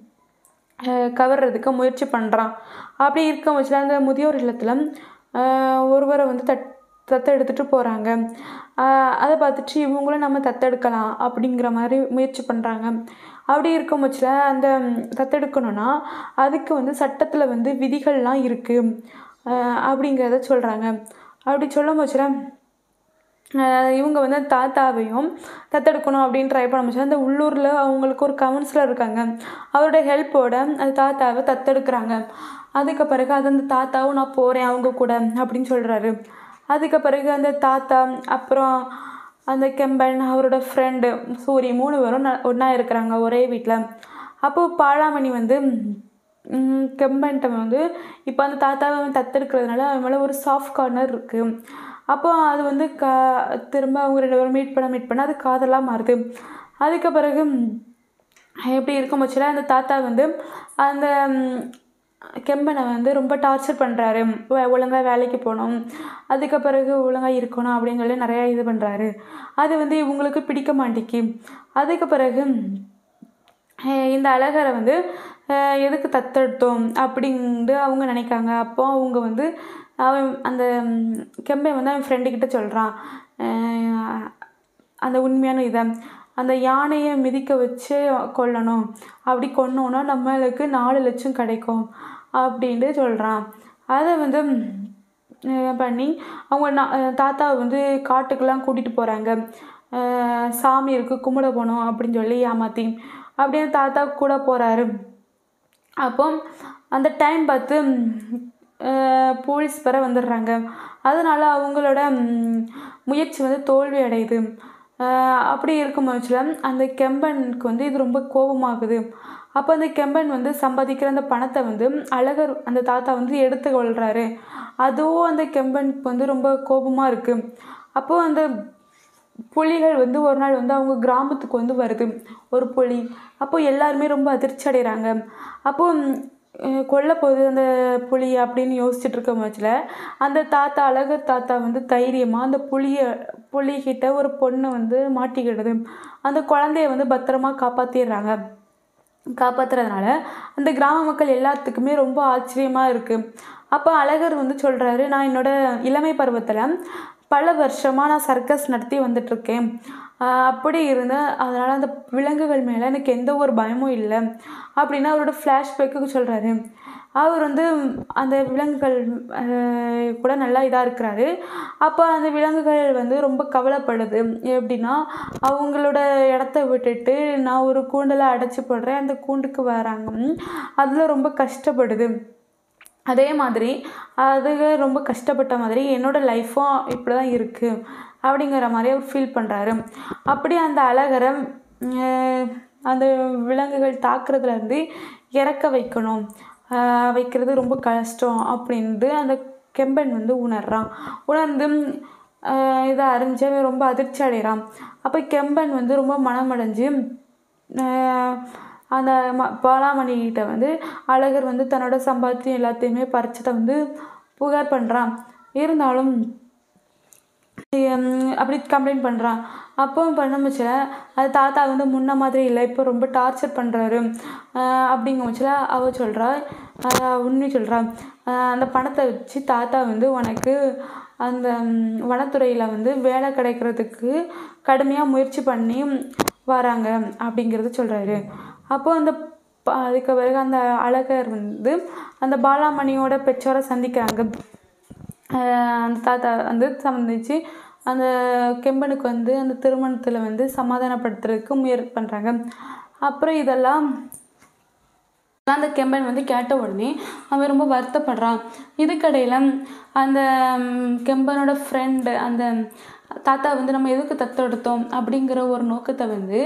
கவர்றதுக்கு முயற்சி பண்ணுறான். அப்படி இருக்க வச்சுல அந்த முதியோர் இல்லத்தில் ஒருவரை வந்து தத்தெடுத்துட்டு போகிறாங்க. அதை பார்த்துட்டு இவங்களும் நம்ம தத்தெடுக்கலாம் அப்படிங்கிற மாதிரி முயற்சி பண்ணுறாங்க. அப்படி இருக்கும் பட்சத்தில் அந்த தத்தெடுக்கணும்னா அதுக்கு வந்து சட்டத்தில் வந்து விதிகள்லாம் இருக்குது அப்படிங்கிறத சொல்கிறாங்க. அப்படி சொல்லும் பட்சத்தில் இவங்க வந்து தாத்தாவையும் தத்தெடுக்கணும் அப்படின்னு ட்ரை பண்ண முடிச்சு அந்த உள்ளூரில் அவங்களுக்கு ஒரு கவுன்சிலர் இருக்காங்க. அவரோட ஹெல்ப்போட அந்த தாத்தாவை தத்தெடுக்கிறாங்க. அதுக்கு பிறகு அது அந்த தாத்தாவும் நான் போகிறேன் அவங்க கூட அப்படின்னு சொல்கிறாரு. அதுக்கு பிறகு அந்த தாத்தா அப்புறம் அந்த கெம்பன் அவரோட ஃப்ரெண்டு சூரி 3 பேரும் ஒன்றா இருக்கிறாங்க ஒரே வீட்டில். அப்போது பாலாமணி வந்து கெம்பன்ட்ட வந்து இப்போ அந்த தாத்தாவை தத்தெடுக்கிறதுனால அவன் மேலே ஒரு சாஃப்ட் கார்னர் இருக்குது. அப்போ அது வந்து திரும்ப அவங்க 2 பேரும் மீட் பண்ண அது காதலாக மாறுது. அதுக்கு பிறகு எப்படி இருக்கும் பட்சத்தில் அந்த தாத்தா வந்து அந்த கெம்பனை வந்து ரொம்ப டார்ச்சர் பண்ணுறாரு. ஒழுங்காக வேலைக்கு போகணும், அதுக்கு பிறகு ஒழுங்காக இருக்கணும் அப்படின்னு சொல்லி நிறையா இது பண்ணுறாரு. அது வந்து இவங்களுக்கு பிடிக்க மாட்டேங்கி. அதுக்கு பிறகு இந்த அழகரை வந்து எதுக்கு தத்தெடுத்தோம் அப்படின்ட்டு அவங்க நினைக்காங்க. அப்போ அவங்க வந்து அவன் அந்த கெம்பை வந்து அவன் ஃப்ரெண்டுக்கிட்ட சொல்கிறான் அந்த உண்மையான இதை அந்த யானையை மிதிக்க வச்சு கொல்லணும், அப்படி கொன்னோன்னா நம்மளுக்கு 4 லட்சம் கிடைக்கும் அப்படின்ட்டு சொல்கிறான். அதை வந்து பண்ணி அவங்க தாத்தாவை வந்து காட்டுக்கெல்லாம் கூட்டிகிட்டு போகிறாங்க. சாமி இருக்குது கும்பிட போகணும் அப்படின்னு சொல்லி ஏமாற்றி அப்படின்னு தாத்தா கூட போகிறாரு. அப்போ அந்த டைம் பார்த்து போலீஸ் வர வந்துடுறாங்க. அதனால் அவங்களோட முயற்சி வந்து தோல்வி அடையுது. அப்படி இருக்கும் பட்சத்தில் அந்த கெம்பனுக்கு வந்து இது ரொம்ப கோபமாகுது. அப்போ அந்த கெம்பன் வந்து சம்பாதிக்கிற அந்த பணத்தை வந்து அழகர் அந்த தாத்தா வந்து எடுத்து கொள்கிறாரு. அதுவும் அந்த கெம்பனுக்கு வந்து ரொம்ப கோபமாக இருக்குது. அப்போது அந்த புலிகள் வந்து ஒரு நாள் வந்து அவங்க கிராமத்துக்கு வந்து வருது ஒரு புலி. அப்போது எல்லாருமே ரொம்ப அதிர்ச்சி அடைகிறாங்க. அப்போது கொல்ல போகுது அந்த புலி அப்படின்னு யோசிச்சுட்டு இருக்க பட்சத்தில் அந்த தாத்தா அழகர் தாத்தா வந்து தைரியமாக அந்த புலிகிட்ட ஒரு பொண்ணு வந்து மாட்டிக்கிடுது. அந்த குழந்தைய வந்து பத்திரமா காப்பாற்றுறதுனால அந்த கிராம மக்கள் எல்லாத்துக்குமே ரொம்ப ஆச்சரியமாக இருக்குது. அப்போ அழகர் வந்து சொல்கிறாரு, நான் என்னோடய இளமை பருவத்தில் பல வருஷமாக நான் சர்க்கஸ் நடத்தி வந்துட்டுருக்கேன். அப்படி இருந்தால் அதனால் அந்த விலங்குகள் மேலே எனக்கு எந்த ஒரு பயமும் இல்லை அப்படின்னு அவரோட ஃப்ளாஷ்பேக்கு சொல்கிறாரு. அவர் வந்து அந்த விலங்குகள் கூட நல்லா இதாக இருக்கிறாரு. அப்போ அந்த விலங்குகள் வந்து ரொம்ப கவலைப்படுது. எப்படின்னா, அவங்களோட இடத்த விட்டுட்டு நான் ஒரு கூண்டில் அடைச்சி போடுறேன், அந்த கூண்டுக்கு வராங்க. அதில் ரொம்ப கஷ்டப்படுது. அதே மாதிரி அதுக ரொம்ப கஷ்டப்பட்ட மாதிரி என்னோடய லைஃப்பும் இப்படி தான் இருக்குது அப்படிங்கிற மாதிரி அவர் ஃபீல் பண்ணுறாரு. அப்படி அந்த அழகரை அந்த விலங்குகள் தாக்குறதுலேருந்து இறக்க வைக்கணும், வைக்கிறது ரொம்ப கஷ்டம் அப்படின்ட்டு அந்த கெம்பன் வந்து உணர்ந்து இதை அறிஞ்சவன் ரொம்ப அதிர்ச்சி அடைகிறான். அப்போ கெம்பன் வந்து ரொம்ப மனமடைஞ்சு அந்த பாலாமணிகிட்ட வந்து அழகர் வந்து தன்னோட சம்பாத்தியம் எல்லாத்தையுமே பறிச்சதை வந்து புகார் பண்ணுறான். இருந்தாலும் அப்படி கம்ப்ளைண்ட் பண்ணுறான். அப்போ பண்ண முச்சில அது தாத்தா வந்து முன்ன மாதிரி இல்லை, இப்போ ரொம்ப டார்ச்சர் பண்ணுறாரு அப்படிங்க முச்சில அவள் சொல்கிறா, உண்மை சொல்கிறா, அந்த பணத்தை வச்சு தாத்தா வந்து உனக்கு அந்த வனத்துறையில் வந்து வேலை கிடைக்கிறதுக்கு கடுமையாக முயற்சி பண்ணி வராங்க அப்படிங்கிறது சொல்கிறாரு. அப்போது அதுக்கு பிறகு அந்த அழகர் வந்து அந்த பாலாமணியோட பெற்றோரை சந்திக்கிறாங்க. அந்த தாத்தா வந்து சந்திச்சு அந்த கெம்பனுக்கு வந்து அந்த திருமணத்தில் வந்து சமாதானப்படுத்துறதுக்கு முயற்சி பண்ணுறாங்க. அப்புறம் இதெல்லாம் அந்த கெம்பன் வந்து கேட்ட உடனே அவன் ரொம்ப வருத்தப்படுறான். இதுக்கடையில் அந்த கெம்பனோட ஃப்ரெண்டு அந்த தாத்தா வந்து நம்ம எதுக்கு தத்தெடுத்தோம் அப்படிங்கிற ஒரு நோக்கத்தை வந்து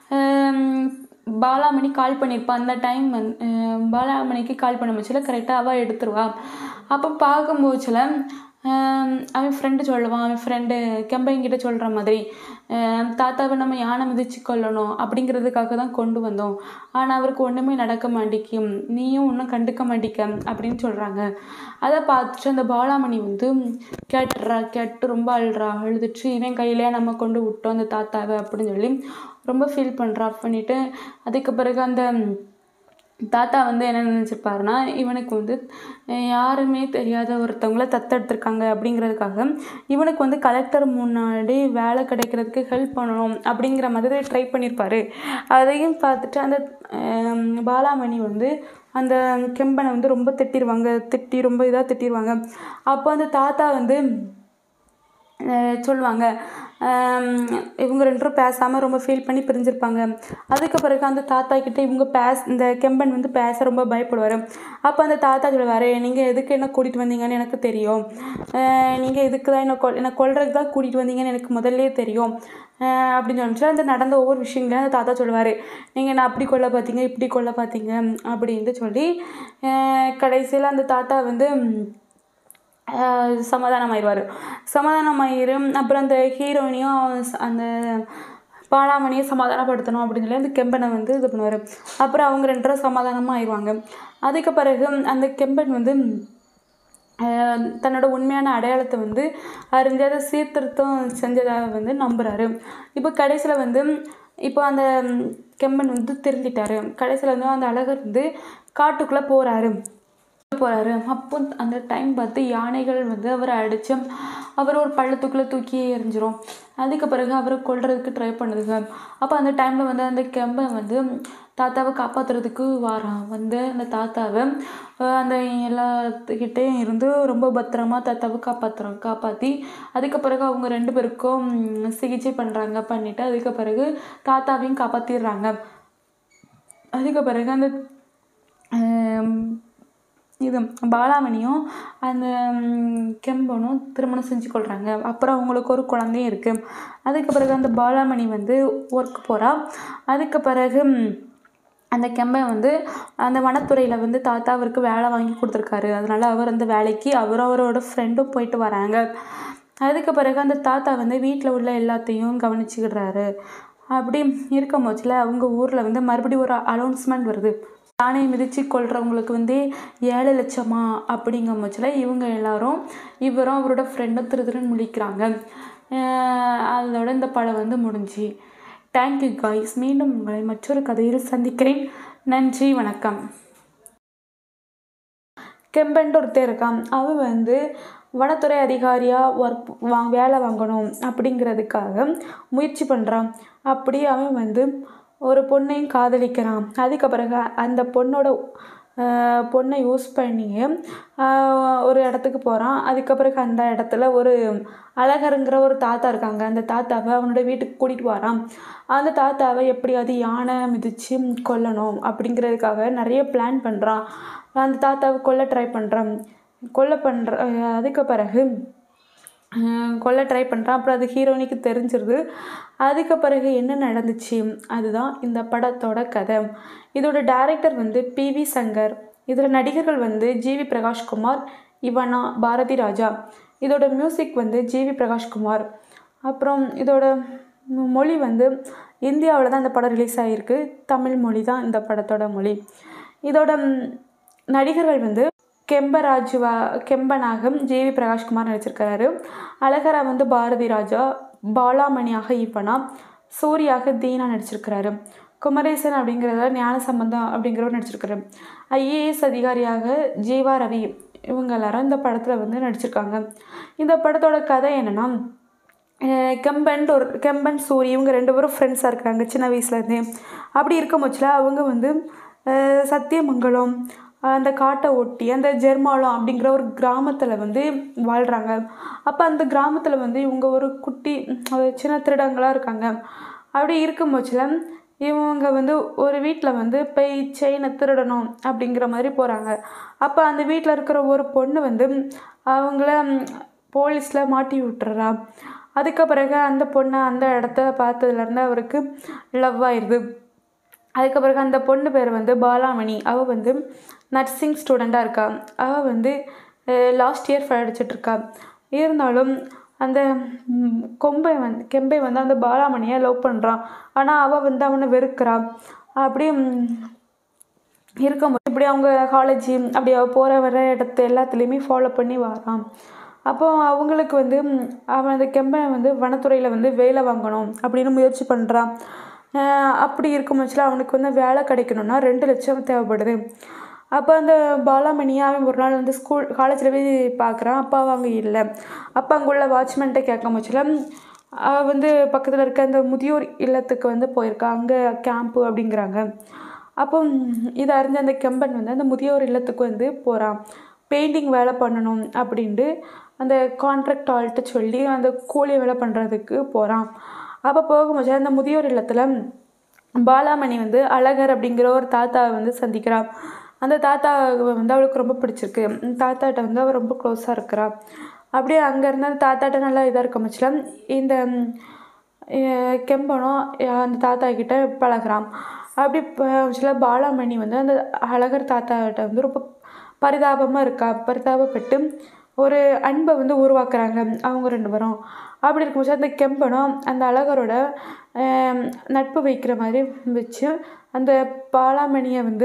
பாலாமணி கால் பண்ணியிருப்பான். அந்த டைம் பாலாமணிக்கு கால் பண்ண முச்சில கரெக்டாக அவள் எடுத்துருவா. அப்போ பார்க்கும்போதுல அவன் ஃப்ரெண்டு சொல்லுவான், அவன் ஃப்ரெண்டு கெம்பங்கிட்ட சொல்கிற மாதிரி தாத்தாவை நம்ம யானை மிதிச்சு கொள்ளணும் அப்படிங்கிறதுக்காக தான் கொண்டு வந்தோம், ஆனால் அவருக்கு ஒன்றுமே நடக்க மாட்டேக்கும், நீயும் ஒன்றும் கண்டுக்க மாட்டேக்க அப்படின்னு சொல்கிறாங்க. அதை பார்த்துட்டு அந்த பாலாமணி வந்து கேட்டு ரொம்ப அழுதுட்டு இவன் கையிலே நம்ம கொண்டு விட்டோம் அந்த தாத்தாவை அப்படின்னு சொல்லி ரொம்ப ஃபீல் பண்ணுறா. பண்ணிவிட்டு அதுக்கு பிறகு அந்த தாத்தா வந்து என்ன நினச்சிருப்பாருன்னா, இவனுக்கு வந்து யாருமே தெரியாத ஒருத்தவங்கள தத்தெடுத்திருக்காங்க அப்படிங்கிறதுக்காக இவனுக்கு வந்து கலெக்டர் முன்னாடி வேலை கிடைக்கிறதுக்கு ஹெல்ப் பண்ணணும் அப்படிங்கிற மாதிரி ட்ரை பண்ணியிருப்பார். அதையும் பார்த்துட்டு அந்த பாலாமணி வந்து அந்த கெம்பனை வந்து ரொம்ப ரொம்ப இதாக திட்டிடுவாங்க. அப்போ அந்த தாத்தா வந்து சொல்லுவாங்க, இவங்க ரெண்டும் பேசாமல் ரொம்ப ஃபீல் பண்ணி பிரிஞ்சிருப்பாங்க. அதுக்கு பிறகு அந்த தாத்தா கிட்டே இந்த கெம்பன் வந்து பேச ரொம்ப பயப்படுவார். அப்போ அந்த தாத்தா சொல்லுவார், நீங்கள் எதுக்கு என்ன கூட்டிகிட்டு வந்தீங்கன்னு எனக்கு தெரியும், நீங்கள் எதுக்கு தான் என்னை கொல்றதுக்கு தான் கூட்டிகிட்டு வந்தீங்கன்னு எனக்கு முதல்லே தெரியும் அப்படின்னு சொல்லிட்டு அந்த நடந்த ஒவ்வொரு விஷயங்களையும் அந்த தாத்தா சொல்லுவார். நீங்கள் என்ன அப்படி கொல்ல பார்த்தீங்க, இப்படி கொல்ல பார்த்தீங்க அப்படின்ட்டு சொல்லி கடைசியில் அந்த தாத்தா வந்து சமாதானமாயிடுவார். அப்புறம் அந்த ஹீரோயினையும் அந்த பாலாமணியை சமாதானப்படுத்தணும் அப்படின்னு சொல்லி அந்த கெம்பனை வந்து இது பண்ணுவார். அப்புறம் அவங்க ரெண்டு பேரும் சமாதானமாக ஆயிடுவாங்க. அதுக்கு பிறகு அந்த கெம்பன் வந்து தன்னோட உண்மையான அடையாளத்தை வந்து அறிஞ்சு அதை சீர்திருத்தம் செஞ்சதாக வந்து நம்புகிறாரு. இப்போ கடைசியில் வந்து இப்போ அந்த கெம்பன் வந்து திருந்திட்டார். கடைசியில் வந்து அந்த அழகர் வந்து காட்டுக்குள்ளே போகிறாரு. அப்போ அந்த டைம் பார்த்து யானைகள் வந்து அவரை அடித்து அவர் ஒரு பள்ளத்துக்குள்ளே தூக்கி எறிஞ்சிரும். அதுக்கு பிறகு அவரை கொல்றதுக்கு ட்ரை பண்ணுதுங்க. அப்போ அந்த டைமில் வந்து அந்த கெம்பன் வந்து தாத்தாவை காப்பாற்றுறதுக்கு வந்து அந்த தாத்தாவை அந்த எல்லாத்துக்கிட்டேயும் இருந்து ரொம்ப பத்திரமா தாத்தாவை காப்பாற்றி அதுக்கு பிறகு அவங்க ரெண்டு பேருக்கும் சிகிச்சை பண்ணிவிட்டு அதுக்கு பிறகு தாத்தாவையும் காப்பாற்றிடுறாங்க. அதுக்கு பிறகு அந்த இது பாலாமணியும் அந்த கெம்பனும் திருமணம் செஞ்சு கொள்கிறாங்க. அப்புறம் அவங்களுக்கு ஒரு குழந்தையும் இருக்குது. அதுக்கு பிறகு அந்த பாலாமணி வந்து ஒர்க் போகிறா. அதுக்கு பிறகு அந்த கெம்பன் வந்து அந்த வனத்துறையில் வந்து தாத்தா அவருக்கு வேலை வாங்கி கொடுத்துருக்காரு. அதனால் அவர் அந்த வேலைக்கு அவரோட ஃப்ரெண்டும் போயிட்டு வராங்க. அதுக்கு பிறகு அந்த தாத்தா வந்து வீட்டில் உள்ள எல்லாத்தையும் கவனிச்சுக்கிடுறாரு. அப்படி இருக்கும் போச்சுல அவங்க ஊரில் வந்து மறுபடியும் ஒரு அனௌன்ஸ்மெண்ட் வருது, யானையை மிதித்து கொள்றவங்களுக்கு வந்து 7 லட்சமா அப்படிங்கும் போச்சுல இவங்க எல்லாரும் இவரும் அவரோட ஃப்ரெண்டும் திருன்னு முழிக்கிறாங்க. அதோட இந்த படம் வந்து முடிஞ்சு. Thank you guys. மீண்டும் உங்களை மற்றொரு கதையில் சந்திக்கிறேன். நன்றி, வணக்கம். கெம்பன்ட்டு ஒருத்தர் இருக்கான். அவன் வந்து வனத்துறை அதிகாரியாக வேலை வாங்கணும் அப்படிங்கிறதுக்காக முயற்சி பண்ணுறான். அப்படி அவன் வந்து ஒரு பொண்ணையும் காதலிக்கிறான். அதுக்கு பிறகு அந்த பொண்ணோட பொண்ணை யூஸ் பண்ணி ஒரு இடத்துக்கு போகிறான். அதுக்கப்புறம் அந்த இடத்துல ஒரு அழகருங்கிற ஒரு தாத்தா இருக்காங்க. அந்த தாத்தாவை அவனோட வீட்டுக்கு கூட்டிகிட்டு வரான். அந்த தாத்தாவை எப்படியாவது யானை மிதித்து கொல்லணும் அப்படிங்கிறதுக்காக நிறைய பிளான் பண்ணுறான். அந்த தாத்தாவை கொல்ல ட்ரை பண்ணுறான். அதுக்கு பிறகு கொல்ல ட்ரை பண்ணுறான். அப்புறம் அது ஹீரோயினுக்கு தெரிஞ்சிருது. அதுக்கு பிறகு என்ன நடந்துச்சு அதுதான் இந்த படத்தோட கதை. இதோட டைரக்டர் வந்து PV சங்கர். இதில் நடிகர்கள் வந்து GV பிரகாஷ்குமார், இவனா, பாரதி ராஜா. இதோட மியூசிக் வந்து GV பிரகாஷ்குமார். அப்புறம் இதோட மொழி வந்து இந்தியாவில் தான் இந்த படம் ரிலீஸ் ஆகிருக்கு. தமிழ் மொழி தான் இந்த படத்தோட மொழி. இதோட நடிகர்கள் வந்து கெம்பனாக GV பிரகாஷ்குமார் நடிச்சிருக்காரு. அழகரா வந்து பாரதி ராஜா, பாலாமணியாக இவனா, சூர்யாக தீனா நடிச்சிருக்கிறாரு. குமரேசன் அப்படிங்கிறத ஞானசம்பந்தம் அப்படிங்கிறவர் நடிச்சிருக்காரு. IAS அதிகாரியாக ஜீவா ரவி இவங்க எல்லாரும் இந்த படத்தில் வந்து நடிச்சிருக்காங்க. இந்த படத்தோட கதை என்னென்னா, கெம்பன் சூரி இவங்க 2 பேரும் ஃப்ரெண்ட்ஸாக இருக்கிறாங்க சின்ன வயசுலேருந்தே. அப்படி இருக்கும் பட்சத்தில் அவங்க வந்து சத்தியமங்கலம் அந்த காட்டை ஒட்டி அந்த ஜெர்மாலம் அப்படிங்கிற ஒரு கிராமத்தில் வந்து வாழ்கிறாங்க. அப்போ அந்த கிராமத்தில் வந்து இவங்க ஒரு குட்டி சின்ன திருடங்களாக இருக்காங்க. அப்படி இருக்கும் பட்சத்தில் இவங்க வந்து ஒரு வீட்டில் வந்து போய் செயினை திருடணும் அப்படிங்கிற மாதிரி போகிறாங்க. அப்போ அந்த வீட்டில் இருக்கிற ஒரு பொண்ணு வந்து அவங்கள போலீஸில் மாட்டி விட்டுறா. அதுக்கு பிறகு அந்த பொண்ணை அந்த இடத்த பார்த்ததுலேருந்து அவருக்கு லவ் ஆயிடுது. அதுக்கு பிறகு அந்த பொண்ணு பேர் வந்து பாலாமணி. அவள் வந்து நர்சிங் ஸ்டூடெண்ட்டாக இருக்கா. அவள் வந்து லாஸ்ட் இயர் படிச்சிட்ருக்கா. இருந்தாலும் அந்த கெம்பை வந்து அந்த பாலாமணியை லவ் பண்ணுறான். ஆனால் அவள் வந்து அவனை வெறுக்கிறான். அப்படியே இருக்கும்போது இப்படி அவங்க காலேஜ் அப்படி அவள் போகிற வர இடத்த எல்லாத்துலேயுமே ஃபாலோ பண்ணி வரான். அப்போது அவங்களுக்கு வந்து அவன் அந்த கெம்பை வந்து வனத்துறையில் வந்து வேலை வாங்கணும் அப்படின்னு முயற்சி பண்ணுறான். அப்படி இருக்கும் பட்சத்தில் அவனுக்கு வந்து வேலை கிடைக்கணும்னா 2 லட்சம் தேவைப்படுது. அப்போ அந்த பாலாமணியை அவன் ஒரு நாள் வந்து காலேஜில் போய் பார்க்குறான். அப்போ அவங்க இல்லை. அப்போ அங்கே உள்ள வாட்ச்மேன்கிட்ட கேட்க பட்சத்தில் அவள் வந்து பக்கத்தில் இருக்க அந்த முதியோர் இல்லத்துக்கு வந்து போயிருக்கா. அங்கே கேம்ப்பு அப்படிங்கிறாங்க. அப்போ இதை அறிஞ்ச அந்த கெம்பன் வந்து அந்த முதியோர் இல்லத்துக்கு வந்து போகிறான். பெயிண்டிங் வேலை பண்ணணும் அப்படின்ட்டு அந்த கான்ட்ராக்ட் ஆள்கிட்ட சொல்லி அந்த கூலி வேலை பண்ணுறதுக்கு போகிறான். அப்போ போகும்போது அந்த முதியோர் இல்லத்தில் பாலாமணி வந்து அழகர் அப்படிங்கிற ஒரு தாத்தாவை வந்து சந்திக்கிறாள். அந்த தாத்தாவை வந்து அவளுக்கு ரொம்ப பிடிச்சிருக்கு. தாத்தாட்ட வந்து அவள் ரொம்ப க்ளோஸாக இருக்கிறா. அப்படியே அங்கேருந்து அந்த தாத்தாட்ட நல்லா இதாக இருக்க பட்சத்தில் இந்த கெம்பனும் அந்த தாத்தா கிட்ட பழகிறான். அப்படி சில பாலாமணி வந்து அந்த அழகர் தாத்தாட்ட வந்து ரொம்ப பரிதாபப்பட்டு ஒரு அன்பை வந்து உருவாக்குறாங்க அவங்க 2 பேரும். அப்படி இருக்கும்போது அந்த கெம்பனும் அந்த அழகரோட நட்பு வைக்கிற மாதிரி வச்சு அந்த பாலாமணியை வந்து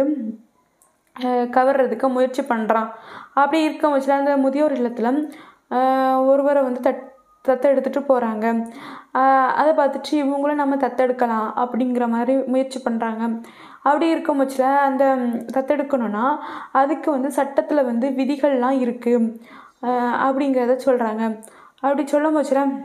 கவர்றதுக்கு முயற்சி பண்ணுறான். அப்படி இருக்க வச்சுல அந்த முதியோர் இல்லத்தில் ஒருவரை வந்து தத்தெடுத்துட்டு போகிறாங்க. அதை பார்த்துட்டு இவங்களும் நம்ம தத்தெடுக்கலாம் அப்படிங்கிற மாதிரி முயற்சி பண்ணுறாங்க. அப்படி இருக்கும் பட்சத்தில் அந்த தத்தெடுக்கணும்னா அதுக்கு வந்து சட்டத்தில் வந்து விதிகள்லாம் இருக்குது அப்படிங்கிறத சொல்கிறாங்க. அப்படி சொல்லும் பட்சத்தில்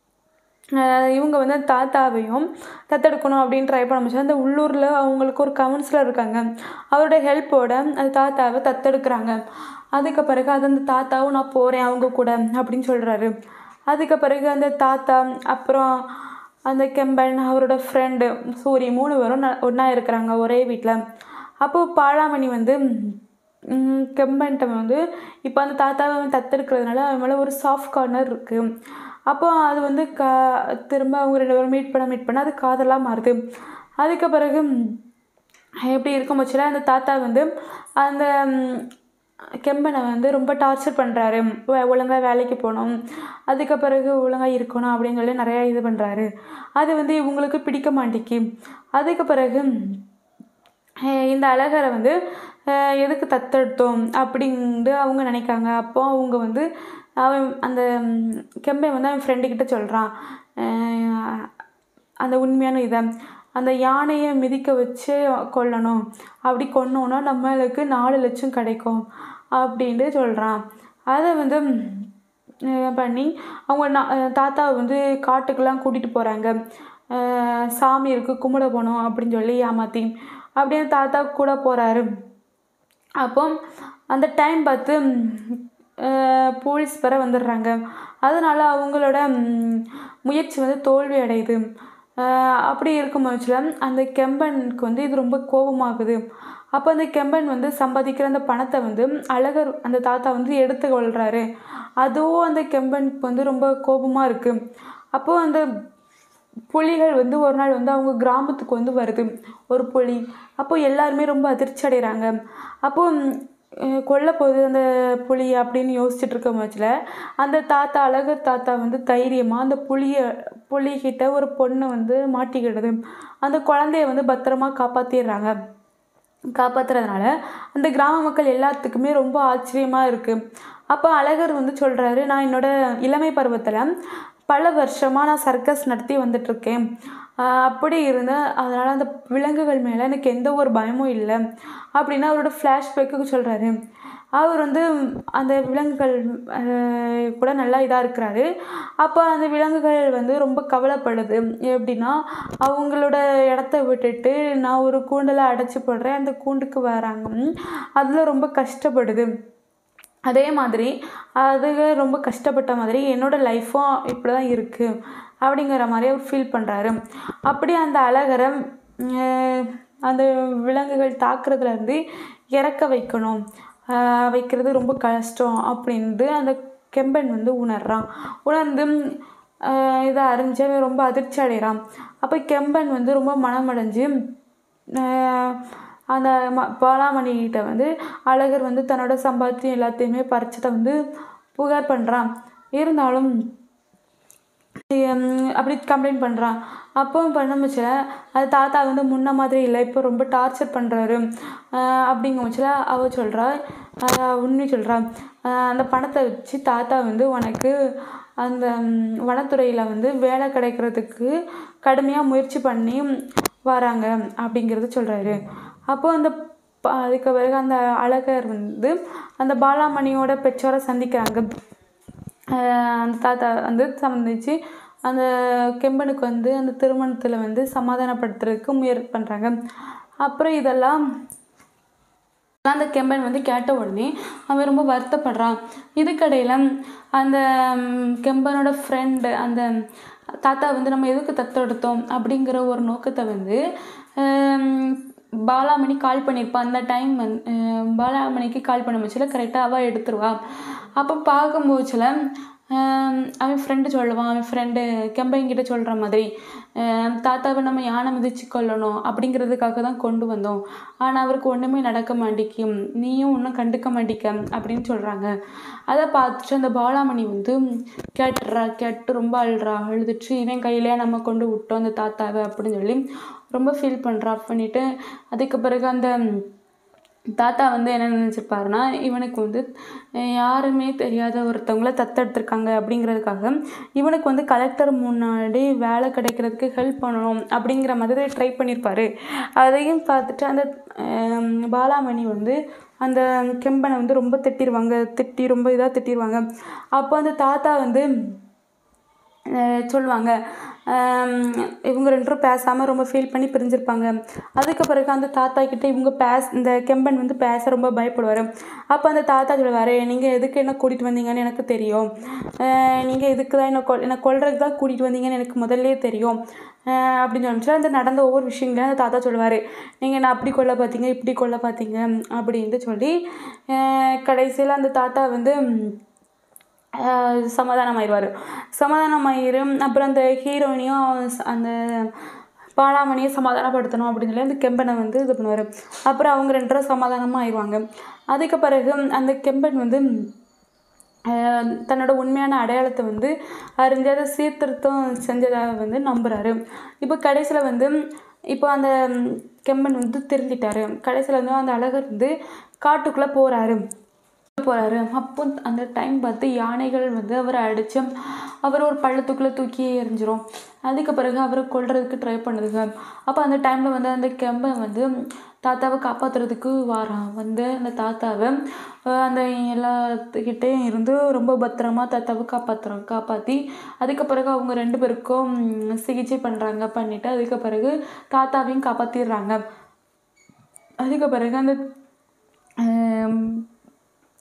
இவங்க வந்து தாத்தாவையும் தத்தெடுக்கணும் அப்படின்னு ட்ரை பண்ண முடிச்சு அந்த உள்ளூரில் அவங்களுக்கு ஒரு கவுன்சிலர் இருக்காங்க. அவரோட ஹெல்ப்போட அந்த தாத்தாவை தத்தெடுக்கிறாங்க. அதுக்கு பிறகு அது அந்த தாத்தாவும் நான் போகிறேன் அவங்க கூட அப்படின்னு சொல்கிறாரு. அதுக்கு பிறகு அந்த தாத்தா அப்புறம் அந்த கெம்பன் அவரோட ஃப்ரெண்டு சூரி 3 பேரும் ஒன்றா இருக்கிறாங்க ஒரே வீட்டில். அப்போது பாலாமணி வந்து கெம்பன்ட்ட வந்து இப்போ அந்த தாத்தாவை தத்தெடுக்கிறதுனால அவன் மேலே ஒரு சாஃப்ட் கார்னர் இருக்குது. அப்போ அது வந்து திரும்ப அவங்க 2 பேரும் மீட் பண்ண அது காதலாக மாறுது. அதுக்கு பிறகு எப்படி இருக்கும் பட்சத்தில் அந்த தாத்தா வந்து அந்த கெம்பனை வந்து ரொம்ப டார்ச்சர் பண்ணுறாரு. ஒழுங்காக வேலைக்கு போகணும், அதுக்கு பிறகு ஒழுங்காக இருக்கணும் அப்படின்னு சொல்லி நிறையா இது பண்ணுறாரு. அது வந்து இவங்களுக்கு பிடிக்க மாட்டேங்கி. அதுக்கு பிறகு இந்த அழகரை வந்து எதுக்கு தத்தெடுத்தோம் அப்படின்ட்டு அவங்க நினைக்காங்க. அப்போ அவங்க வந்து அவன் அந்த கெம்பை வந்து அவன் ஃப்ரெண்டுக்கிட்ட சொல்கிறான் அந்த உண்மையான இதை, அந்த யானையை மிதிக்க வச்சு கொல்லணும், அப்படி கொன்னோன்னா நம்மளுக்கு 4 லட்சம் கிடைக்கும் அப்படின்ட்டு சொல்கிறான். அதை வந்து பண்ணி அவங்க தாத்தாவை வந்து காட்டுக்கெல்லாம் கூட்டிகிட்டு போகிறாங்க. சாமி இருக்குது கும்பிட போகணும் அப்படின்னு சொல்லி ஏமாற்றி அப்படியே தாத்தா கூட போகிறாரு. அப்போ அந்த டைம் பார்த்து போலீஸ் வர வந்துடுறாங்க. அதனால் அவங்களோட முயற்சி வந்து தோல்வி அடையுது. அப்படி இருக்கும் பட்சத்தில் அந்த கெம்பனுக்கு வந்து இது ரொம்ப கோபமாகுது. அப்போ அந்த கெம்பன் வந்து சம்பாதிக்கிற அந்த பணத்தை வந்து அழகர் அந்த தாத்தா வந்து எடுத்து கொள்கிறாரு. அதுவும் அந்த கெம்பனுக்கு வந்து ரொம்ப கோபமாக இருக்குது. அப்போது அந்த புலிகள் வந்து ஒரு நாள் வந்து அவங்க கிராமத்துக்கு வந்து வருது ஒரு புலி. அப்போது எல்லாருமே ரொம்ப அதிர்ச்சி அடைகிறாங்க. அப்போது கொல்ல போகுது அந்த புலி அப்படின்னு யோசிச்சுட்டு இருக்க பட்சத்தில் அந்த தாத்தா அழகர் தாத்தா வந்து தைரியமாக அந்த புலிகிட்ட ஒரு பொண்ணு வந்து மாட்டிக்கிடுது. அந்த குழந்தைய வந்து பத்திரமா காப்பாற்றுறதுனால அந்த கிராம மக்கள் எல்லாத்துக்குமே ரொம்ப ஆச்சரியமாக இருக்குது. அப்போ அழகர் வந்து சொல்கிறாரு, நான் என்னோடய இளமை பருவத்தில் பல வருஷமாக நான் சர்க்கஸ் நடத்தி வந்துட்டுருக்கேன். அப்படி இருந்தேன். அதனால் அந்த விலங்குகள் மேலே எனக்கு எந்த ஒரு பயமும் இல்லை அப்படின்னு அவரோட ஃப்ளாஷ்பேக்கு சொல்கிறாரு. அவர் வந்து அந்த விலங்குகள் கூட நல்லா இதாக இருக்கிறாரு. அப்போ அந்த விலங்குகள் வந்து ரொம்ப கவலைப்படுது. எப்படின்னா, அவங்களோட இடத்த விட்டுட்டு நான் ஒரு கூண்டில் அடைச்சி போடுறேன், அந்த கூண்டுக்கு வராங்க, அதில் ரொம்ப கஷ்டப்படுது. அதே மாதிரி அதுக ரொம்ப கஷ்டப்பட்ட மாதிரி என்னோடய லைஃப்பும் இப்படி தான் இருக்குது அப்படிங்கிற மாதிரி அவர் ஃபீல் பண்ணுறாரு. அப்படி அந்த அழகரை அந்த விலங்குகள் தாக்குறதுலேருந்து இறக்க வைக்கிறது ரொம்ப கஷ்டம் அப்படின்ட்டு அந்த கெம்பன் வந்து உணர்ந்து இதை அறிஞ்சவன் ரொம்ப அதிர்ச்சி அடைகிறான். அப்போ கெம்பன் வந்து ரொம்ப மனமடைஞ்சு அந்த பாலாமணிகிட்ட வந்து அழகர் வந்து தன்னோட சம்பாத்தியம் எல்லாத்தையுமே பறிச்சதை வந்து புகார் பண்ணுறான். இருந்தாலும் அப்படி கம்ப்ளைண்ட் பண்ணுறான். அப்போ பண்ணும்போச்சுல அது தாத்தா வந்து முன்ன மாதிரி இல்லை, இப்போ ரொம்ப டார்ச்சர் பண்ணுறாரு. அப்படிங்கும்போச்சுல அவள் சொல்கிறா, உண்மை சொல்கிறா, அந்த பணத்தை வச்சு தாத்தா வந்து உனக்கு அந்த வனத்துறையில் வந்து வேலை கிடைக்கிறதுக்கு கடுமையாக முயற்சி பண்ணி வராங்க அப்படிங்கிறது சொல்கிறாரு. அப்போது அதுக்கு பிறகு அந்த அழகர் வந்து அந்த பாலாமணியோட பெற்றோரை சந்திக்கிறாங்க. அந்த தாத்தா வந்து சந்திச்சு அந்த கெம்பனுக்கு வந்து அந்த திருமணத்தில் வந்து சமாதானப்படுத்துறதுக்கு முயற்சி பண்ணுறாங்க. அப்புறம் இதெல்லாம் அந்த கெம்பன் வந்து கேட்ட உடனே அவன் ரொம்ப வருத்தப்படுறான். இதுக்கடையில் அந்த கெம்பனோட ஃப்ரெண்டு அந்த தாத்தா வந்து நம்ம எதுக்கு தத்தெடுத்தோம் அப்படிங்கிற ஒரு நோக்கத்தை வந்து பாலாமணி கால் பண்ணியிருப்பான். அந்த டைம் பாலாமணிக்கு கால் பண்ண முச்சில் கரெக்டாக அவள் எடுத்துருவா. அப்போ பார்க்கும்போதுல அவன் ஃப்ரெண்டு சொல்லுவான், அவன் ஃப்ரெண்டு கெம்பன்கிட்ட சொல்கிற மாதிரி தாத்தாவை நம்ம யானை மிதிச்சு கொள்ளணும் அப்படிங்கிறதுக்காக தான் கொண்டு வந்தோம், ஆனால் அவருக்கு ஒன்றுமே நடக்க மாட்டேக்கும், நீயும் ஒன்றும் கண்டுக்க மாட்டேக்க அப்படின்னு சொல்கிறாங்க. அதை பார்த்துட்டு அந்த பாலாமணி வந்து கேட்டு ரொம்ப அழுதுட்டு இவன் கையிலே நம்ம கொண்டு விட்டோம் அந்த தாத்தாவை அப்படின்னு சொல்லி ரொம்ப ஃபீல் பண்ணுறா. பண்ணிவிட்டு அதுக்கு பிறகு அந்த தாத்தா வந்து என்ன நினச்சிருப்பாருன்னா, இவனுக்கு வந்து யாருமே தெரியாத ஒருத்தவங்கள தத்தெடுத்திருக்காங்க அப்படிங்கிறதுக்காக இவனுக்கு வந்து கலெக்டர் முன்னாடி வேலை கிடைக்கிறதுக்கு ஹெல்ப் பண்ணணும் அப்படிங்கிற மாதிரி ட்ரை பண்ணியிருப்பார். அதையும் பார்த்துட்டு அந்த பாலாமணி வந்து அந்த கெம்பனை வந்து ரொம்ப ரொம்ப இதாக திட்டிடுவாங்க. அப்போ அந்த தாத்தா வந்து சொல்லுவாங்க, இவங்க ரெண்டு பேரும் பேசாமல் ரொம்ப ஃபீல் பண்ணி பிரிஞ்சிருப்பாங்க. அதுக்கு பிறகு அந்த தாத்தா கிட்டே இந்த கெம்பன் வந்து பேச ரொம்ப பயப்படுவார். அப்போ அந்த தாத்தா சொல்லுவார், நீங்கள் எதுக்கு என்ன கூட்டிகிட்டு வந்தீங்கன்னு எனக்கு தெரியும், நீங்கள் எதுக்கு தான் என்னை கொல்றதுக்கு தான் கூட்டிகிட்டு வந்தீங்கன்னு எனக்கு முதல்லே தெரியும் அப்படின்னு சொல்லிட்டு அந்த நடந்த ஒவ்வொரு விஷயங்களையும் அந்த தாத்தா சொல்லுவார். நீங்கள் என்ன அப்படி கொல்ல பார்த்தீங்க, இப்படி கொல்ல பார்த்தீங்க அப்படின்ட்டு சொல்லி கடைசியில் அந்த தாத்தா வந்து சமாதானமாயிரும். அப்புறம் அந்த ஹீரோயினையும் அந்த பாலாமணியை சமாதானப்படுத்தணும் அப்படின்னு சொல்லி அந்த கெம்பனை வந்து இது பண்ணுவார். அப்புறம் அவங்க ரெண்டு பேரும் சமாதானமாக ஆயிடுவாங்க. அதுக்கு பிறகு அந்த கெம்பன் வந்து தன்னோட உண்மையான அடையாளத்தை வந்து அறிஞ்சு அதை சீர்திருத்தம் செஞ்சதாக வந்து நம்புகிறாரு. இப்போ கடைசியில் வந்து இப்போ அந்த கெம்பன் வந்து திருந்திட்டார். கடைசியில் வந்து அந்த அழகர் வந்து காட்டுக்குள்ளே போகிறாரு. அப்போ அந்த டைம் பார்த்து யானைகள் வந்து அவரை அடித்து அவர் ஒரு பள்ளத்துக்குள்ளே தூக்கி எறிஞ்சிரும். அதுக்கு பிறகு அவரை கொல்றதுக்கு ட்ரை பண்ணுதுங்க. அப்போ அந்த டைமில் வந்து அந்த கெம்பன் வந்து தாத்தாவை காப்பாற்றுறதுக்கு வந்து அந்த தாத்தாவை அந்த எல்லாத்துக்கிட்டேயும் இருந்து ரொம்ப பத்திரமா தாத்தாவை காப்பாற்றி அதுக்கு பிறகு அவங்க ரெண்டு பேருக்கும் சிகிச்சை பண்ணிவிட்டு அதுக்கு பிறகு தாத்தாவையும் காப்பாற்றிடுறாங்க. அதுக்கு பிறகு அந்த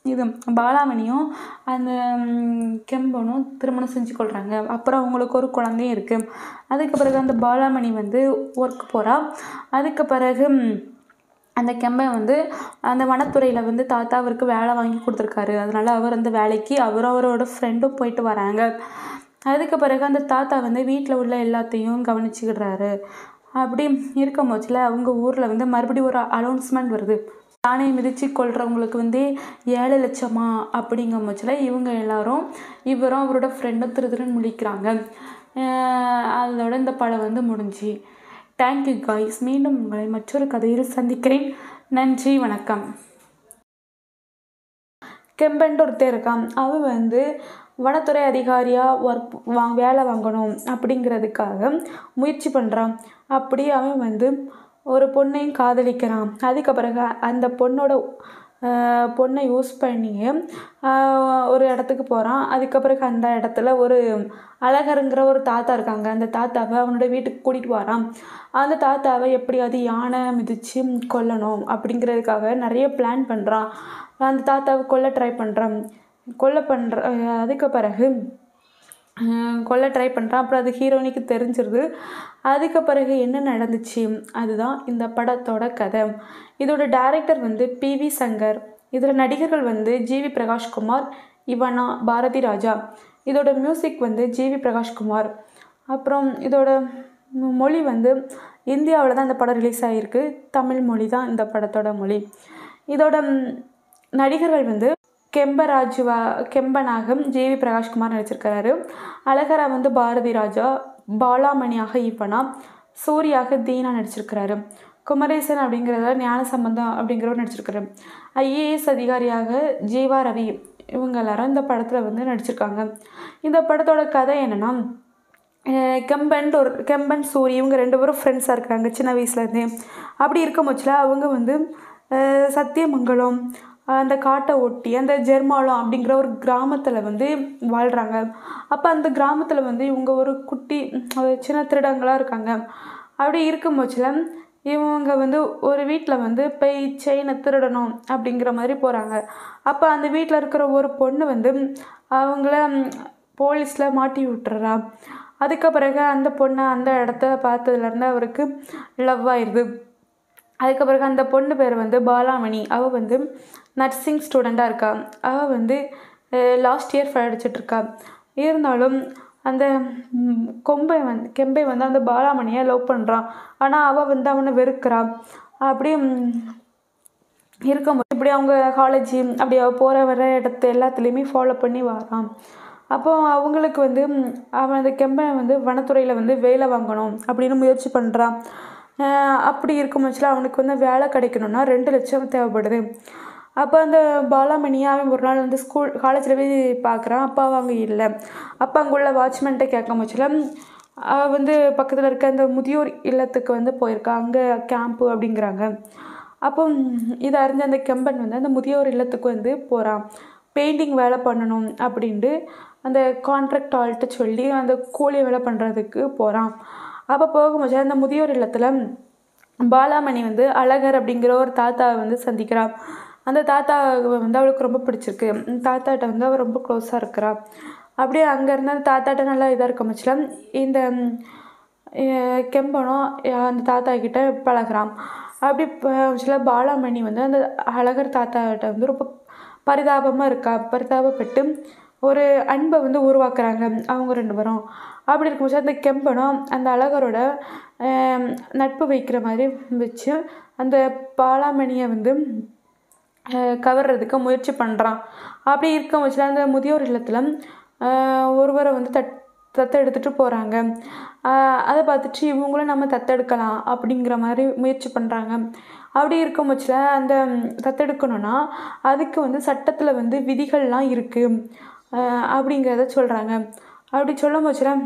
இது பாலாமணியும் அந்த கெம்பனும் திருமணம் செஞ்சு கொள்கிறாங்க. அப்புறம் அவங்களுக்கு ஒரு குழந்தையும் இருக்குது. அதுக்கு பிறகு அந்த பாலாமணி வந்து ஒர்க் போகிறா. அதுக்கு பிறகு அந்த கெம்பன் வந்து அந்த வனத்துறையில் வந்து தாத்தா அவருக்கு வேலை வாங்கி கொடுத்துருக்காரு. அதனால அவர் அந்த வேலைக்கு அவரோட ஃப்ரெண்டும் போயிட்டு வராங்க. அதுக்கு பிறகு அந்த தாத்தா வந்து வீட்டில் உள்ள எல்லாத்தையும் கவனிச்சுக்கிடுறாரு. அப்படி இருக்கும் போச்சில் அவங்க ஊரில் வந்து மறுபடியும் ஒரு அனௌன்ஸ்மெண்ட் வருது. யானையை மிதித்து கொள்றவங்களுக்கு வந்து 7 லட்சமா அப்படிங்கும் போச்சில் இவங்க எல்லாரும் இவரும் அவரோட ஃப்ரெண்டும் திருன்னு முழிக்கிறாங்க. அதோட இந்த படம் வந்து முடிஞ்சு. Thank you guys. மீண்டும் உங்களை மற்றொரு கதையில் சந்திக்கிறேன். நன்றி, வணக்கம். கெம்பன்ட்டு ஒருத்தர் இருக்கான். அவன் வந்து வனத்துறை அதிகாரியாக வேலை வாங்கணும் அப்படிங்கிறதுக்காக முயற்சி பண்ணுறான். அப்படி அவன் வந்து ஒரு பொண்ணையும் காதலிக்கிறான். அதுக்கு பிறகு அந்த பொண்ணை யூஸ் பண்ணி ஒரு இடத்துக்கு போகிறான். அதுக்கு பிறகு அந்த இடத்துல ஒரு அழகருங்கிற ஒரு தாத்தா இருக்காங்க. அந்த தாத்தாவை அவனோட வீட்டுக்கு கூட்டிகிட்டு வரான். அந்த தாத்தாவை எப்படியாவது யானை மிதித்து கொல்லணும் அப்படிங்கிறதுக்காக நிறைய பிளான் பண்ணுறான். அந்த தாத்தாவை கொல்ல ட்ரை பண்ணுறான். அதுக்கு பிறகு கொல்ல ட்ரை பண்ணுறான். அப்புறம் அது ஹீரோயினுக்கு தெரிஞ்சிருது. அதுக்கு பிறகு என்ன நடந்துச்சு அதுதான் இந்த படத்தோட கதை. இதோட டைரக்டர் வந்து PV சங்கர். இதில் நடிகர்கள் வந்து GV பிரகாஷ்குமார், இவனா, பாரதி ராஜா. இதோட மியூசிக் வந்து GV பிரகாஷ்குமார். அப்புறம் இதோட மொழி வந்து இந்தியாவில் தான் இந்த படம் ரிலீஸ் ஆகிருக்கு. தமிழ் மொழி தான் இந்த படத்தோட மொழி. இதோட நடிகர்கள் வந்து கெம்பனாக GV பிரகாஷ்குமார் நடிச்சிருக்கிறாரு. அழகரா வந்து பாரதி ராஜா, பாலாமணியாக இவனா, சூர்யாக தீனா நடிச்சிருக்கிறாரு. குமரேசன் அப்படிங்கிறத ஞானசம்பந்தம் அப்படிங்கிறவர் நடிச்சிருக்காரு. IAS அதிகாரியாக ஜீவா ரவி இவங்க எல்லாரும் இந்த படத்தில் வந்து நடிச்சிருக்காங்க. இந்த படத்தோட கதை என்னென்னா, கெம்பன் சூரி இவங்க 2 பேரும் ஃப்ரெண்ட்ஸாக இருக்கிறாங்க சின்ன வயசுலேருந்தே. அப்படி இருக்கும் பட்சத்தில் அவங்க வந்து சத்தியமங்கலம் அந்த காட்டை ஒட்டி அந்த ஜெர்மாலம் அப்படிங்கிற ஒரு கிராமத்தில் வந்து வாழ்கிறாங்க. அப்போ அந்த கிராமத்தில் வந்து இவங்க ஒரு குட்டி சின்ன திருடங்களாக இருக்காங்க. அப்படி இருக்கும் பட்சத்தில் இவங்க வந்து ஒரு வீட்டில் வந்து போய் செயினை திருடணும் அப்படிங்கிற மாதிரி போகிறாங்க. அப்போ அந்த வீட்டில் இருக்கிற ஒரு பொண்ணு வந்து அவங்கள போலீஸில் மாட்டி விட்டுறா. அதுக்கு பிறகு அந்த பொண்ணை அந்த இடத்த பார்த்ததுலேருந்து அவருக்கு லவ் ஆயிடுது. அதுக்கு பிறகு அந்த பொண்ணு பேர் வந்து பாலாமணி. அவள் வந்து நர்சிங் ஸ்டூடெண்ட்டாக இருக்கா. அவள் வந்து லாஸ்ட் இயர் படிச்சிட்ருக்கா. இருந்தாலும் அந்த கெம்பை வந்து அந்த பாலாமணியை லவ் பண்ணுறான். ஆனால் அவள் வந்து அவனை வெறுக்கிறான். அப்படி இருக்கும்போது இப்படி அவங்க காலேஜ் அப்படி போகிற வர இடத்த எல்லாத்துலேயுமே ஃபாலோ பண்ணி வரான். அப்போது அவங்களுக்கு வந்து அவன் அந்த கெம்பன் வந்து வனத்துறையில் வந்து வேலை வாங்கணும் அப்படின்னு முயற்சி பண்ணுறான். அப்படி இருக்கும் பட்சத்தில் அவனுக்கு வந்து வேலை கிடைக்கணும்னா 2 லட்சம் தேவைப்படுது. அப்போ அந்த பாலாமணியை அவன் ஒரு நாள் வந்து காலேஜில் போய் பார்க்குறான். அப்போ அவங்க இல்லை. அப்போ அங்கே உள்ள வாட்ச்மேன்கிட்ட கேட்கும் பட்சத்தில் அவள் வந்து பக்கத்தில் இருக்க அந்த முதியோர் இல்லத்துக்கு வந்து போயிருக்கா. அங்கே கேம்ப்பு அப்படிங்கிறாங்க. அப்போ இதை அறிஞ்ச அந்த கெம்பன் வந்து அந்த முதியோர் இல்லத்துக்கு வந்து போகிறான். பெயிண்டிங் வேலை பண்ணணும் அப்படின்ட்டு அந்த கான்ட்ராக்ட் ஆள்கிட்ட சொல்லி அந்த கூலி வேலை பண்ணுறதுக்கு போகிறான். அப்போ போகும்போது அந்த முதியோர் இல்லத்தில் பாலாமணி வந்து அழகர் அப்படிங்கிற ஒரு தாத்தாவை வந்து சந்திக்கிறாள். அந்த தாத்தாவை வந்து அவளுக்கு ரொம்ப பிடிச்சிருக்கு. தாத்தாட்ட வந்து அவள் ரொம்ப க்ளோஸாக இருக்கிறா. அப்படியே அங்கேருந்து அந்த தாத்தாட்ட நல்லா இதாக இருக்க முச்சில் இந்த கெம்பனும் அந்த தாத்தா கிட்ட பழகிறான். அப்படி சில பாலாமணி வந்து அந்த அழகர் தாத்தாட்ட வந்து ரொம்ப பரிதாபப்பட்டு ஒரு அன்பை வந்து உருவாக்குறாங்க அவங்க 2 பேரும். அப்படி இருக்கும்போது அந்த கெம்பனும் அந்த அழகரோட நட்பு வைக்கிற மாதிரி வச்சு அந்த பாலாமணியை வந்து கவர்றதுக்கு முயற்சி பண்ணுறான். அப்படி இருக்க வச்சுல அந்த முதியோர் இல்லத்தில் ஒருவரை வந்து தத்தெடுத்துட்டு போகிறாங்க. அதை பார்த்துட்டு இவங்களும் நம்ம தத்தெடுக்கலாம் அப்படிங்கிற மாதிரி முயற்சி பண்ணுறாங்க. அப்படி இருக்கும் பட்சத்தில் அந்த தத்தெடுக்கணும்னா அதுக்கு வந்து சட்டத்தில் வந்து விதிகள்லாம் இருக்குது அப்படிங்கிறத சொல்கிறாங்க. அப்படி சொல்லும் பட்சத்தில்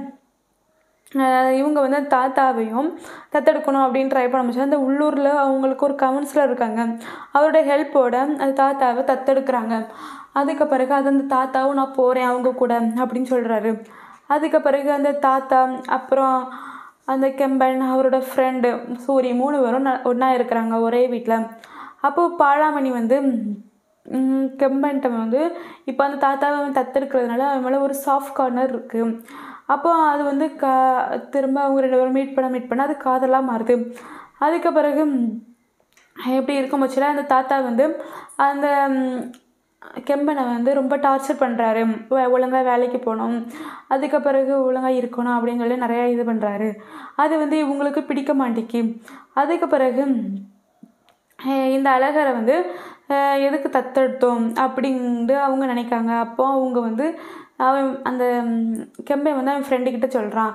இவங்க வந்து தாத்தாவையும் தத்தெடுக்கணும் அப்படின்னு ட்ரை பண்ண முடிச்சு அந்த உள்ளூரில் அவங்களுக்கு ஒரு கவுன்சிலர் இருக்காங்க. அவரோட ஹெல்ப்போட அந்த தாத்தாவை தத்தெடுக்கிறாங்க. அதுக்கு பிறகு அது அந்த தாத்தாவும் நான் போகிறேன் அவங்க கூட அப்படின்னு சொல்கிறாரு. அதுக்கு பிறகு அந்த தாத்தா அப்புறம் அந்த கெம்பன் அவரோட ஃப்ரெண்டு சூரி 3 பேரும் ஒன்றா இருக்கிறாங்க ஒரே வீட்டில். அப்போது பாலாமணி வந்து கெம்பன்ட்ட வந்து இப்போ அந்த தாத்தாவை தத்தெடுக்கிறதுனால அவன் மேலே ஒரு சாஃப்ட் கார்னர் இருக்குது. அப்போ அது வந்து திரும்ப அவங்க 2 பேரும் மீட் பண்ண அது காதலாக மாறுது. அதுக்கு பிறகு எப்படி இருக்கும் பட்சத்தில் அந்த தாத்தா வந்து அந்த கெம்பனை வந்து ரொம்ப டார்ச்சர் பண்ணுறாரு. ஒழுங்காக வேலைக்கு போகணும், அதுக்கு பிறகு ஒழுங்காக இருக்கணும் அப்படின்னு சொல்லி நிறையா இது பண்ணுறாரு. அது வந்து இவங்களுக்கு பிடிக்க மாட்டேங்கி. அதுக்கு பிறகு இந்த அழகரை வந்து எதுக்கு தத்தெடுத்தோம் அப்படின்ட்டு அவங்க நினைக்காங்க. அப்போ அவங்க வந்து அவன் அந்த கெம்பன் வந்து அவன் ஃப்ரெண்டுக்கிட்ட சொல்கிறான்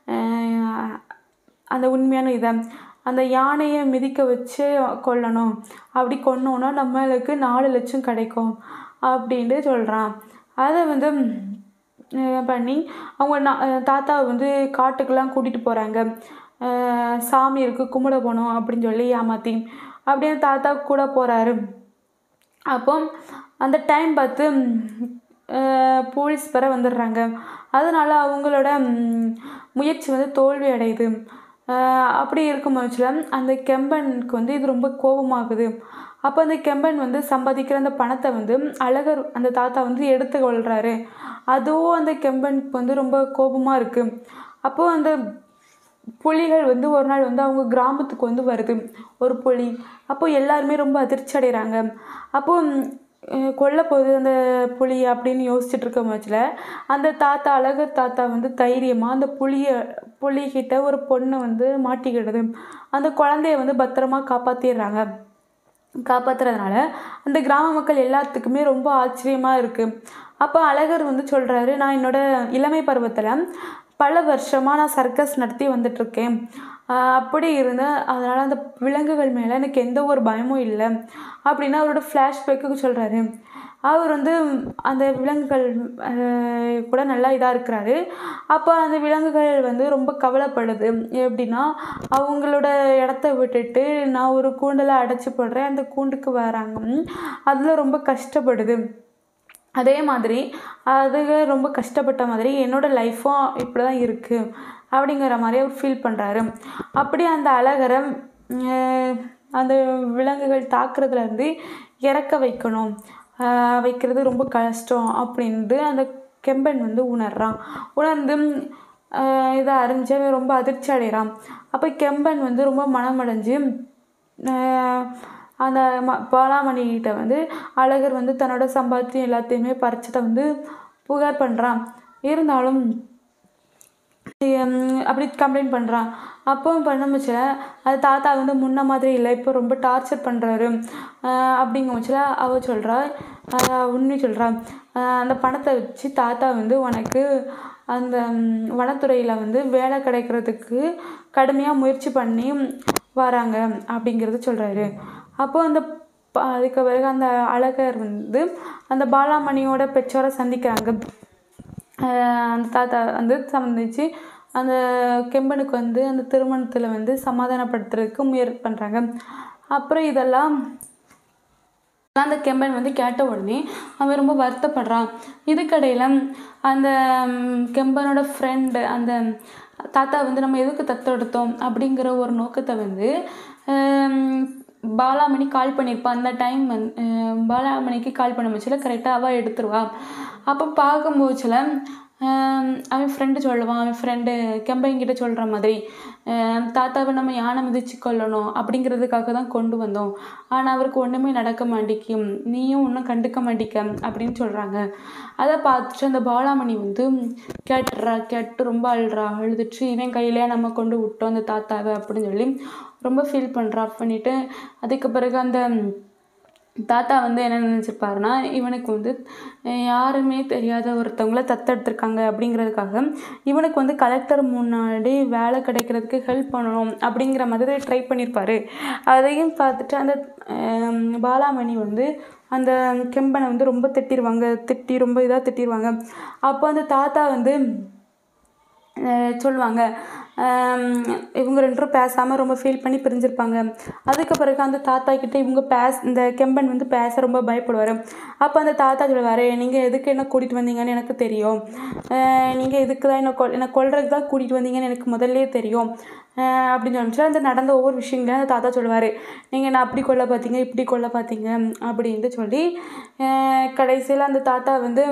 அந்த உண்மையான இதை, அந்த யானையை மிதிக்க வச்சு கொல்லணும், அப்படி கொன்னோன்னா நம்மளுக்கு 4 லட்சம் கிடைக்கும் அப்படின்ட்டு சொல்கிறான். அதை வந்து பண்ணி அவங்க தாத்தாவை வந்து காட்டுக்கெல்லாம் கூட்டிகிட்டு போகிறாங்க. சாமி இருக்குது கும்பிட போகணும் அப்படின்னு சொல்லி ஏமாற்றி அப்படின்னு தாத்தா கூட போகிறாரு. அப்போ அந்த டைம் பார்த்து போலீஸ் வர வந்துடுறாங்க. அதனால் அவங்களோட முயற்சி வந்து தோல்வி அடையுது. அப்படி இருக்கும் பட்சத்தில் அந்த கெம்பனுக்கு வந்து இது ரொம்ப கோபமாகுது. அப்போ அந்த கெம்பன் வந்து சம்பாதிக்கிற அந்த பணத்தை வந்து அழகர் அந்த தாத்தா வந்து எடுத்து கொள்கிறாரு. அதுவும் அந்த கெம்பனுக்கு வந்து ரொம்ப கோபமாக இருக்குது. அப்போது அந்த புலிகள் வந்து ஒரு நாள் வந்து அவங்க கிராமத்துக்கு வந்து வருது ஒரு புலி. அப்போது எல்லாருமே ரொம்ப அதிர்ச்சி அடைகிறாங்க. அப்போது கொல்ல போகுது அந்த புலி அப்படின்னு யோசிச்சுட்டு இருக்க பட்சத்தில் அந்த தாத்தா அழகர் தாத்தா வந்து தைரியமாக அந்த புலிகிட்ட ஒரு பொண்ணு வந்து மாட்டிக்கிடுது. அந்த குழந்தைய வந்து பத்திரமா காப்பாற்றுறதுனால அந்த கிராம மக்கள் எல்லாத்துக்குமே ரொம்ப ஆச்சரியமாக இருக்குது. அப்போ அழகர் வந்து சொல்கிறாரு, நான் என்னோடய இளமை பருவத்தில் பல வருஷமாக நான் சர்க்கஸ் நடத்தி வந்துட்டுருக்கேன். அப்படி இருந்தேன். அதனால் அந்த விலங்குகள் மேலே எனக்கு எந்த ஒரு பயமும் இல்லை அப்படின்னு அவரோட ஃப்ளாஷ்பேக்கு சொல்கிறாரு. அவர் வந்து அந்த விலங்குகள் கூட நல்லா இதாக இருக்கிறாரு. அப்போ அந்த விலங்குகள் வந்து ரொம்ப கவலைப்படுது. எப்படின்னா அவங்களோட இடத்த விட்டுட்டு நான் ஒரு கூண்டில் அடைச்சி போடுறேன், அந்த கூண்டுக்கு வராங்க, அதில் ரொம்ப கஷ்டப்படுது. அதே மாதிரி அதுக ரொம்ப கஷ்டப்பட்ட மாதிரி என்னோடய லைஃப்பும் இப்படி தான் இருக்குது அப்படிங்கிற மாதிரி அவர் ஃபீல் பண்ணுறாரு. அப்படி அந்த அழகரை அந்த விலங்குகள் தாக்குறதுலேருந்து இறக்க வைக்கிறது ரொம்ப கஷ்டம் அப்படின்ட்டு அந்த கெம்பன் வந்து உணர்ந்து இதை அறிஞ்சவன் ரொம்ப அதிர்ச்சி அடைகிறான். அப்போ கெம்பன் வந்து ரொம்ப மனமடைஞ்சு அந்த பாலாமணிகிட்ட வந்து அழகர் வந்து தன்னோட சம்பாத்தியம் எல்லாத்தையுமே பறிச்சதை வந்து புகார் பண்ணுறான். இருந்தாலும் அப்படி கம்ப்ளைண்ட் பண்ணுறான். அப்போ பண்ண பட்சத்தில் அது தாத்தா வந்து முன்ன மாதிரி இல்லை, இப்போ ரொம்ப டார்ச்சர் பண்ணுறாரு அப்படிங்கிற பட்சத்தில் அவள் சொல்கிறா, உண்மை சொல்கிறா, அந்த பணத்தை வச்சு தாத்தா வந்து உனக்கு அந்த வனத்துறையில் வந்து வேலை கிடைக்கிறதுக்கு கடுமையாக முயற்சி பண்ணி வராங்க அப்படிங்கிறது சொல்கிறாரு. அப்போது அதுக்கு பிறகு அந்த அழகர் வந்து அந்த பாலாமணியோட பெற்றோரை சந்திக்கிறாங்க. அந்த தாத்தா வந்து சந்திச்சு அந்த கெம்பனுக்கு வந்து அந்த திருமணத்தில் வந்து சமாதானப்படுத்துறதுக்கு முயற்சி பண்ணுறாங்க. அப்புறம் இதெல்லாம் அந்த கெம்பன் வந்து கேட்ட உடனே அவன் ரொம்ப வருத்தப்படுறான். இதுக்கடையில் அந்த கெம்பனோட ஃப்ரெண்டு அந்த தாத்தா வந்து நம்ம எதுக்கு தத்தெடுத்தோம் அப்படிங்கிற ஒரு நோக்கத்தை வந்து பாலாமணி கால் பண்ணியிருப்பான். அந்த டைம் பாலாமணிக்கு கால் பண்ண முச்சில் கரெக்டாக அவள் எடுத்துருவா. அப்போ பார்க்கும்போதுல அவன் ஃப்ரெண்டு சொல்லுவான், அவன் ஃப்ரெண்டு கெம்பன்கிட்ட சொல்கிற மாதிரி தாத்தாவை நம்ம யானை மிதிச்சு கொள்ளணும் அப்படிங்கிறதுக்காக தான் கொண்டு வந்தோம், ஆனால் அவருக்கு ஒன்றுமே நடக்க மாட்டேக்கும், நீயும் ஒன்றும் கண்டுக்க மாட்டேக்க அப்படின்னு சொல்கிறாங்க. அதை பார்த்துட்டு அந்த பாலாமணி வந்து கேட்டு ரொம்ப அழுதுட்டு இவன் கையிலே நம்ம கொண்டு விட்டோம் அந்த தாத்தாவை அப்படின்னு சொல்லி ரொம்ப ஃபீல் பண்ணிட்டு அதுக்கு பிறகு அந்த தாத்தா வந்து என்ன நினச்சிருப்பாருன்னா இவனுக்கு வந்து யாருமே தெரியாத ஒருத்தவங்கள தத்தெடுத்திருக்காங்க அப்படிங்கிறதுக்காக இவனுக்கு வந்து கலெக்டர் முன்னாடி வேலை கிடைக்கிறதுக்கு ஹெல்ப் பண்ணணும் அப்படிங்கிற மாதிரி ட்ரை பண்ணியிருப்பார். அதையும் பார்த்துட்டு அந்த பாலாமணி வந்து அந்த கெம்பனை வந்து ரொம்ப ரொம்ப இதாக திட்டிடுவாங்க. அப்போ அந்த தாத்தா வந்து சொல்லுவாங்க, இவங்க 2 பேரும் பேசாமல் ரொம்ப ஃபீல் பண்ணி பிரிஞ்சிருப்பாங்க. அதுக்கு பிறகு அந்த தாத்தா கிட்ட இந்த கெம்பன் வந்து பேச ரொம்ப பயப்படுவார். அப்போ அந்த தாத்தா சொல்லுவார், நீங்கள் எதுக்கு என்ன கூட்டிகிட்டு வந்தீங்கன்னு எனக்கு தெரியும், நீங்கள் எதுக்கு தான் என்னை கொல்றதுக்கு தான் கூட்டிகிட்டு வந்தீங்கன்னு எனக்கு முதல்லே தெரியும் அப்படின்னு சொல்லிச்சு. அந்த நடந்த ஒவ்வொரு விஷயங்களையும் அந்த தாத்தா சொல்லுவார், நீங்கள் என்ன அப்படி கொல்ல பார்த்தீங்க, இப்படி கொல்ல பார்த்தீங்க அப்படின்ட்டு சொல்லி கடைசியில் அந்த தாத்தா வந்து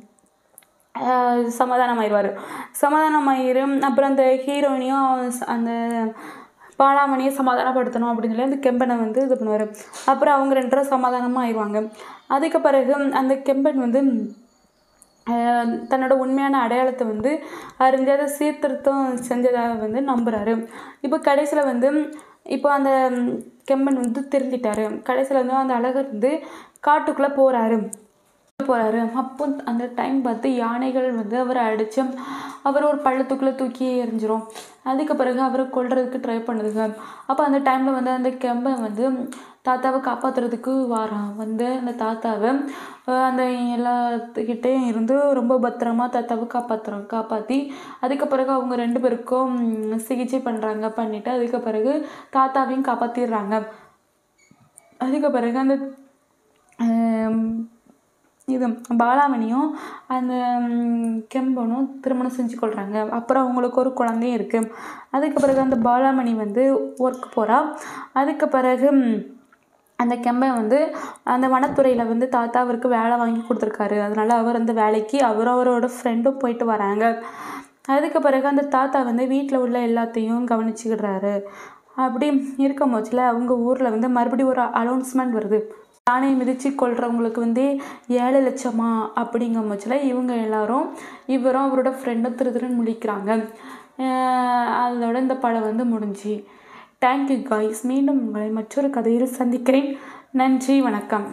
சமாதானமாயிரும். அப்புறம் அந்த ஹீரோயினையும் அந்த பாலாமணியை சமாதானப்படுத்தணும் அப்படின்னு சொல்லி அந்த கெம்பனை வந்து இது பண்ணுவார். அப்புறம் அவங்க 2 பேரும் சமாதானமாக ஆயிடுவாங்க. அதுக்கு பிறகு அந்த கெம்பன் வந்து தன்னோட உண்மையான அடையாளத்தை வந்து அறிஞ்சு அதை சீர்திருத்தம் செஞ்சதாக வந்து நம்புகிறாரு. இப்போ கடைசியில் வந்து இப்போ அந்த கெம்பன் வந்து திருந்திட்டார். கடைசியில் வந்து அந்த அழகர் வந்து காட்டுக்குள்ளே போகிறாரு. அப்போ அந்த டைம் பார்த்து யானைகள் வந்து அவரை அடித்து அவர் ஒரு பள்ளத்துக்குள்ளே தூக்கி எறிஞ்சிரும். அதுக்கு பிறகு அவரை கொல்றதுக்கு ட்ரை பண்ணுதுங்க. அப்போ அந்த டைமில் வந்து அந்த கெம்பன் வந்து தாத்தாவை காப்பாற்றுறதுக்கு வாரான். வந்து அந்த தாத்தாவை அந்த எல்லாத்துக்கிட்டேயும் இருந்து ரொம்ப பத்திரமா தாத்தாவை காப்பாற்றி அதுக்கு பிறகு அவங்க 2 பேருக்கும் சிகிச்சை பண்ணிவிட்டு அதுக்கு பிறகு தாத்தாவையும் காப்பாற்றிடுறாங்க. அதுக்கு பிறகு அந்த இது பாலாமணியும் அந்த கெம்பனும் திருமணம் செஞ்சு கொள்கிறாங்க. அப்புறம் அவங்களுக்கு ஒரு குழந்தையும் இருக்குது. அதுக்கு பிறகு அந்த பாலாமணி வந்து ஒர்க் போகிறா. அதுக்கு பிறகு அந்த கெம்பன் வந்து அந்த வனத்துறையில் வந்து தாத்தா அவருக்கு வேலை வாங்கி கொடுத்துருக்காரு. அதனால் அவர் அந்த வேலைக்கு அவரோட ஃப்ரெண்டும் போயிட்டு வராங்க. அதுக்கு பிறகு அந்த தாத்தா வந்து வீட்டில் உள்ள எல்லாத்தையும் கவனிச்சுக்கிடுறாரு. அப்படி இருக்கும் போச்சில் அவங்க ஊரில் வந்து மறுபடியும் ஒரு அனௌன்ஸ்மெண்ட் வருது, யானையை மிதித்து கொள்றவங்களுக்கு வந்து 7 லட்சமா அப்படிங்கும் போச்சில் இவங்க எல்லாரும் இவரும் அவரோட ஃப்ரெண்டும் திருன்னு முழிக்கிறாங்க. அதோட இந்த படம் வந்து முடிஞ்சு. Thank you guys. மீண்டும் உங்களை மற்றொரு கதையில் சந்திக்கிறேன். நன்றி, வணக்கம்.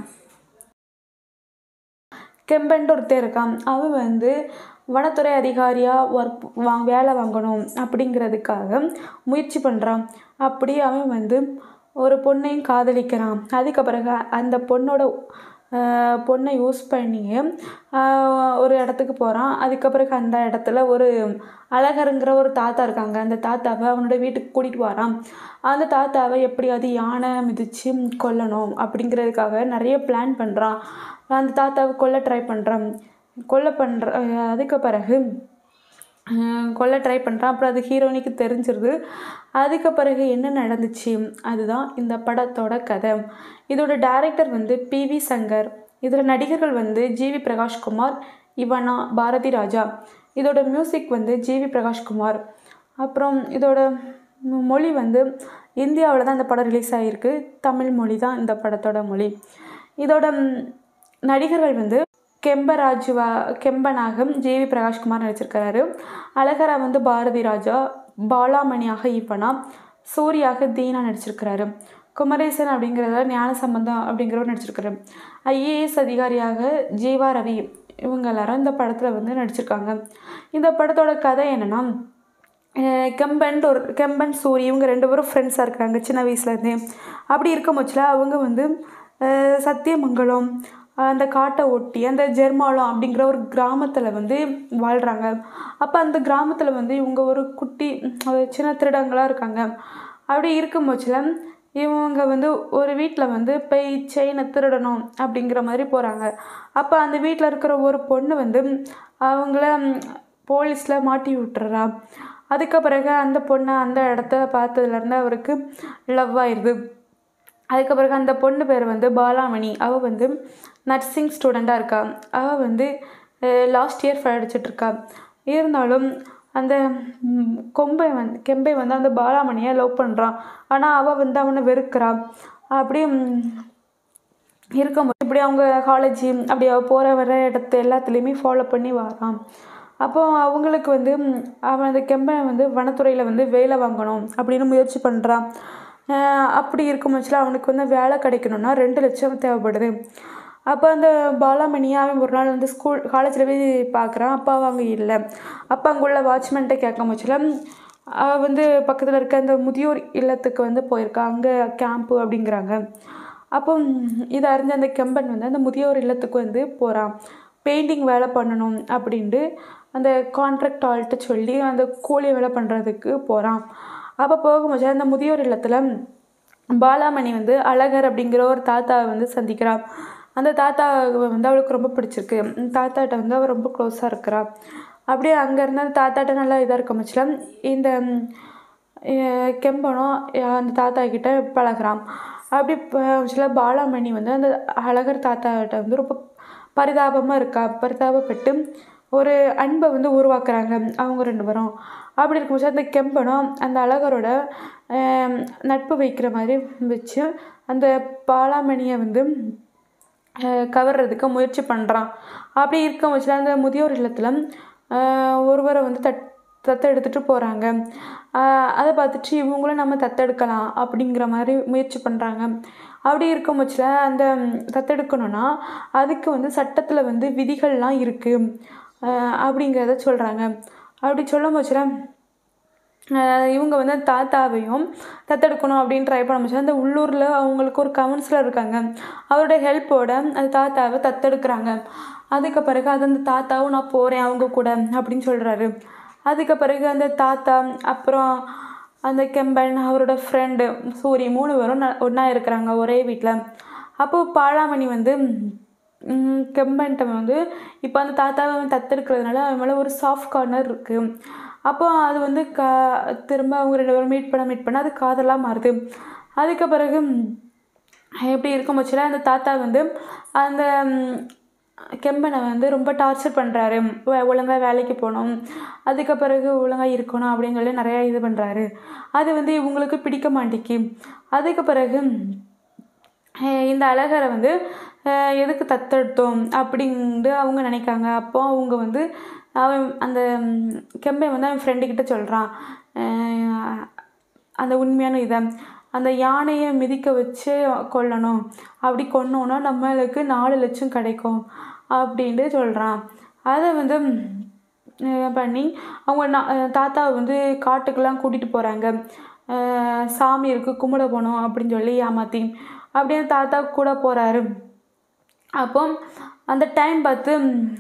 கெம்பன்ட்டு ஒருத்தர் இருக்கான். அவன் வந்து வனத்துறை அதிகாரியாக வேலை வாங்கணும் அப்படிங்கிறதுக்காக முயற்சி பண்ணுறான். அப்படி அவன் வந்து ஒரு பொண்ணையும் காதலிக்கிறான். அதுக்கு பிறகு அந்த பொண்ணை யூஸ் பண்ணி ஒரு இடத்துக்கு போகிறான். அதுக்கு பிறகு அந்த இடத்துல ஒரு அழகருங்கிற ஒரு தாத்தா இருக்காங்க. அந்த தாத்தாவை அவனோட வீட்டுக்கு கூட்டிகிட்டு வரான். அந்த தாத்தாவை எப்படியாவது யானை மிதித்து கொல்லணும் அப்படிங்கிறதுக்காக நிறைய பிளான் பண்ணுறான். அந்த தாத்தாவை கொல்ல ட்ரை பண்ணுறான். அதுக்கு பிறகு கொல்ல ட்ரை பண்ணுறான். அப்புறம் அது ஹீரோயினுக்கு தெரிஞ்சிருது. அதுக்கு பிறகு என்ன நடந்துச்சு அதுதான் இந்த படத்தோட கதை. இதோட டைரக்டர் வந்து PV சங்கர். இதில் நடிகர்கள் வந்து GV பிரகாஷ்குமார், இவனா, பாரதி ராஜா. இதோட மியூசிக் வந்து GV பிரகாஷ்குமார். அப்புறம் இதோட மொழி வந்து இந்தியாவில் தான் இந்த படம் ரிலீஸ் ஆகிருக்கு. தமிழ் மொழி தான் இந்த படத்தோட மொழி. இதோட நடிகர்கள் வந்து கெம்பனாக GV பிரகாஷ்குமார் நடிச்சிருக்கிறாரு. அழகரா வந்து பாரதி ராஜா, பாலாமணியாக இவனா, சூர்யாக தீனா நடிச்சிருக்கிறாரு. குமரேசன் அப்படிங்கிறத ஞானசம்பந்தம் அப்படிங்கிறவர் நடிச்சிருக்காரு. IAS அதிகாரியாக ஜீவா ரவி இவங்க எல்லாரும் இந்த படத்தில் வந்து நடிச்சிருக்காங்க. இந்த படத்தோட கதை என்னென்னா, கெம்பன் சூரி இவங்க 2 பேரும் ஃப்ரெண்ட்ஸாக இருக்கிறாங்க சின்ன வயசுலேருந்தே. அப்படி இருக்கும் பட்சத்தில் அவங்க வந்து சத்தியமங்கலம் அந்த காட்டை ஒட்டி அந்த ஜெர்மாலம் அப்படிங்கிற ஒரு கிராமத்தில் வந்து வாழ்கிறாங்க. அப்போ அந்த கிராமத்தில் வந்து இவங்க ஒரு குட்டி சின்ன திருடங்களாக இருக்காங்க. அப்படி இருக்கும் பட்சத்தில் இவங்க வந்து ஒரு வீட்டில் வந்து போய் செயினை திருடணும் அப்படிங்கிற மாதிரி போகிறாங்க. அப்போ அந்த வீட்டில் இருக்கிற ஒரு பொண்ணு வந்து அவங்கள போலீஸில் மாட்டி விட்டுறா. அதுக்கு பிறகு அந்த பொண்ணை அந்த இடத்த பார்த்ததுலேருந்து அவருக்கு லவ் ஆயிடுது. அதுக்கு பிறகு அந்த பொண்ணு பேர் வந்து பாலாமணி. அவள் வந்து நர்சிங் ஸ்டூடெண்ட்டாக இருக்கா. அவள் வந்து லாஸ்ட் இயர் படிச்சிட்ருக்கா. இருந்தாலும் அந்த கெம்பை வந்து அந்த பாலாமணியை லவ் பண்ணுறான். ஆனால் அவள் வந்து அவனை வெறுக்கிறான். அப்படியே இருக்கும்போது இப்படி அவங்க காலேஜ் அப்படி அவள் போகிற வர இடத்த எல்லாத்துலேயுமே ஃபாலோ பண்ணி வரான். அப்போது அவங்களுக்கு வந்து அவன் அந்த கெம்பை வந்து வனத்துறையில் வந்து வேலை வாங்கணும் அப்படின்னு முயற்சி பண்ணுறான். அப்படி இருக்கும் பட்சத்தில் அவனுக்கு வந்து வேலை கிடைக்கணும்னா 2 லட்சம் தேவைப்படுது. அப்போ அந்த பாலாமணியை அவன் ஒரு நாள் வந்து காலேஜில் போய் பார்க்குறான். அப்போ அவங்க இல்லை. அப்போ அங்குள்ள வாட்ச்மேன்கிட்ட கேட்கும் பட்சத்தில் அவள் வந்து பக்கத்தில் இருக்க அந்த முதியோர் இல்லத்துக்கு வந்து போயிருக்கா. அங்கே கேம்ப்பு அப்படிங்கிறாங்க. அப்போ இதை அறிஞ்ச அந்த கெம்பன் வந்து அந்த முதியோர் இல்லத்துக்கு வந்து போகிறான். பெயிண்டிங் வேலை பண்ணணும் அப்படின்ட்டு அந்த கான்ட்ராக்ட் ஆள்கிட்ட சொல்லி அந்த கூலி வேலை பண்ணுறதுக்கு போகிறான். அப்போ போகும்போது அந்த முதியோர் இல்லத்தில் பாலாமணி வந்து அழகர் அப்படிங்கிற ஒரு தாத்தாவை வந்து சந்திக்கிறாள். அந்த தாத்தாவை வந்து அவளுக்கு ரொம்ப பிடிச்சிருக்கு. தாத்தாட்ட வந்து அவள் ரொம்ப க்ளோஸாக இருக்கிறா. அப்படியே அங்கேருந்து அந்த தாத்தாட்ட நல்லா இதாக இருக்க முச்சில் இந்த கெம்பனும் அந்த தாத்தா கிட்ட பழகிறான். அப்படி சில பாலாமணி வந்து அந்த அழகர் தாத்தாட்ட வந்து ரொம்ப பரிதாபப்பட்டு ஒரு அன்பை வந்து உருவாக்குறாங்க அவங்க 2 பேரும். அப்படி இருக்கும்போது அந்த கெம்பனும் அந்த அழகரோட நட்பு வைக்கிற மாதிரி வச்சு அந்த பாலாமணியை வந்து கவர்றதுக்கு முயற்சி பண்ணுறான். அப்படி இருக்க வச்சுல அந்த முதியோர் இல்லத்தில் ஒருவரை வந்து தத்தெடுத்துட்டு போகிறாங்க. அதை பார்த்துட்டு இவங்களும் நம்ம தத்தெடுக்கலாம் அப்படிங்கிற மாதிரி முயற்சி பண்ணுறாங்க. அப்படி இருக்கும் பட்சத்தில் அந்த தத்தெடுக்கணும்னா அதுக்கு வந்து சட்டத்தில் வந்து விதிகள்லாம் இருக்குது அப்படிங்கிறத சொல்கிறாங்க. அப்படி சொல்லும் பட்சத்தில் இவங்க வந்து தாத்தாவையும் தத்தெடுக்கணும் அப்படின்னு ட்ரை பண்ண முடிச்சு அந்த உள்ளூரில் அவங்களுக்கு ஒரு கவுன்சிலர் இருக்காங்க. அவரோட ஹெல்ப்போட அந்த தாத்தாவை தத்தெடுக்கிறாங்க. அதுக்கு பிறகு அது அந்த தாத்தாவும் நான் போகிறேன் அவங்க கூட அப்படின்னு சொல்கிறாரு. அதுக்கு பிறகு அந்த தாத்தா அப்புறம் அந்த கெம்பன் அவரோட ஃப்ரெண்டு சூரி 3 பேரும் ஒன்றா இருக்கிறாங்க ஒரே வீட்டில். அப்போது பாலாமணி வந்து கெம்பன்ட்ட வந்து இப்போ அந்த தாத்தாவை தத்தெடுக்கிறதுனால அவன் மேலே ஒரு சாஃப்ட் கார்னர் இருக்குது. அப்போ அது வந்து திரும்ப அவங்க 2 பேரும் மீட் பண்ண அது காதலாக மாறுது. அதுக்கு பிறகு எப்படி இருக்கும் பட்சத்தில் அந்த தாத்தா வந்து அந்த கெம்பனை வந்து ரொம்ப டார்ச்சர் பண்ணுறாரு. ஒழுங்காக வேலைக்கு போகணும், அதுக்கு பிறகு ஒழுங்காக இருக்கணும் அப்படின்னு சொல்லி நிறையா இது பண்ணுறாரு. அது வந்து இவங்களுக்கு பிடிக்க மாட்டேங்கி. அதுக்கு பிறகு இந்த அழகரை வந்து எதுக்கு தத்தெடுத்தோம் அப்படின்ட்டு அவங்க நினைக்காங்க. அப்போ அவங்க வந்து அவன் அந்த கெம்பன் வந்து அவன் ஃப்ரெண்டுக்கிட்ட சொல்கிறான் அந்த உண்மையான இதை அந்த யானையை மிதிக்க வச்சு கொல்லணும், அப்படி கொன்னோன்னா நம்மளுக்கு 4 லட்சம் கிடைக்கும் அப்படின்ட்டு சொல்கிறான். அதை வந்து பண்ணி அவங்க தாத்தாவை வந்து காட்டுக்கெல்லாம் கூட்டிகிட்டு போகிறாங்க. சாமி இருக்குது கும்பிட போகணும் அப்படின்னு சொல்லி ஏமாற்றி அப்படின்னு தாத்தா கூட போகிறாரு. அப்போ அந்த டைம் பார்த்து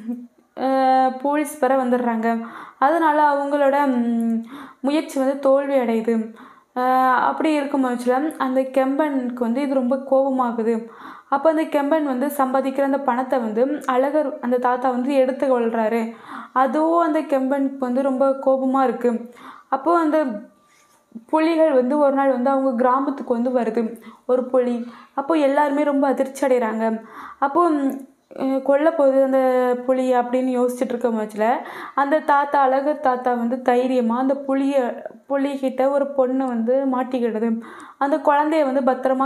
போலீஸ் பெற வந்துடுறாங்க. அதனால் அவங்களோட முயற்சி வந்து தோல்வி அடையுது. அப்படி இருக்கும் பட்சத்தில் அந்த கெம்பனுக்கு வந்து இது ரொம்ப கோபமாகுது. அப்போ அந்த கெம்பன் வந்து சம்பாதிக்கிற அந்த பணத்தை வந்து அழகர் அந்த தாத்தா வந்து எடுத்து கொள்கிறாரு. அதுவும் அந்த கெம்பனுக்கு வந்து ரொம்ப கோபமாக இருக்குது. அப்போது அந்த புலிகள் வந்து ஒரு நாள் வந்து அவங்க கிராமத்துக்கு வந்து வருது ஒரு புலி. அப்போது எல்லாருமே ரொம்ப அதிர்ச்சி அடைகிறாங்க. அப்போது கொல்ல போகுது அந்த புலி அப்படின்னு யோசிச்சுட்டு இருக்க பட்சத்தில் அந்த தாத்தா அழகர் தாத்தா வந்து தைரியமாக அந்த புலிகிட்ட ஒரு பொண்ணு வந்து மாட்டிக்கிடுது. அந்த குழந்தைய வந்து பத்திரமா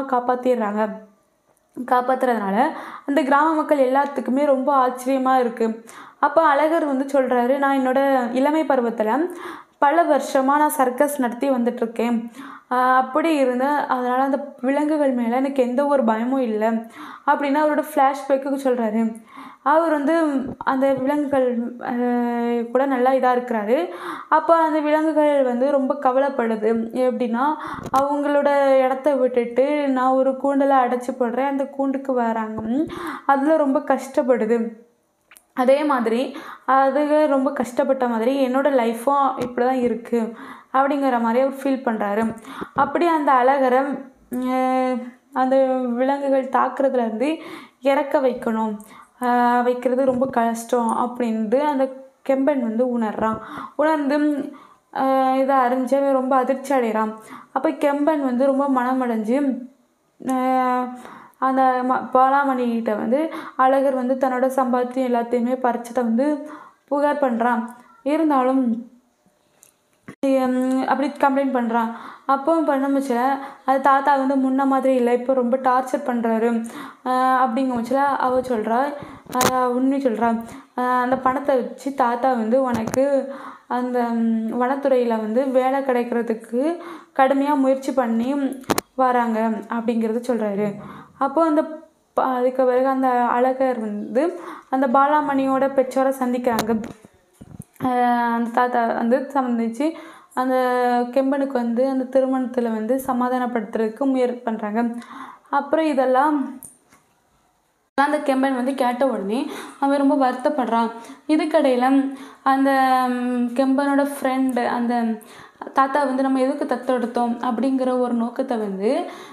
காப்பாற்றுறதுனால அந்த கிராம மக்கள் எல்லாத்துக்குமே ரொம்ப ஆச்சரியமாக இருக்குது. அப்போ அழகர் வந்து சொல்கிறாரு, நான் என்னோடய இளமை பருவத்தில் பல வருஷமாக நான் சர்க்கஸ் நடத்தி வந்துட்டுருக்கேன். அப்படி இருந்தால் அதனால் அந்த விலங்குகள் மேலே எனக்கு எந்த ஒரு பயமும் இல்லை அப்படின்னு அவரோட ஃப்ளாஷ்பேக்கு சொல்கிறாரு. அவர் வந்து அந்த விலங்குகள் கூட நல்லா இதாக இருக்கிறாரு. அப்போ அந்த விலங்குகள் வந்து ரொம்ப கவலைப்படுது. எப்படின்னா அவங்களோட இடத்த விட்டுட்டு நான் ஒரு கூண்டில் அடைச்சி போடுறேன், அந்த கூண்டுக்கு வராங்க, அதில் ரொம்ப கஷ்டப்படுது. அதே மாதிரி அது ரொம்ப கஷ்டப்பட்ட மாதிரி என்னோடய லைஃப்பும் இப்படி தான் இருக்குது அப்படிங்கிற மாதிரி அவர் ஃபீல் பண்ணுறாரு. அப்படி அந்த அழகரை அந்த விலங்குகள் தாக்குறதுலேருந்து இறக்க வைக்கிறது ரொம்ப கஷ்டம் அப்படின்ட்டு அந்த கெம்பன் வந்து உணர்ந்து இதை அறிஞ்சவன் ரொம்ப அதிர்ச்சி அடைகிறான். அப்போ கெம்பன் வந்து ரொம்ப மனமடைஞ்சு அந்த பாலாமணிகிட்ட வந்து அழகர் வந்து தன்னோட சம்பாத்தியம் எல்லாத்தையுமே பறிச்சதை வந்து புகார் பண்ணுறான். இருந்தாலும் அப்படி கம்ப்ளைண்ட் பண்ணுறான். அப்போ பண்ணமுச்சில் அது தாத்தா வந்து முன்ன மாதிரி இல்லை, இப்போ ரொம்ப டார்ச்சர் பண்ணுறாரு அப்படிங்கும்போச்சில் அவள் சொல்கிறா, உண்மை சொல்கிறா, அந்த பணத்தை வச்சு தாத்தா வந்து உனக்கு அந்த வனத்துறையில் வந்து வேலை கிடைக்கிறதுக்கு கடுமையாக முயற்சி பண்ணி வராங்க அப்படிங்கிறது சொல்கிறாரு. அப்போது அதுக்கு பிறகு அந்த அழகர் வந்து அந்த பாலாமணியோட பெற்றோரை சந்திக்கிறாங்க. அந்த தாத்தா வந்து சந்திச்சு அந்த கெம்பனுக்கு வந்து அந்த திருமணத்தில் வந்து சமாதானப்படுத்துறதுக்கு முயற்சி பண்ணுறாங்க. அப்புறம் இதெல்லாம் அந்த கெம்பன் வந்து கேட்ட உடனே அவன் ரொம்ப வருத்தப்படுறான். இதுக்கடையில் அந்த கெம்பனோட ஃப்ரெண்டு அந்த தாத்தா வந்து நம்ம எதுக்கு தத்தெடுத்தோம் அப்படிங்கிற ஒரு நோக்கத்தை வந்து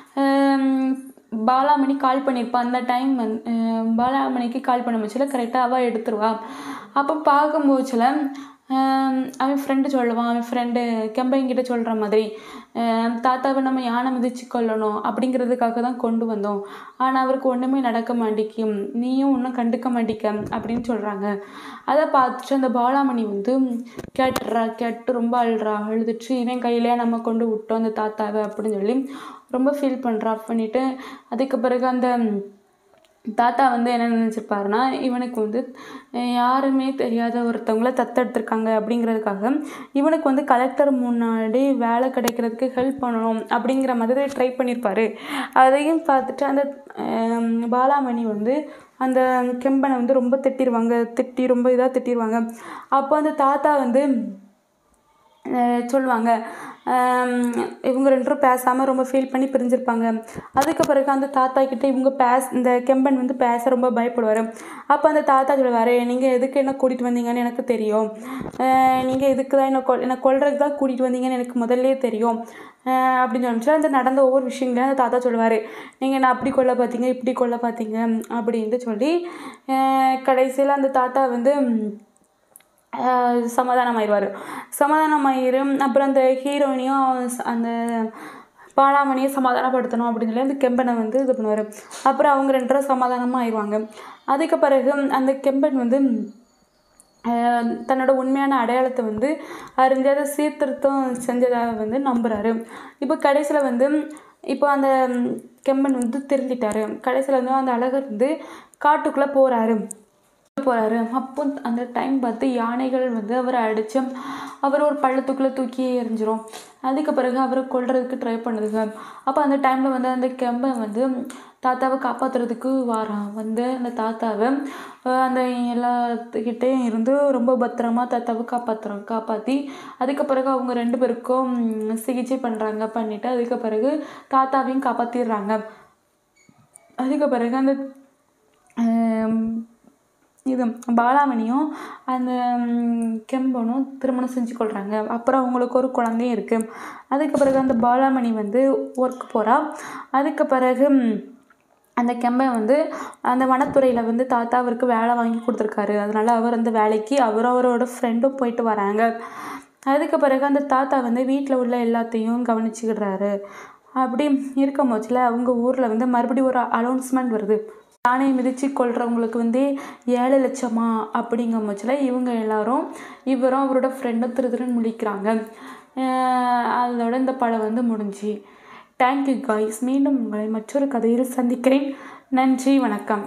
பாலாமணி கால் பண்ணியிருப்பான். அந்த டைம் பாலாமணிக்கு கால் பண்ண முச்சில் கரெக்டாக அவள் எடுத்துருவா. அப்போ பார்க்கும்போதுல அவன் ஃப்ரெண்டு சொல்லுவான், அவன் ஃப்ரெண்டு கெம்பங்கிட்ட சொல்கிற மாதிரி தாத்தாவை நம்ம யானை மிதிச்சு கொள்ளணும் அப்படிங்கிறதுக்காக தான் கொண்டு வந்தோம், ஆனால் அவருக்கு ஒன்றுமே நடக்க மாட்டேக்கும், நீயும் ஒன்றும் கண்டுக்க மாட்டேக்க அப்படின்னு சொல்கிறாங்க. அதை பார்த்துட்டு அந்த பாலாமணி வந்து கேட்டு ரொம்ப அழுதுட்டு இவன் கையிலே நம்ம கொண்டு விட்டோம் அந்த தாத்தாவை அப்படின்னு சொல்லி ரொம்ப ஃபீல் பண்ணுறா. பண்ணிவிட்டு அதுக்கு பிறகு அந்த தாத்தா வந்து என்ன நினச்சிருப்பாருன்னா, இவனுக்கு வந்து யாருமே தெரியாத ஒருத்தவங்கள தத்தெடுத்திருக்காங்க அப்படிங்கிறதுக்காக இவனுக்கு வந்து கலெக்டர் முன்னாடி வேலை கிடைக்கிறதுக்கு ஹெல்ப் பண்ணணும் அப்படிங்கிற மாதிரி ட்ரை பண்ணியிருப்பார். அதையும் பார்த்துட்டு அந்த பாலாமணி வந்து அந்த கெம்பனை வந்து ரொம்ப ரொம்ப இதாக திட்டிடுவாங்க. அப்போ அந்த தாத்தா வந்து சொல்லுவாங்க, இவங்க 2 பேரும் பேசாமல் ரொம்ப ஃபீல் பண்ணி பிரிஞ்சிருப்பாங்க. அதுக்கு பிறகு அந்த தாத்தா கிட்டே இந்த கெம்பன் வந்து பேச ரொம்ப பயப்படுவார். அப்போ அந்த தாத்தா சொல்லுவார், நீங்கள் எதுக்கு என்ன கூட்டிகிட்டு வந்தீங்கன்னு எனக்கு தெரியும், நீங்கள் எதுக்கு தான் என்னை கொல்றதுக்கு தான் கூட்டிகிட்டு வந்தீங்கன்னு எனக்கு முதல்லே தெரியும் அப்படின்னு சொல்லிட்டு அந்த நடந்த ஒவ்வொரு விஷயங்களையும் அந்த தாத்தா சொல்லுவார். நீங்கள் என்ன அப்படி கொல்ல பார்த்தீங்க, இப்படி கொல்ல பார்த்தீங்க அப்படின்ட்டு சொல்லி கடைசியில் அந்த தாத்தா வந்து சமாதானமாயிரும். அப்புறம் அந்த ஹீரோயினையும் அந்த பாலாமணியை சமாதானப்படுத்தணும் அப்படின்னு சொல்லி அந்த கெம்பனை வந்து இது பண்ணுவார். அப்புறம் அவங்க 2 பேரும் சமாதானமாக ஆயிடுவாங்க. அதுக்கு பிறகு அந்த கெம்பன் வந்து தன்னோட உண்மையான அடையாளத்தை வந்து அறிஞ்சு அதை சீர்திருத்தம் செஞ்சதாக வந்து நம்புகிறாரு. இப்போ கடைசியில் வந்து இப்போ அந்த கெம்பன் வந்து திருந்திட்டார். கடைசியில் வந்து அந்த அழகர் வந்து காட்டுக்குள்ளே போகிறாரு. அப்போ அந்த டைம் பார்த்து யானைகள் வந்து அவரை அடித்து அவர் ஒரு பள்ளத்துக்குள்ளே தூக்கி எறிஞ்சிரும். அதுக்கு பிறகு அவரை கொல்றதுக்கு ட்ரை பண்ணுதுங்க. அப்போ அந்த டைமில் வந்து அந்த கெம்பன் வந்து தாத்தாவை காப்பாற்றுறதுக்கு வாரான். வந்து அந்த தாத்தாவை அந்த எல்லாத்துக்கிட்டேயும் இருந்து ரொம்ப பத்திரமா தாத்தாவை காப்பாற்றி அதுக்கு பிறகு அவங்க 2 பேருக்கும் சிகிச்சை பண்ணிவிட்டு அதுக்கு பிறகு தாத்தாவையும் காப்பாற்றிடுறாங்க. அதுக்கு பிறகு அந்த இது பாலாமணியும் அந்த கெம்பனும் திருமணம் செஞ்சு கொள்கிறாங்க. அப்புறம் அவங்களுக்கு ஒரு குழந்தையும் இருக்குது. அதுக்கு பிறகு அந்த பாலாமணி வந்து ஒர்க் போகிறா. அதுக்கு பிறகு அந்த கெம்பன் வந்து அந்த வனத்துறையில் வந்து தாத்தா அவருக்கு வேலை வாங்கி கொடுத்துருக்காரு. அதனால் அவர் அந்த வேலைக்கு அவரோட ஃப்ரெண்டும் போயிட்டு வராங்க. அதுக்கு பிறகு அந்த தாத்தா வந்து வீட்டில் உள்ள எல்லாத்தையும் கவனிச்சுக்கிடுறாரு. அப்படி இருக்கும் போச்சில் அவங்க ஊரில் வந்து மறுபடியும் ஒரு அனௌன்ஸ்மெண்ட் வருது, யானையை மிதித்து கொள்றவங்களுக்கு வந்து 7 லட்சமா அப்படிங்கும் போச்சில் இவங்க எல்லாரும் இவரும் அவரோட ஃப்ரெண்டும் திருன்னு முழிக்கிறாங்க. அதோட இந்த படம் வந்து முடிஞ்சு. Thank you guys. மீண்டும் உங்களை மற்றொரு கதையில் சந்திக்கிறேன். நன்றி, வணக்கம்.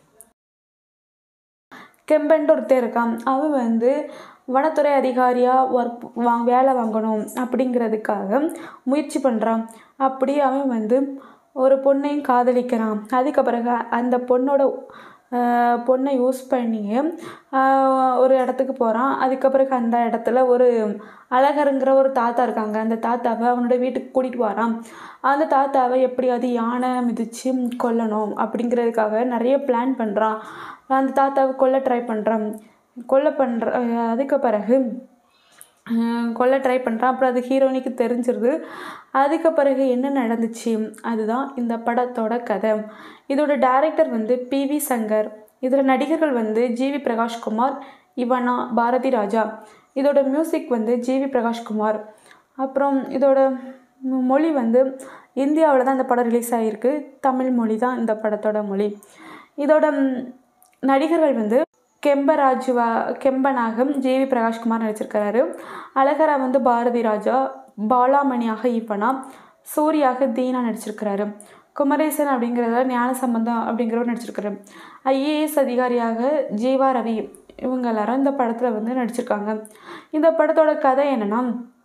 கெம்பன்ட்டு ஒருத்தர் இருக்கான். அவன் வந்து வனத்துறை அதிகாரியாக வேலை வாங்கணும் அப்படிங்கிறதுக்காக முயற்சி பண்ணுறான். அப்படி அவன் வந்து ஒரு பொண்ணையும் காதலிக்கிறான். அதுக்கு பிறகு அந்த பொண்ணை யூஸ் பண்ணி ஒரு இடத்துக்கு போகிறான். அதுக்கு பிறகு அந்த இடத்துல ஒரு அழகருங்கிற ஒரு தாத்தா இருக்காங்க. அந்த தாத்தாவை அவனோட வீட்டுக்கு கூட்டிகிட்டு வரான். அந்த தாத்தாவை எப்படியாவது யானை மிதித்து கொல்லணும் அப்படிங்கிறதுக்காக நிறைய பிளான் பண்ணுறான். அந்த தாத்தாவை கொல்ல ட்ரை பண்ணுறான். அதுக்கு பிறகு கொல்ல ட்ரை பண்ணுறான். அப்புறம் அது ஹீரோயினுக்கு தெரிஞ்சிருது. அதுக்கு பிறகு என்ன நடந்துச்சு அதுதான் இந்த படத்தோட கதை. இதோட டைரக்டர் வந்து PV சங்கர். இதில் நடிகர்கள் வந்து GV பிரகாஷ்குமார், இவனா, பாரதி ராஜா. இதோட மியூசிக் வந்து GV பிரகாஷ்குமார். அப்புறம் இதோட மொழி வந்து இந்தியாவில் தான் இந்த படம் ரிலீஸ் ஆகிருக்கு. தமிழ் மொழி தான் இந்த படத்தோட மொழி. இதோட நடிகர்கள் வந்து கெம்பனாக GV பிரகாஷ்குமார் நடிச்சிருக்கிறாரு. அழகரா வந்து பாரதி ராஜா, பாலாமணியாக இவனா, சூர்யாக தீனா நடிச்சிருக்கிறாரு. குமரேசன் அப்படிங்கிறத ஞானசம்பந்தம் அப்படிங்கிறவர் நடிச்சிருக்காரு. IAS அதிகாரியாக ஜீவா ரவி இவங்க எல்லாரும் இந்த படத்தில் வந்து நடிச்சிருக்காங்க. இந்த படத்தோட கதை என்னென்னா,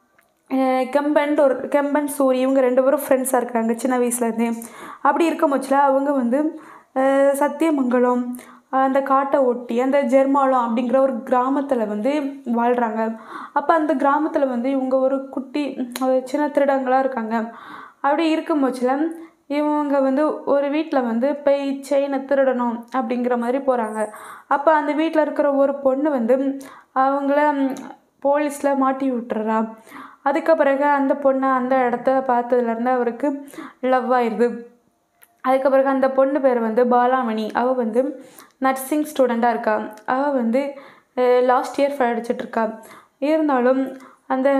கெம்பன் சூரி இவங்க 2 பேரும் ஃப்ரெண்ட்ஸாக இருக்கிறாங்க சின்ன வயசுலேருந்தே. அப்படி இருக்கும் பட்சத்தில் அவங்க வந்து சத்தியமங்கலம் அந்த காட்டை ஒட்டி அந்த ஜெர்மாலம் அப்படிங்கிற ஒரு கிராமத்தில் வந்து வாழ்கிறாங்க. அப்போ அந்த கிராமத்தில் வந்து இவங்க ஒரு குட்டி சின்ன திருடங்களாக இருக்காங்க. அப்படி இருக்கும் பட்சத்தில் இவங்க வந்து ஒரு வீட்டில் வந்து போய் செயினை திருடணும் அப்படிங்கிற மாதிரி போகிறாங்க. அப்போ அந்த வீட்டில் இருக்கிற ஒரு பொண்ணு வந்து அவங்கள போலீஸில் மாட்டி விட்டுறா. அதுக்கு பிறகு அந்த பொண்ணை அந்த இடத்த பார்த்ததுலேருந்து அவருக்கு லவ் ஆயிடுது. அதுக்கு பிறகு அந்த பொண்ணு பேர் வந்து பாலாமணி. அவள் வந்து நர்சிங் ஸ்டூடெண்ட்டாக இருக்கா. அவள் வந்து லாஸ்ட் இயர் படிச்சிட்ருக்கா. இருந்தாலும் அந்த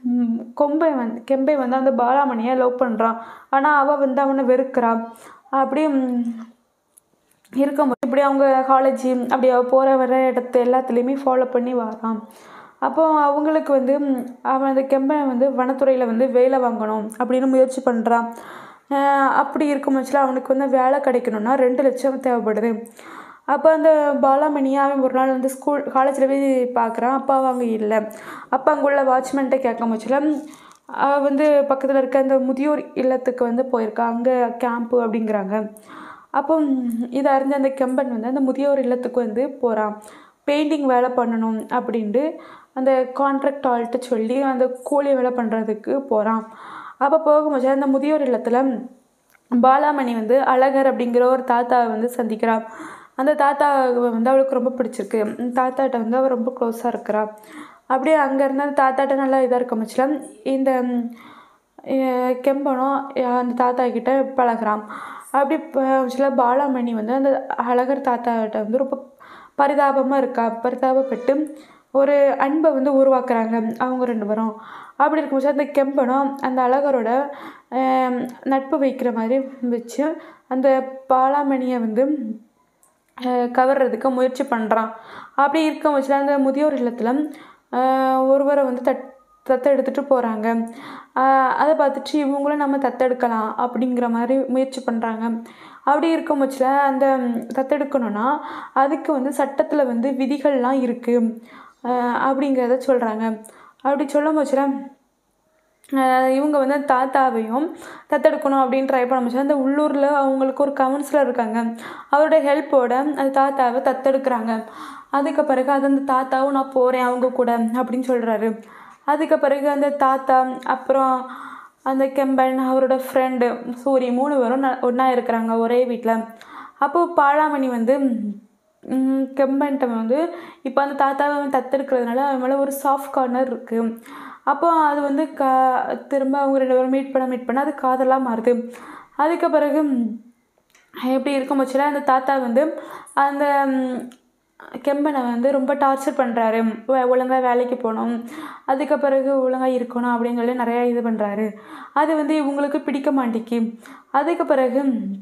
கெம்பை வந்து அந்த பாலாமணியை லவ் பண்ணுறான். ஆனால் அவள் வந்து அவனை வெறுக்கிறான். அப்படியே இருக்கும்போது இப்படி அவங்க காலேஜ் அப்படி அவள் போகிற வர இடத்த எல்லாத்துலேயுமே ஃபாலோ பண்ணி வரான். அப்போது அவங்களுக்கு வந்து அவன் அந்த கெம்பை வந்து வனத்துறையில் வந்து வேலை வாங்கணும் அப்படின்னு முயற்சி பண்ணுறான். அப்படி இருக்கும் பட்சத்தில் அவனுக்கு வந்து வேலை கிடைக்கணும்னா 2 லட்சம் தேவைப்படுது. அப்போ அந்த பாலாமணியை அவன் ஒரு நாள் வந்து காலேஜில் போய் பார்க்குறான். அப்போ அவங்க இல்லை. அப்போ அங்கே உள்ள வாட்ச்மேன்கிட்ட கேட்கும் பட்சத்தில் அவள் வந்து பக்கத்தில் இருக்க அந்த முதியோர் இல்லத்துக்கு வந்து போயிருக்கா, அங்கே கேம்ப்பு அப்படிங்கிறாங்க. அப்போ இதை அறிஞ்ச அந்த கெம்பன் வந்து அந்த முதியோர் இல்லத்துக்கு வந்து போகிறான். பெயிண்டிங் வேலை பண்ணணும் அப்படின்ட்டு அந்த கான்ட்ராக்ட் ஆள்கிட்ட சொல்லி அந்த கூலி வேலை பண்ணுறதுக்கு போகிறான். அப்போ போகும்போது அந்த முதியோர் இல்லத்தில் பாலாமணி வந்து அழகர் அப்படிங்கிற ஒரு தாத்தாவை வந்து சந்திக்கிறான். அந்த தாத்தாவை வந்து அவளுக்கு ரொம்ப பிடிச்சிருக்கு. தாத்தாட்ட வந்து அவள் ரொம்ப க்ளோஸாக இருக்கிறா. அப்படியே அங்கேருந்து அந்த தாத்தாட்ட நல்லா இதாக இருக்க முச்சில் இந்த கெம்பனும் அந்த தாத்தா கிட்ட பழகிறான். அப்படி சில பாலாமணி வந்து அந்த அழகர் தாத்தாட்ட வந்து ரொம்ப பரிதாபப்பட்டு ஒரு அன்பை வந்து உருவாக்குறாங்க அவங்க 2 பேரும். அப்படி இருக்கும்போது அந்த கெம்பனும் அந்த அழகரோட நட்பு வைக்கிற மாதிரி வச்சு அந்த பாலாமணியை வந்து கவர்றதுக்கு முயற்சி பண்ணுறான். அப்படி இருக்க வச்சுல அந்த முதியோர் இல்லத்தில் ஒருவரை வந்து தத்தெடுத்துட்டு போகிறாங்க. அதை பார்த்துட்டு இவங்களும் நம்ம தத்தெடுக்கலாம் அப்படிங்கிற மாதிரி முயற்சி பண்ணுறாங்க. அப்படி இருக்கும் பட்சத்தில் அந்த தத்தெடுக்கணும்னா அதுக்கு வந்து சட்டத்தில் வந்து விதிகள்லாம் இருக்குது அப்படிங்கிறத சொல்கிறாங்க. அப்படி சொல்லும் பட்சத்தில் இவங்க வந்து தாத்தாவையும் தத்தெடுக்கணும் அப்படின்னு ட்ரை பண்ண முடிச்சு அந்த உள்ளூரில் அவங்களுக்கு ஒரு கவுன்சிலர் இருக்காங்க. அவரோட ஹெல்ப்போட அந்த தாத்தாவை தத்தெடுக்கிறாங்க. அதுக்கு பிறகு அது அந்த தாத்தாவும் நான் போகிறேன் அவங்க கூட அப்படின்னு சொல்கிறாரு. அதுக்கு பிறகு அந்த தாத்தா அப்புறம் அந்த கெம்பன் அவரோட ஃப்ரெண்டு சூரி 3 பேரும் ஒன்றா இருக்கிறாங்க ஒரே வீட்டில். அப்போது பாலாமணி வந்து கெம்பன்ட்ட வந்து இப்போ அந்த தாத்தாவை தத்தெடுக்கிறதுனால அவன் மேலே ஒரு சாஃப்ட் கார்னர் இருக்குது. அப்போ அது வந்து திரும்ப அவங்க 2 பேரும் மீட் பண்ண அது காதலாக மாறுது. அதுக்கு பிறகு எப்படி இருக்கும் பட்சத்தில் அந்த தாத்தா வந்து அந்த கெம்பனை வந்து ரொம்ப டார்ச்சர் பண்ணுறாரு. ஒழுங்காக வேலைக்கு போகணும், அதுக்கு பிறகு ஒழுங்காக இருக்கணும் அப்படின்னு சொல்லி நிறையா இது பண்ணுறாரு. அது வந்து இவங்களுக்கு பிடிக்க மாட்டேங்கி. அதுக்கு பிறகு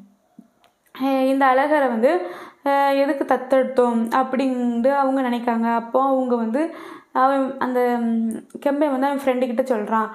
இந்த அழகரை வந்து எதுக்கு தத்தெடுத்தோம் அப்படின்ட்டு அவங்க நினைக்காங்க. அப்போ அவங்க வந்து அவன் அந்த கெம்பை வந்து அவன் ஃப்ரெண்டுக்கிட்ட சொல்கிறான்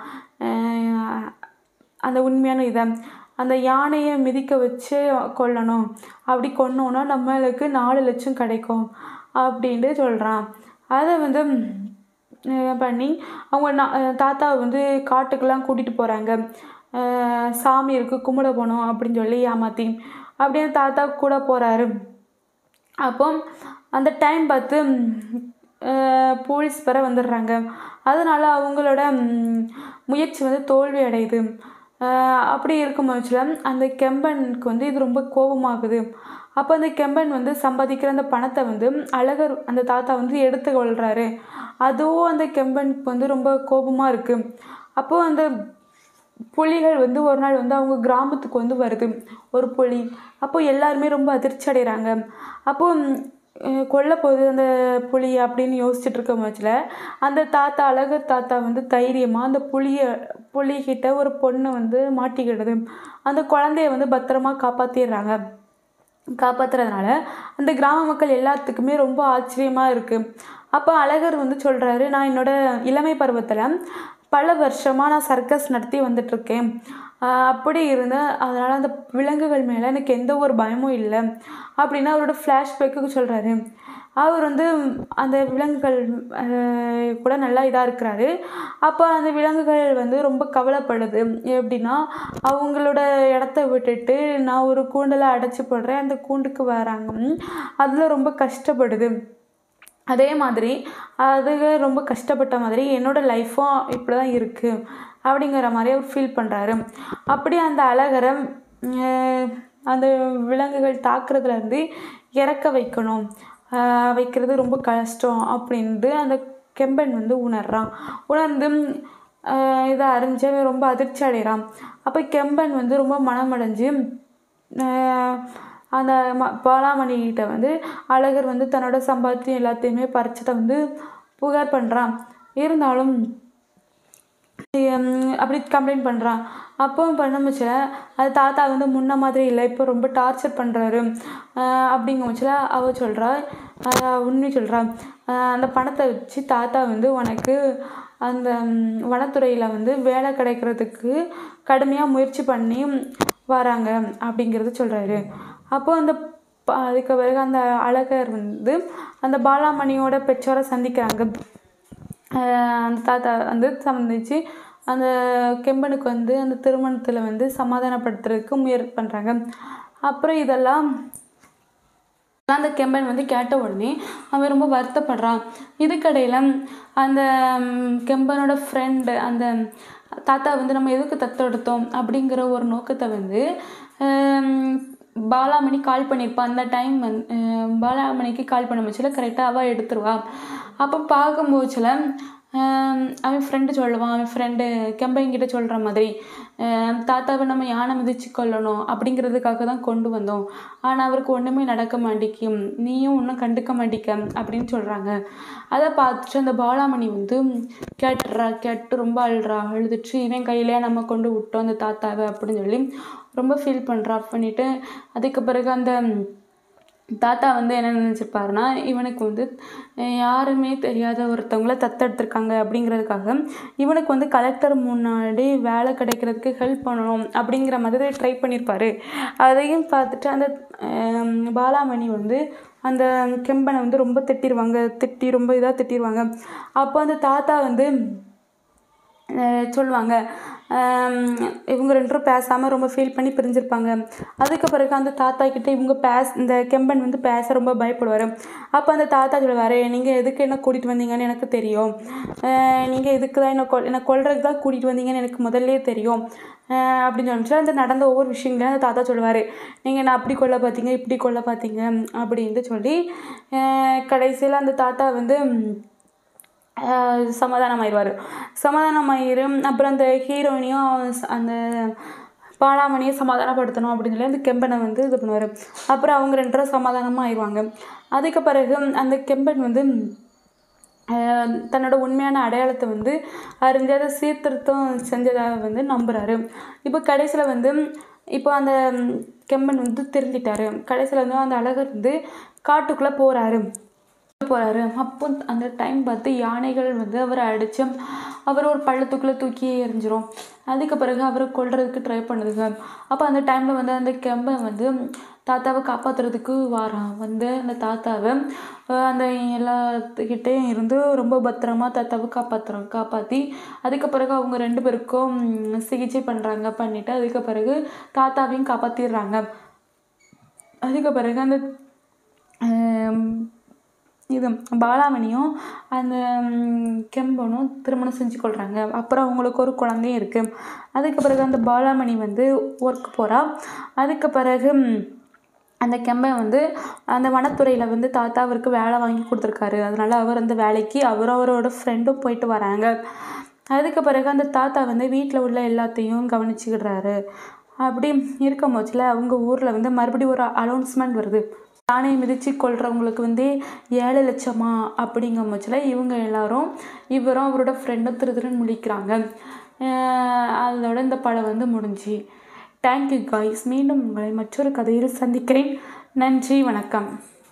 அந்த உண்மையான இதை, அந்த யானையை மிதிக்க வச்சு கொல்லணும், அப்படி கொன்னோன்னா நம்மளுக்கு 4 லட்சம் கிடைக்கும் அப்படின்ட்டு சொல்கிறான். அதை வந்து பண்ணி அவங்க தாத்தாவை வந்து காட்டுக்கெல்லாம் கூட்டிகிட்டு போகிறாங்க. சாமி இருக்குது கும்பிட போகணும் அப்படின்னு சொல்லி ஏமாற்றி அப்படின்னு தாத்தா கூட போகிறாரு. அப்போ அந்த டைம் பார்த்து போலீஸ் வர வந்துடுறாங்க. அதனால் அவங்களோட முயற்சி வந்து தோல்வி அடையுது. அப்படி இருக்கும் பட்சத்தில் அந்த கெம்பனுக்கு வந்து இது ரொம்ப கோபமாகுது. அப்போ அந்த கெம்பன் வந்து சம்பாதிக்கிற அந்த பணத்தை வந்து அழகர் அந்த தாத்தா வந்து எடுத்து கொள்கிறாரு. அதுவும் அந்த கெம்பனுக்கு வந்து ரொம்ப கோபமாக இருக்குது. அப்போது அந்த புலிகள் வந்து ஒரு நாள் வந்து அவங்க கிராமத்துக்கு வந்து வருது ஒரு புலி. அப்போது எல்லாருமே ரொம்ப அதிர்ச்சி அடைகிறாங்க. அப்போது கொல்ல போகுது அந்த புலி அப்படின்னு யோசிச்சுட்டு இருக்க முச்சில் அந்த தாத்தா அழகர் தாத்தா வந்து தைரியமாக அந்த புலிகிட்ட ஒரு பொண்ணு வந்து மாட்டிக்கிடுது. அந்த குழந்தைய வந்து பத்திரமா காப்பாற்றுறதுனால அந்த கிராம மக்கள் எல்லாத்துக்குமே ரொம்ப ஆச்சரியமாக இருக்குது. அப்போ அழகர் வந்து சொல்கிறாரு, நான் என்னோடய இளமை பருவத்தில் பல வருஷமாக நான் சர்க்கஸ் நடத்தி வந்துட்டுருக்கேன். அப்படி இருந்தால் அதனால் அந்த விலங்குகள் மேலே எனக்கு எந்த ஒரு பயமும் இல்லை அப்படின்னு அவரோட ஃப்ளாஷ்பேக்கு சொல்கிறாரு. அவர் வந்து அந்த விலங்குகள் கூட நல்லா இதாக இருக்கிறாரு. அப்போ அந்த விலங்குகள் வந்து ரொம்ப கவலைப்படுது. எப்படின்னா அவங்களோட இடத்த விட்டுட்டு நான் ஒரு கூண்டில் அடைச்சி போடுறேன், அந்த கூண்டுக்கு வராங்க, அதில் ரொம்ப கஷ்டப்படுது. அதே மாதிரி அது ரொம்ப கஷ்டப்பட்ட மாதிரி என்னோடய லைஃப்பும் இப்படி தான் இருக்குது அப்படிங்கிற மாதிரி அவர் ஃபீல் பண்ணுறாரு. அப்படி அந்த அழகரை அந்த விலங்குகள் தாக்குறதுலேருந்து இறக்க வைக்கணும், வைக்கிறது ரொம்ப கஷ்டம் அப்படின்ட்டு அந்த கெம்பன் வந்து உணர்ந்து இதை அறிஞ்சவன் ரொம்ப அதிர்ச்சி அடைகிறான். அப்போ கெம்பன் வந்து ரொம்ப மனமடைஞ்சு அந்த பாலாமணிகிட்ட வந்து அழகர் வந்து தன்னோட சம்பாத்தியம் எல்லாத்தையுமே பறிச்சதை வந்து புகார் பண்ணுறான். இருந்தாலும் அப்படி கம்ப்ளைண்ட் பண்ணுறான். அப்பவும் பண்ண முச்சில அது தாத்தா வந்து முன்ன மாதிரி இல்லை, இப்போ ரொம்ப டார்ச்சர் பண்ணுறாரு அப்படிங்க முச்சில அவள் சொல்கிறா, உண்மை சொல்கிறா, அந்த பணத்தை வச்சு தாத்தா வந்து உனக்கு அந்த வனத்துறையில் வந்து வேலை கிடைக்கிறதுக்கு கடுமையாக முயற்சி பண்ணி வராங்க அப்படிங்கிறது சொல்கிறாரு. அப்போது அதுக்கு பிறகு அந்த அழகர் வந்து அந்த பாலாமணியோட பெற்றோரை சந்திக்கிறாங்க. அந்த தாத்தா வந்து சந்திச்சு அந்த கெம்பனுக்கு வந்து அந்த திருமணத்தில் வந்து சமாதானப்படுத்துறதுக்கு முயற்சி பண்ணுறாங்க. அப்புறம் இதெல்லாம் அந்த கெம்பன் வந்து கேட்ட உடனே அவன் ரொம்ப வருத்தப்படுறான். இதுக்கடையில் அந்த கெம்பனோட ஃப்ரெண்டு அந்த தாத்தா வந்து நம்ம எதுக்கு தத்தெடுத்தோம் அப்படிங்கிற ஒரு நோக்கத்தை வந்து பாலாமணி கால் பண்ணியிருப்பான். அந்த டைம் பாலாமணிக்கு கால் பண்ண முச்சில கரெக்டாக அவள் எடுத்துருவா. அப்போ பார்க்கும்போதுல அவன் ஃப்ரெண்டு சொல்லுவான், அவன் ஃப்ரெண்டு கெம்பங்கிட்ட சொல்கிற மாதிரி தாத்தாவை நம்ம யானை மிதிச்சு கொள்ளணும் அப்படிங்கிறதுக்காக தான் கொண்டு வந்தோம், ஆனால் அவருக்கு ஒன்றுமே நடக்க மாட்டேக்கும், நீயும் ஒன்றும் கண்டுக்க மாட்டேக்க அப்படின்னு சொல்கிறாங்க. அதை பார்த்துட்டு அந்த பாலாமணி வந்து கேட்டு ரொம்ப அழுதுட்டு இவன் கையிலே நம்ம கொண்டு விட்டோம் அந்த தாத்தாவை அப்படின்னு சொல்லி ரொம்ப ஃபீல் பண்ணிட்டு அதுக்கு பிறகு அந்த தாத்தா வந்து என்ன நினச்சிருப்பாருன்னா, இவனுக்கு வந்து யாருமே தெரியாத ஒருத்தவங்கள தத்தெடுத்திருக்காங்க அப்படிங்கிறதுக்காக இவனுக்கு வந்து கலெக்டர் முன்னாடி வேலை கிடைக்கிறதுக்கு ஹெல்ப் பண்ணணும் அப்படிங்கிற மாதிரி ட்ரை பண்ணியிருப்பார். அதையும் பார்த்துட்டு அந்த பாலாமணி வந்து அந்த கெம்பனை வந்து ரொம்ப ரொம்ப இதாக திட்டிடுவாங்க. அப்போ அந்த தாத்தா வந்து சொல்லுவாங்க, இவங்க ரெண்டு பேரும் பேசாமல் ரொம்ப ஃபீல் பண்ணி பிரிஞ்சிருப்பாங்க. அதுக்கு பிறகு அந்த தாத்தா கிட்டே இந்த கெம்பன் வந்து பேச ரொம்ப பயப்படுவார். அப்போ அந்த தாத்தா சொல்லுவார், நீங்கள் எதுக்கு என்ன கூட்டிகிட்டு வந்தீங்கன்னு எனக்கு தெரியும், நீங்கள் எதுக்கு தான் என்னை கொல்றதுக்கு தான் கூட்டிகிட்டு வந்தீங்கன்னு எனக்கு முதல்லே தெரியும் அப்படின்னு சொல்லிட்டு அந்த நடந்த ஒவ்வொரு விஷயங்களையும் அந்த தாத்தா சொல்லுவார். நீங்கள் என்ன அப்படி கொல்ல பார்த்தீங்க, இப்படி கொல்ல பார்த்தீங்க அப்படின்ட்டு சொல்லி கடைசியில் அந்த தாத்தா வந்து சமாதானமாயிரும். அப்புறம் அந்த ஹீரோயினையும் அந்த பாலாமணியை சமாதானப்படுத்தணும் அப்படின்னு சொல்லி அந்த கெம்பனை வந்து இது பண்ணுவார். அப்புறம் அவங்க ரெண்டு பேரும் சமாதானமாக ஆயிடுவாங்க. அதுக்கு பிறகு அந்த கெம்பன் வந்து தன்னோட உண்மையான அடையாளத்தை வந்து அறிஞ்சு அதை சீர்திருத்தம் செஞ்சதாக வந்து நம்புகிறாரு. இப்போ கடைசியில் வந்து இப்போ அந்த கெம்பன் வந்து திருந்திட்டார். கடைசியில் வந்து அந்த அழகர் வந்து காட்டுக்குள்ளே போகிறாரு. அப்போ அந்த டைம் பார்த்து யானைகள் வந்து அவரை அடித்து அவர் ஒரு பள்ளத்துக்குள்ளே தூக்கி எறிஞ்சிரும். அதுக்கு பிறகு அவரை கொல்றதுக்கு ட்ரை பண்ணுதுங்க. அப்போ அந்த டைமில் வந்து அந்த கெம்பன் வந்து தாத்தாவை காப்பாற்றுறதுக்கு வந்து அந்த தாத்தாவை அந்த எல்லாத்துக்கிட்டேயும் இருந்து ரொம்ப பத்திரமா தாத்தாவை காப்பாற்றி அதுக்கு பிறகு அவங்க ரெண்டு பேருக்கும் சிகிச்சை பண்ணிவிட்டு அதுக்கு பிறகு தாத்தாவையும் காப்பாற்றிடுறாங்க. அதுக்கு பிறகு அந்த இது பாலாமணியும் அந்த கெம்பனும் திருமணம் செஞ்சு கொள்கிறாங்க. அப்புறம் அவங்களுக்கு ஒரு குழந்தையும் இருக்குது. அதுக்கு பிறகு அந்த பாலாமணி வந்து ஒர்க் போகிறா. அதுக்கு பிறகு அந்த கெம்பன் வந்து அந்த வனத்துறையில் வந்து தாத்தா அவருக்கு வேலை வாங்கி கொடுத்துருக்காரு. அதனால் அவர் அந்த வேலைக்கு அவரோட ஃப்ரெண்டும் போயிட்டு வராங்க. அதுக்கு பிறகு அந்த தாத்தா வந்து வீட்டில் உள்ள எல்லாத்தையும் கவனிச்சுக்கிடுறாரு. அப்படி இருக்கும் போச்சுல அவங்க ஊரில் வந்து மறுபடியும் ஒரு அனௌன்ஸ்மெண்ட் வருது, யானையை மிதித்து கொள்றவங்களுக்கு வந்து 7 லட்சமா அப்படிங்கும் போச்சுல இவங்க எல்லாரும் இவரும் அவரோட ஃப்ரெண்டும் திருன்னு முழிக்கிறாங்க. அதோட இந்த படம் வந்து முடிஞ்சு. Thank you guys. மீண்டும் உங்களை மற்றொரு கதையில் சந்திக்கிறேன். நன்றி, வணக்கம்.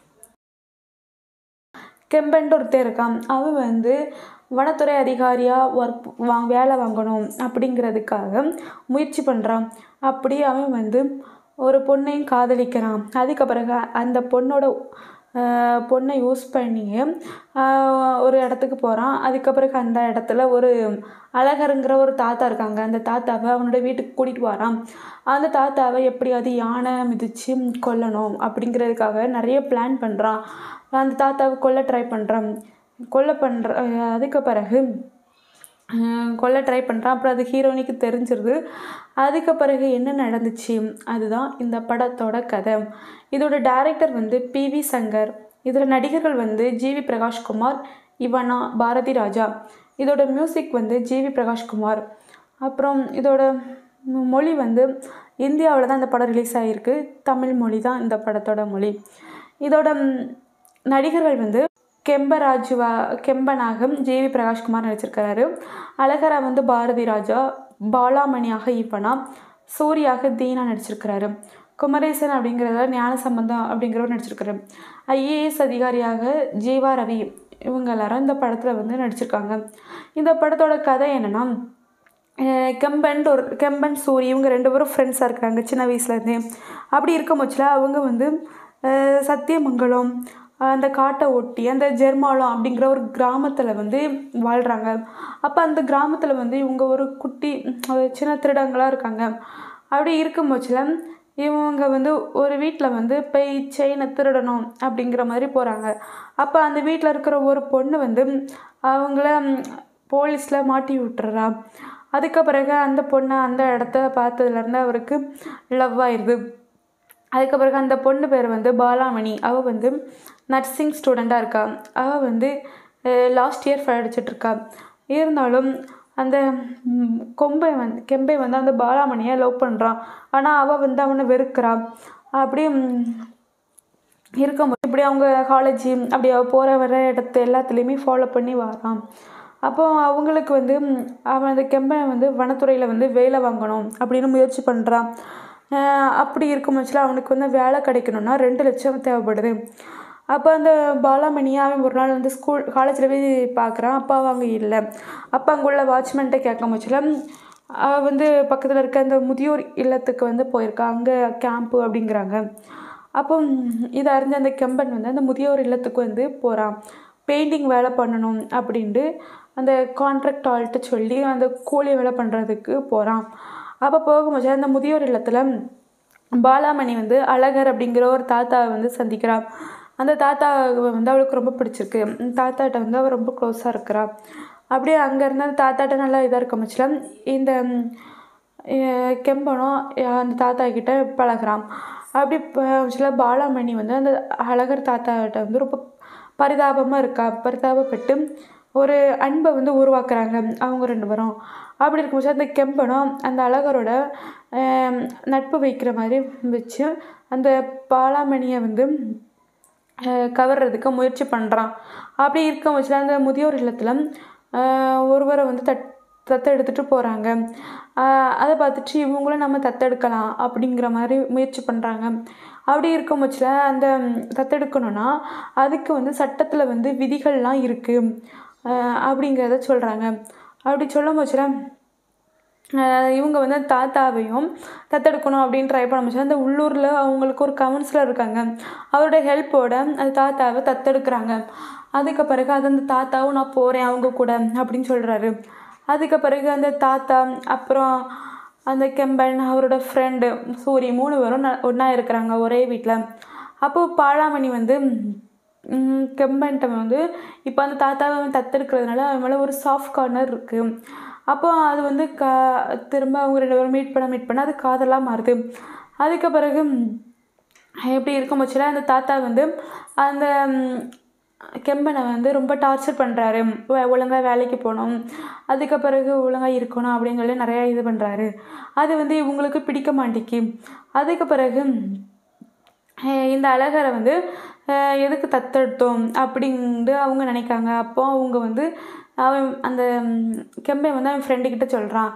கெம்பன்ட்டு ஒருத்தர் இருக்கான். அவன் வந்து வனத்துறை அதிகாரியாக வேலை வாங்கணும் அப்படிங்கிறதுக்காக முயற்சி பண்ணுறான். அப்படி அவன் வந்து ஒரு பொண்ணையும் காதலிக்கிறான். அதுக்கு பிறகு அந்த பொண்ணை யூஸ் பண்ணி ஒரு இடத்துக்கு போகிறான். அதுக்கு பிறகு அந்த இடத்துல ஒரு அழகருங்கிற ஒரு தாத்தா இருக்காங்க. அந்த தாத்தாவை அவனோட வீட்டுக்கு கூட்டிகிட்டு வரான். அந்த தாத்தாவை எப்படியாவது யானை மிதித்து கொல்லணும் அப்படிங்கிறதுக்காக நிறைய பிளான் பண்ணுறான். அந்த தாத்தாவை கொல்ல ட்ரை பண்ணுறான். அதுக்கு பிறகு கொல்ல ட்ரை பண்ணுறான். அப்புறம் அது ஹீரோயினுக்கு தெரிஞ்சிருது. அதுக்கு பிறகு என்ன நடந்துச்சு அதுதான் இந்த படத்தோட கதை. இதோட டைரக்டர் வந்து PV சங்கர். இதில் நடிகர்கள் வந்து GV பிரகாஷ்குமார், இவனா, பாரதி ராஜா. இதோட மியூசிக் வந்து GV பிரகாஷ்குமார். அப்புறம் இதோட மொழி வந்து இந்தியாவில் தான் இந்த படம் ரிலீஸ் ஆகிருக்கு. தமிழ் மொழி தான் இந்த படத்தோட மொழி. இதோட நடிகர்கள் வந்து கெம்பனாக GV பிரகாஷ்குமார் நடிச்சிருக்கிறாரு. அழகரா வந்து பாரதி ராஜா, பாலாமணியாக இவனா, சூர்யாக தீனா நடிச்சிருக்கிறாரு. குமரேசன் அப்படிங்கிறத ஞானசம்பந்தம் அப்படிங்கிறவர் நடிச்சிருக்காரு. IAS அதிகாரியாக ஜீவா ரவி இவங்க எல்லாரும் இந்த படத்தில் வந்து நடிச்சிருக்காங்க. இந்த படத்தோட கதை என்னென்னா, கெம்பன் சூரி இவங்க 2 பேரும் ஃப்ரெண்ட்ஸாக இருக்கிறாங்க சின்ன வயசுலேருந்தே. அப்படி இருக்கும் பட்சத்தில் அவங்க வந்து சத்தியமங்கலம் அந்த காட்டை ஒட்டி அந்த ஜெர்மாலம் அப்படிங்கிற ஒரு கிராமத்தில் வந்து வாழ்கிறாங்க. அப்போ அந்த கிராமத்தில் வந்து இவங்க ஒரு குட்டி சின்ன திருடங்களாக இருக்காங்க. அப்படி இருக்கும் பட்சத்தில் இவங்க வந்து ஒரு வீட்டில் வந்து போய் செயினை திருடணும் அப்படிங்கிற மாதிரி போகிறாங்க. அப்போ அந்த வீட்டில் இருக்கிற ஒரு பொண்ணு வந்து அவங்கள போலீஸில் மாட்டி விட்டுறா. அதுக்கு பிறகு அந்த பொண்ணை அந்த இடத்த பார்த்ததுலேருந்து அவருக்கு லவ் ஆயிடுது. அதுக்கு பிறகு அந்த பொண்ணு பேர் வந்து பாலாமணி. அவள் வந்து நர்சிங் ஸ்டூடெண்ட்டாக இருக்கா. அவள் வந்து லாஸ்ட் இயர் படிச்சிட்ருக்கா. இருந்தாலும் அந்த கெம்பை வந்து அந்த பாலாமணியை லவ் பண்ணுறான். ஆனால் அவள் வந்து அவனை வெறுக்கிறான். அப்படியே இருக்கும்போது இப்படி அவங்க காலேஜ் அப்படி அவள் போகிற வர இடத்த எல்லாத்துலேயுமே ஃபாலோ பண்ணி வரான். அப்போது அவங்களுக்கு வந்து அவன் அந்த கெம்பை வந்து வனத்துறையில் வந்து வேலை வாங்கணும் அப்படின்னு முயற்சி பண்ணுறான். அப்படி இருக்கும் பட்சத்தில் அவனுக்கு வந்து வேலை கிடைக்கணும்னா 2 லட்சம் தேவைப்படுது. அப்போ அந்த பாலாமணியை அவன் ஒரு நாள் வந்து காலேஜில் போய் பார்க்குறான். அப்போ அவங்க இல்லை. அப்போ அங்கே உள்ள வாட்ச்மேன்கிட்ட கேட்கும் பட்சத்தில் அவள் வந்து பக்கத்தில் இருக்க அந்த முதியோர் இல்லத்துக்கு வந்து போயிருக்கா. அங்கே கேம்ப்பு அப்படிங்கிறாங்க. அப்போ இதை அறிஞ்ச அந்த கெம்பன் வந்து அந்த முதியோர் இல்லத்துக்கு வந்து போகிறான். பெயிண்டிங் வேலை பண்ணணும் அப்படின்ட்டு அந்த கான்ட்ராக்ட் ஆள்கிட்ட சொல்லி அந்த கூலி வேலை பண்ணுறதுக்கு போகிறான். அப்போ போகும்போது அந்த முதியோர் இல்லத்தில் பாலாமணி வந்து அழகர் அப்படிங்கிற ஒரு தாத்தாவை வந்து சந்திக்கிறான். அந்த தாத்தாவை வந்து அவளுக்கு ரொம்ப பிடிச்சிருக்கு. தாத்தாட்ட வந்து அவள் ரொம்ப க்ளோஸாக இருக்கிறா. அப்படியே அங்கேருந்து அந்த தாத்தாட்ட நல்லா இதாக இருக்க முச்சில் இந்த கெம்பனும் அந்த தாத்தா கிட்ட பழகிறான். அப்படி சில பாலாமணி வந்து அந்த அழகர் தாத்தாட்ட வந்து ரொம்ப பரிதாபப்பட்டு ஒரு அன்பை வந்து உருவாக்குறாங்க அவங்க 2 பேரும். அப்படி இருக்கும்போது அந்த கெம்பனும் அந்த அழகரோட நட்பு வைக்கிற மாதிரி வச்சு அந்த பாலாமணியை வந்து கவர்றதுக்கு முயற்சி பண்ணுறான். அப்படி இருக்க வச்சுல அந்த முதியோர் இல்லத்தில் ஒருவரை வந்து தத்தெடுத்துட்டு போகிறாங்க. அதை பார்த்துட்டு இவங்களும் நம்ம தத்தெடுக்கலாம் அப்படிங்கிற மாதிரி முயற்சி பண்ணுறாங்க. அப்படி இருக்கும் பட்சத்தில் அந்த தத்தெடுக்கணும்னா அதுக்கு வந்து சட்டத்தில் வந்து விதிகள்லாம் இருக்குது அப்படிங்கிறத சொல்கிறாங்க. அப்படி சொல்லும் பட்சத்தில் இவங்க வந்து தாத்தாவையும் தத்தெடுக்கணும் அப்படின்னு ட்ரை பண்ண முடிச்சு அந்த உள்ளூரில் அவங்களுக்கு ஒரு கவுன்சிலர் இருக்காங்க. அவரோட ஹெல்ப்போட அந்த தாத்தாவை தத்தெடுக்கிறாங்க. அதுக்கு பிறகு அது அந்த தாத்தாவும் நான் போகிறேன் அவங்க கூட அப்படின்னு சொல்கிறாரு. அதுக்கு பிறகு அந்த தாத்தா அப்புறம் அந்த கெம்பன் அவரோட ஃப்ரெண்டு சூரி 3 பேரும் ஒன்றா இருக்கிறாங்க ஒரே வீட்டில். அப்போது பாலாமணி வந்து கெம்பன்ட்ட வந்து இப்போ அந்த தாத்தாவை தத்தெடுக்கிறதுனால அவன் மேலே ஒரு சாஃப்ட் கார்னர் இருக்குது. அப்போ அது வந்து திரும்ப அவங்க 2 பேரும் மீட் பண்ண அது காதலாக மாறுது. அதுக்கு பிறகு எப்படி இருக்கும் பட்சத்தில் அந்த தாத்தா வந்து அந்த கெம்பனை வந்து ரொம்ப டார்ச்சர் பண்ணுறாரு. ஒழுங்காக வேலைக்கு போகணும், அதுக்கு பிறகு ஒழுங்காக இருக்கணும் அப்படின்னு சொல்லி நிறையா இது பண்ணுறாரு. அது வந்து இவங்களுக்கு பிடிக்க மாட்டேங்கி. அதுக்கு பிறகு இந்த அழகரை வந்து எதுக்கு தத்தெடுத்தோம் அப்படின்ட்டு அவங்க நினைக்காங்க. அப்போ அவங்க வந்து அவன் அந்த கெம்பை வந்து அவன் ஃப்ரெண்டுக்கிட்ட சொல்கிறான்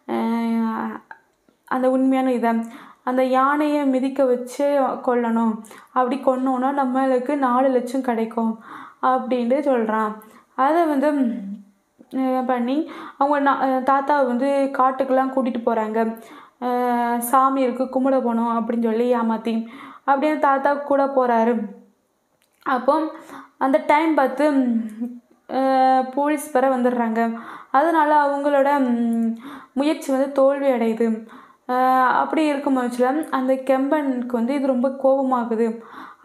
அந்த உண்மையான இதை, அந்த யானையை மிதிக்க வச்சு கொல்லணும், அப்படி கொன்னோன்னா நம்மளுக்கு 4 லட்சம் கிடைக்கும் அப்படின்ட்டு சொல்கிறான். அதை வந்து பண்ணி அவங்க தாத்தாவை வந்து காட்டுக்கெல்லாம் கூட்டிகிட்டு போகிறாங்க. சாமி இருக்குது கும்பிட போகணும் அப்படின்னு சொல்லி ஏமாற்றி அப்படின்னு தாத்தா கூட போகிறாரு. அப்போ அந்த டைம் பார்த்து போலீஸ் வர வந்துடுறாங்க. அதனால் அவங்களோட முயற்சி வந்து தோல்வி அடையுது. அப்படி இருக்கும் பட்சத்தில் அந்த கெம்பனுக்கு வந்து இது ரொம்ப கோபமாகுது.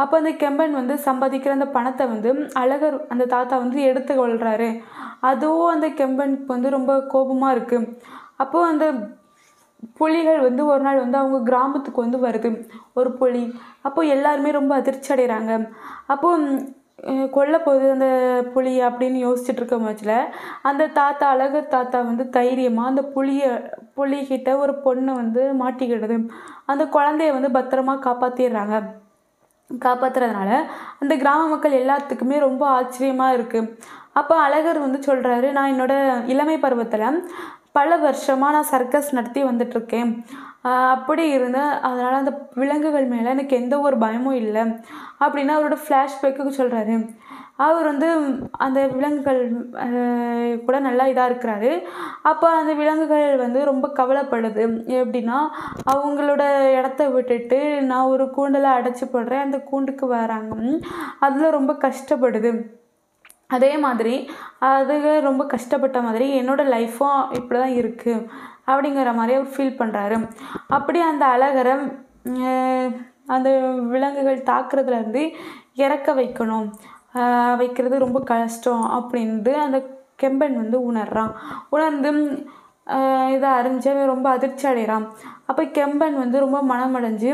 அப்போ அந்த கெம்பன் வந்து சம்பாதிக்கிற அந்த பணத்தை வந்து அழகர் அந்த தாத்தா வந்து எடுத்து கொள்கிறாரு. அதுவும் அந்த கெம்பனுக்கு வந்து ரொம்ப கோபமாக இருக்குது. அப்போது அந்த புலிகள் வந்து ஒரு நாள் வந்து அவங்க கிராமத்துக்கு வந்து வருது ஒரு புலி. அப்போது எல்லாருமே ரொம்ப அதிர்ச்சி அடைகிறாங்க. அப்போது கொல்ல போகுது அந்த புலி அப்படின்னு யோசிச்சுட்டு இருக்க முச்சில் அந்த தாத்தா அழகர் தாத்தா வந்து தைரியமாக அந்த புலிகிட்ட ஒரு பொண்ணு வந்து மாட்டிக்கிடுது. அந்த குழந்தைய வந்து பத்திரமா காப்பாற்றிடுறாங்க. காப்பாற்றுறதுனால அந்த கிராம மக்கள் எல்லாத்துக்குமே ரொம்ப ஆச்சரியமாக இருக்குது. அப்போ அழகர் வந்து சொல்கிறாரு, நான் என்னோடய இளமை பருவத்தில் பல வருஷமாக நான் சர்க்கஸ் நடத்தி வந்துட்டுருக்கேன். அப்படி இருந்தேன். அதனால் அந்த விலங்குகள் மேலே எனக்கு எந்த ஒரு பயமும் இல்லை அப்படின்னு அவரோட ஃப்ளாஷ்பேக்கு சொல்கிறாரு. அவர் வந்து அந்த விலங்குகள் கூட நல்லா இதாக இருக்கிறாரு. அப்போ அந்த விலங்குகள் வந்து ரொம்ப கவலைப்படுது. எப்படின்னா, அவங்களோட இடத்த விட்டுட்டு நான் ஒரு கூண்டில் அடைச்சி போடுறேன், அந்த கூண்டுக்கு வராங்க, அதில் ரொம்ப கஷ்டப்படுது. அதே மாதிரி அதுக ரொம்ப கஷ்டப்பட்ட மாதிரி என்னோடய லைஃப்பும் இப்படி தான் இருக்குது அப்படிங்கிற மாதிரி அவர் ஃபீல் பண்ணுறாரு. அப்படி அந்த அழகரை அந்த விலங்குகள் தாக்குறதுலேருந்து இறக்க வைக்கிறது ரொம்ப கஷ்டம் அப்படின்ட்டு அந்த கெம்பன் வந்து உணர்ந்து இதை அறிஞ்சவன் ரொம்ப அதிர்ச்சி அடைகிறான். அப்போ கெம்பன் வந்து ரொம்ப மனமடைஞ்சு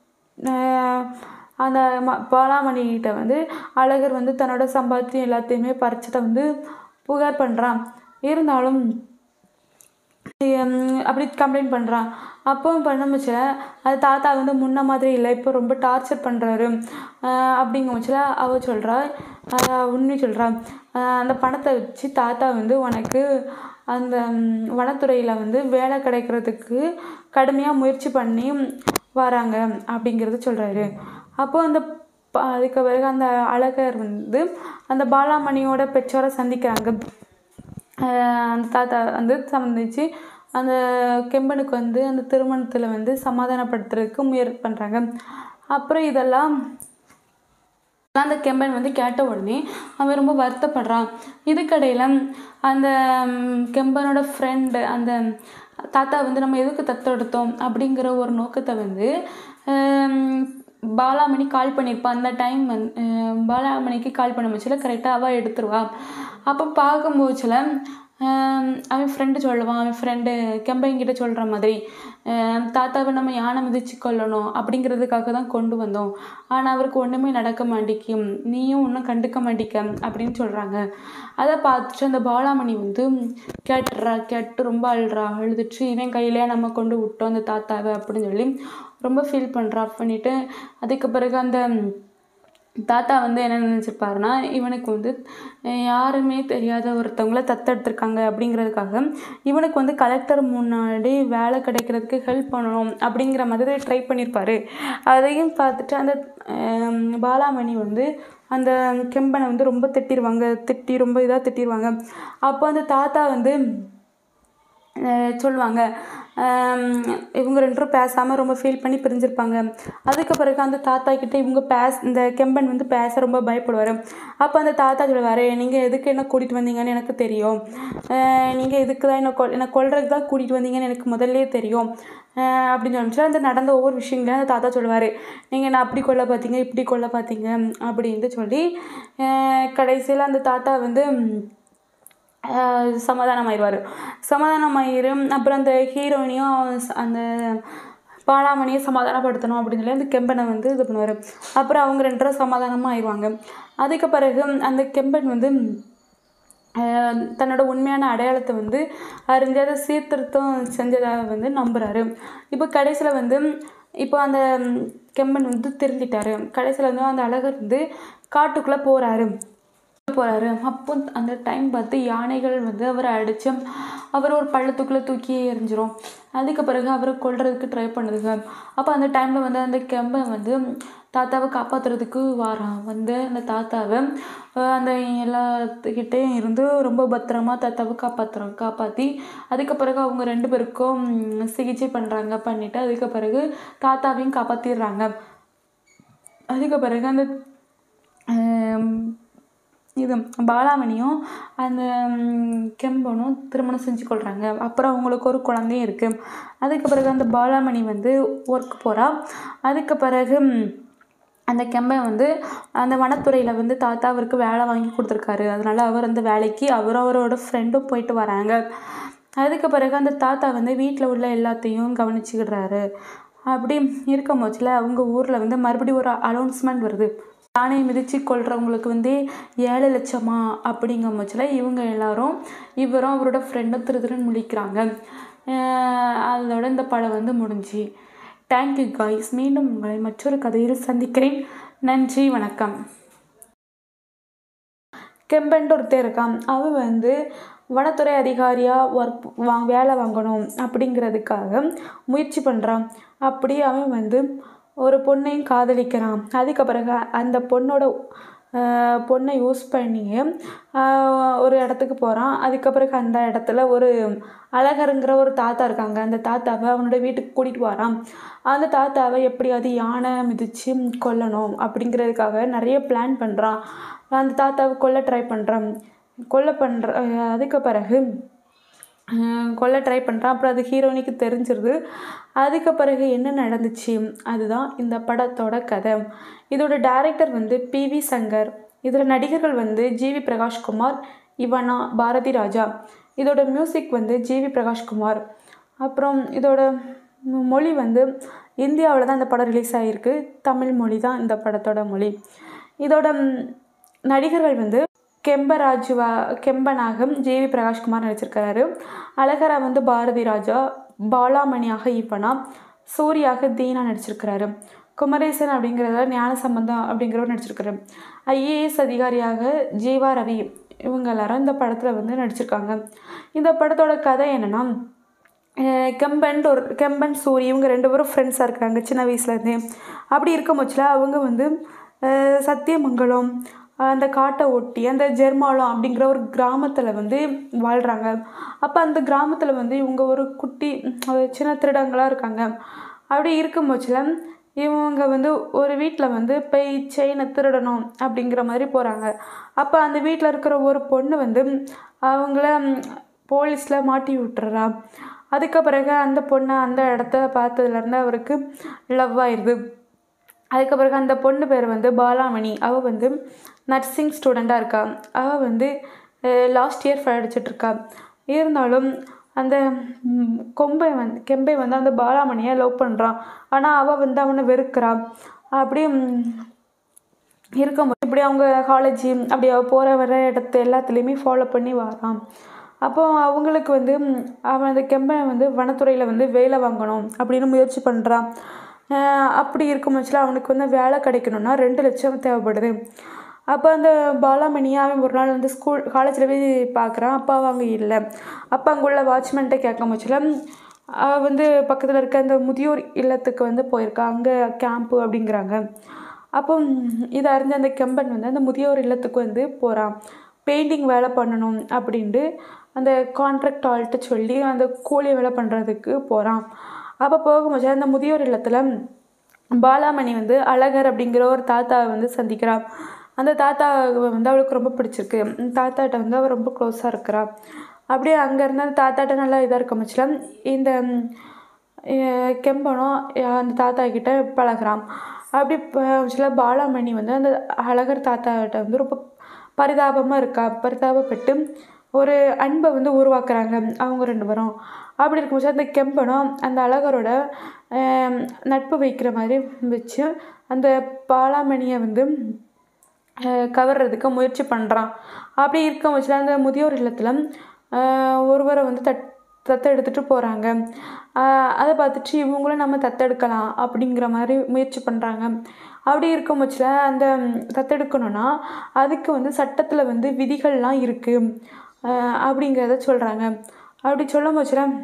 அந்த பாலாமணிகிட்ட வந்து அழகர் வந்து தன்னோட சம்பாத்தியம் எல்லாத்தையுமே பறிச்சதை வந்து புகார் பண்ணுறான். இருந்தாலும் அப்படி கம்ப்ளைண்ட் பண்ணுறான். அப்போ பண்ணமுச்சில் அது தாத்தா வந்து முன்ன மாதிரி இல்லை, இப்போ ரொம்ப டார்ச்சர் பண்ணுறாரு அப்படிங்கும்போச்சில் அவள் சொல்கிறா, உண்மை சொல்கிறா, அந்த பணத்தை வச்சு தாத்தா வந்து உனக்கு அந்த வனத்துறையில் வந்து வேலை கிடைக்கிறதுக்கு கடுமையாக முயற்சி பண்ணி வராங்க அப்படிங்கிறது சொல்கிறாரு. அப்போது அதுக்கு பிறகு அந்த அழகர் வந்து அந்த பாலாமணியோட பெற்றோரை சந்திக்கிறாங்க. அந்த தாத்தா வந்து சந்திச்சு அந்த கெம்பனுக்கு வந்து அந்த திருமணத்தில் வந்து சமாதானப்படுத்துறதுக்கு முயற்சி பண்ணுறாங்க. அப்புறம் இதெல்லாம் அந்த கெம்பன் வந்து கேட்ட உடனே அவன் ரொம்ப வருத்தப்படுறான். இதுக்கடையில் அந்த கெம்பனோட ஃப்ரெண்டு அந்த தாத்தா வந்து நம்ம எதுக்கு தத்தெடுத்தோம் அப்படிங்கிற ஒரு நோக்கத்தை வந்து பாலாமணி கால் பண்ணியிருப்பான். அந்த டைம் பாலாமணிக்கு கால் பண்ண முச்சில் கரெக்டாக அவள் எடுத்துருவா. அப்போ பார்க்கும்போச்சில் அவன் ஃப்ரெண்டு சொல்லுவான், அவன் ஃப்ரெண்டு கெம்பன்கிட்ட சொல்கிற மாதிரி தாத்தாவை நம்ம யானை மிதிச்சு கொள்ளணும் அப்படிங்கிறதுக்காக தான் கொண்டு வந்தோம், ஆனால் அவருக்கு ஒன்றுமே நடக்க மாட்டேக்கும், நீயும் ஒன்றும் கண்டுக்க மாட்டேக்க அப்படின்னு சொல்கிறாங்க. அதை பார்த்துட்டு அந்த பாலாமணி வந்து கேட்டு ரொம்ப அழுதுட்டு இவன் கையிலே நம்ம கொண்டு விட்டோம் அந்த தாத்தாவை அப்படின்னு சொல்லி ரொம்ப ஃபீல் பண்ணிட்டு அதுக்கு பிறகு அந்த தாத்தா வந்து என்ன நினச்சிருப்பாருன்னா, இவனுக்கு வந்து யாருமே தெரியாத ஒருத்தவங்கள தத்தெடுத்திருக்காங்க அப்படிங்கிறதுக்காக இவனுக்கு வந்து கலெக்டர் முன்னாடி வேலை கிடைக்கிறதுக்கு ஹெல்ப் பண்ணணும் அப்படிங்கிற மாதிரி ட்ரை பண்ணியிருப்பார். அதையும் பார்த்துட்டு அந்த பாலாமணி வந்து அந்த கெம்பனை வந்து ரொம்ப ரொம்ப இதாக திட்டிடுவாங்க. அப்போ அந்த தாத்தா வந்து சொல்லுவாங்க, இவங்க ரெண்டு பேரும் பேசாமல் ரொம்ப ஃபீல் பண்ணி பிரிஞ்சிருப்பாங்க. அதுக்கு பிறகு அந்த தாத்தா கிட்டே இந்த கெம்பன் வந்து பேச ரொம்ப பயப்படுவார். அப்போ அந்த தாத்தா சொல்லுவார், நீங்கள் எதுக்கு என்ன கூட்டிகிட்டு வந்தீங்கன்னு எனக்கு தெரியும், நீங்கள் இதுக்கு தான் என்னை கொல்றதுக்கு தான் கூட்டிகிட்டு வந்தீங்கன்னு எனக்கு முதல்லே தெரியும் அப்படின்னு சொல்லிட்டு அந்த நடந்த ஒவ்வொரு விஷயங்களையும் அந்த தாத்தா சொல்லுவார். நீங்கள் என்ன அப்படி கொல்ல பார்த்தீங்க, இப்படி கொல்ல பார்த்தீங்க அப்படின்ட்டு சொல்லி கடைசியில் அந்த தாத்தா வந்து சமாதானமாயிரும். அப்புறம் அந்த ஹீரோயினையும் அந்த பாலாமணியை சமாதானப்படுத்தணும் அப்படின்னு சொல்லி அந்த கெம்பனை வந்து இது பண்ணுவார். அப்புறம் அவங்க ரெண்டு பேரும் சமாதானமாக ஆயிடுவாங்க. அதுக்கு பிறகு அந்த கெம்பன் வந்து தன்னோட உண்மையான அடையாளத்தை வந்து அறிஞ்சு அதை சீர்திருத்தம் செஞ்சதாக வந்து நம்புகிறாரு. இப்போ கடைசியில் வந்து இப்போ அந்த கெம்பன் வந்து திருந்திட்டார். கடைசியில் வந்து அந்த அழகர் வந்து காட்டுக்குள்ளே போகிறாரு. அப்போ அந்த டைம் பார்த்து யானைகள் வந்து அவரை அடித்து அவர் ஒரு பள்ளத்துக்குள்ளே தூக்கி எறிஞ்சிரும். அதுக்கு பிறகு அவரை கொல்றதுக்கு ட்ரை பண்ணுதுங்க. அப்போ அந்த டைமில் வந்து அந்த கெம்பன் வந்து தாத்தாவை காப்பாற்றுறதுக்கு வந்து அந்த தாத்தாவை அந்த எல்லாத்துக்கிட்டேயும் இருந்து ரொம்ப பத்திரமா தாத்தாவை காப்பாற்றி அதுக்கு பிறகு அவங்க ரெண்டு பேருக்கும் சிகிச்சை பண்ணிவிட்டு அதுக்கு பிறகு தாத்தாவையும் காப்பாற்றிடுறாங்க. அதுக்கு பிறகு அந்த இது பாலாமணியும் அந்த கெம்பனும் திருமணம் செஞ்சு கொள்கிறாங்க. அப்புறம் அவங்களுக்கு ஒரு குழந்தையும் இருக்குது. அதுக்கு பிறகு அந்த பாலாமணி வந்து ஒர்க் போகிறா. அதுக்கு பிறகு அந்த கெம்பன் வந்து அந்த வனத்துறையில் வந்து தாத்தா அவருக்கு வேலை வாங்கி கொடுத்துருக்காரு. அதனால் அவர் அந்த வேலைக்கு அவரோட ஃப்ரெண்டும் போயிட்டு வராங்க. அதுக்கு பிறகு அந்த தாத்தா வந்து வீட்டில் உள்ள எல்லாத்தையும் கவனிச்சுக்கிடுறாரு. அப்படி இருக்கும் போச்சுல அவங்க ஊரில் வந்து மறுபடியும் ஒரு அனௌன்ஸ்மெண்ட் வருது. யானையை மிதித்து கொள்றவங்களுக்கு வந்து 7 லட்சமா அப்படிங்கும் போச்சுல இவங்க எல்லாரும் இவரும் அவரோட ஃப்ரெண்டும் திருன்னு முழிக்கிறாங்க. அதோட இந்த படம் வந்து முடிஞ்சு. Thank you guys. மீண்டும் உங்களை மற்றொரு கதையில் சந்திக்கிறேன். நன்றி, வணக்கம். கெம்பன்ட்டு ஒருத்தர் இருக்கான். அவன் வந்து வனத்துறை அதிகாரியாக வேலை வாங்கணும் அப்படிங்கிறதுக்காக முயற்சி பண்ணுறான். அப்படி அவன் வந்து ஒரு பொண்ணையும் காதலிக்கிறான். அதுக்கு பிறகு அந்த பொண்ணை யூஸ் பண்ணி ஒரு இடத்துக்கு போகிறான். அதுக்கு பிறகு அந்த இடத்துல ஒரு அழகருங்கிற ஒரு தாத்தா இருக்காங்க. அந்த தாத்தாவை அவனோட வீட்டுக்கு கூட்டிகிட்டு வரான். அந்த தாத்தாவை எப்படியாவது யானை மிதித்து கொல்லணும் அப்படிங்கிறதுக்காக நிறைய பிளான் பண்ணுறான். அந்த தாத்தாவை கொல்ல ட்ரை பண்ணுறான். அதுக்கு பிறகு கொல்ல ட்ரை பண்ணுறான். அப்புறம் அது ஹீரோயினுக்கு தெரிஞ்சிருது. அதுக்கு பிறகு என்ன நடந்துச்சு அதுதான் இந்த படத்தோட கதை. இதோட டைரக்டர் வந்து PV சங்கர். இதில் நடிகர்கள் வந்து GV பிரகாஷ்குமார், இவனா, பாரதி ராஜா. இதோட மியூசிக் வந்து GV பிரகாஷ்குமார். அப்புறம் இதோட மொழி வந்து இந்தியாவில் தான் இந்த படம் ரிலீஸ் ஆகிருக்கு. தமிழ் மொழி தான் இந்த படத்தோட மொழி. இதோட நடிகர்கள் வந்து கெம்பனாக GV பிரகாஷ்குமார் நடிச்சிருக்கிறாரு. அழகரா வந்து பாரதி ராஜா, பாலாமணியாக இவனா, சூர்யாக தீனா நடிச்சிருக்கிறாரு. குமரேசன் அப்படிங்கிறத ஞானசம்பந்தம் அப்படிங்கிறவர் நடிச்சிருக்காரு. IAS அதிகாரியாக ஜீவா ரவி இவங்க எல்லாரும் இந்த படத்தில் வந்து நடிச்சிருக்காங்க. இந்த படத்தோட கதை என்னென்னா, கெம்பன் சூரி இவங்க 2 பேரும் ஃப்ரெண்ட்ஸாக இருக்கிறாங்க சின்ன வயசுலேருந்தே. அப்படி இருக்கும் பட்சத்தில் அவங்க வந்து சத்தியமங்கலம் அந்த காட்டை ஒட்டி அந்த ஜெர்மாலம் அப்படிங்கிற ஒரு கிராமத்தில் வந்து வாழ்கிறாங்க. அப்போ அந்த கிராமத்தில் வந்து இவங்க ஒரு குட்டி சின்ன திருடங்களாக இருக்காங்க. அப்படி இருக்கும் பட்சத்தில் இவங்க வந்து ஒரு வீட்டில் வந்து போய் செயினை திருடணும் அப்படிங்கிற மாதிரி போகிறாங்க. அப்போ அந்த வீட்டில் இருக்கிற ஒரு பொண்ணு வந்து அவங்கள போலீஸில் மாட்டி விட்டுறா. அதுக்கு பிறகு அந்த பொண்ணை அந்த இடத்த பார்த்ததுலேருந்து அவருக்கு லவ் ஆயிடுது. அதுக்கு பிறகு அந்த பொண்ணு பேர் வந்து பாலாமணி. அவள் வந்து நர்சிங் ஸ்டூடெண்ட்டாக இருக்கா. அவள் வந்து லாஸ்ட் இயர் படிச்சிட்ருக்கா. இருந்தாலும் அந்த கெம்பை வந்து அந்த பாலாமணியை லவ் பண்ணுறான். ஆனால் அவள் வந்து அவனை வெறுக்கிறான். அப்படி இருக்கும்போது இப்படி அவங்க காலேஜ் அப்படி அவள் போகிற வர இடத்த எல்லாத்துலேயுமே ஃபாலோ பண்ணி வரான். அப்போது அவங்களுக்கு வந்து அவன் அந்த கெம்பன் வந்து வனத்துறையில் வந்து வேலை வாங்கணும் அப்படின்னு முயற்சி பண்ணுறான். அப்படி இருக்கும் பட்சத்தில் அவனுக்கு வந்து வேலை கிடைக்கணும்னா 2 லட்சம் தேவைப்படுது. அப்போ அந்த பாலாமணியை அவன் ஒரு நாள் வந்து காலேஜில் போய் பார்க்குறான். அப்போ அவங்க இல்லை. அப்போ அங்கே உள்ள வாட்ச்மேன்கிட்ட கேட்கும் பட்சத்தில் அவள் வந்து பக்கத்தில் இருக்க அந்த முதியோர் இல்லத்துக்கு வந்து போயிருக்கா. அங்கே கேம்ப்பு அப்படிங்கிறாங்க. அப்போ இதை அறிஞ்ச அந்த கெம்பன் வந்து அந்த முதியோர் இல்லத்துக்கு வந்து போகிறான். பெயிண்டிங் வேலை பண்ணணும் அப்படின்ட்டு அந்த கான்ட்ராக்ட் ஆள்கிட்ட சொல்லி அந்த கூலி வேலை பண்ணுறதுக்கு போகிறான். அப்போ போகும்போது அந்த முதியோர் இல்லத்தில் பாலாமணி வந்து அழகர் அப்படிங்கிற ஒரு தாத்தாவை வந்து சந்திக்கிறான். அந்த தாத்தாவை வந்து அவளுக்கு ரொம்ப பிடிச்சிருக்கு. தாத்தாட்ட வந்து அவள் ரொம்ப க்ளோஸாக இருக்கிறா. அப்படியே அங்கேருந்து அந்த தாத்தாட்ட நல்லா இதாக இருக்க முச்சில் இந்த கெம்பனும் அந்த தாத்தா கிட்ட பழகிறான். அப்படி சில பாலாமணி வந்து அந்த அழகர் தாத்தாட்ட வந்து ரொம்ப பரிதாபப்பட்டு ஒரு அன்பை வந்து உருவாக்குறாங்க அவங்க 2 பேரும். அப்படி இருக்கும்போது அந்த கெம்பனும் அந்த அழகரோட நட்பு வைக்கிற மாதிரி வச்சு அந்த பாலாமணியை வந்து கவர்றதுக்கு முயற்சி பண்ணுறான். அப்படி இருக்க வச்சுல அந்த முதியோர் இல்லத்தில் ஒருவரை வந்து தத்தெடுத்துட்டு போகிறாங்க. அதை பார்த்துட்டு இவங்களும் நம்ம தத்தெடுக்கலாம் அப்படிங்கிற மாதிரி முயற்சி பண்ணுறாங்க. அப்படி இருக்கும் பட்சத்தில் அந்த தத்தெடுக்கணுன்னா அதுக்கு வந்து சட்டத்தில் வந்து விதிகள்லாம் இருக்குது அப்படிங்கிறத சொல்கிறாங்க. அப்படி சொல்லும் பட்சத்தில்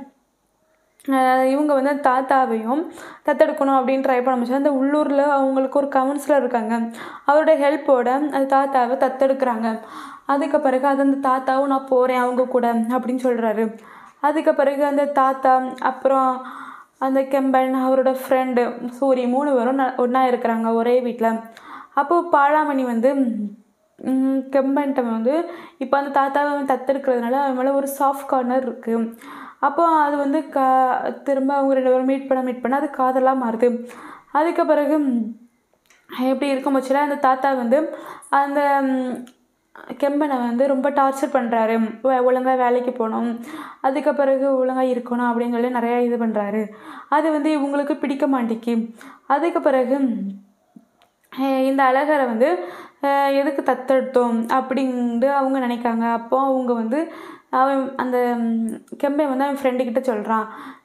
இவங்க வந்து தாத்தாவையும் தத்தெடுக்கணும் அப்படின்னு ட்ரை பண்ண முடிச்சு அந்த உள்ளூரில் அவங்களுக்கு ஒரு கவுன்சிலர் இருக்காங்க. அவரோட ஹெல்ப்போட அந்த தாத்தாவை தத்தெடுக்கிறாங்க. அதுக்கு பிறகு அது அந்த தாத்தாவும் நான் போகிறேன் அவங்க கூட அப்படின்னு சொல்கிறாரு. அதுக்கு பிறகு அந்த தாத்தா அப்புறம் அந்த கெம்பன் அவரோட ஃப்ரெண்டு சூரி 3 பேரும் ஒன்றா இருக்கிறாங்க ஒரே வீட்டில். அப்போது பாலாமணி வந்து கெம்பன்ட்ட வந்து இப்போ அந்த தாத்தாவை தத்தெடுக்கிறதுனால அவன் மேலே ஒரு சாஃப்ட் கார்னர் இருக்குது. அப்போ அது வந்து திரும்ப அவங்க 2 பேரும் மீட் பண்ண அது காதலாக மாறுது. அதுக்கு பிறகு இப்படி இருக்கும் பட்சத்தில் அந்த தாத்தா வந்து அந்த கெம்பனை வந்து ரொம்ப டார்ச்சர் பண்ணுறாரு. ஒழுங்காக வேலைக்கு போகணும், அதுக்கு பிறகு ஒழுங்காக இருக்கணும் அப்படின்னு சொல்லி நிறையா இது பண்ணுறாரு. அது வந்து இவங்களுக்கு பிடிக்க மாட்டேங்கி. அதுக்கு பிறகு இந்த அழகரை வந்து எதுக்கு தத்தெடுத்தோம் அப்படின்ட்டு அவங்க நினைக்காங்க. அப்போ அவங்க வந்து அவன் அந்த கெம்பை வந்து அவன் ஃப்ரெண்டுக்கிட்ட சொல்கிறான்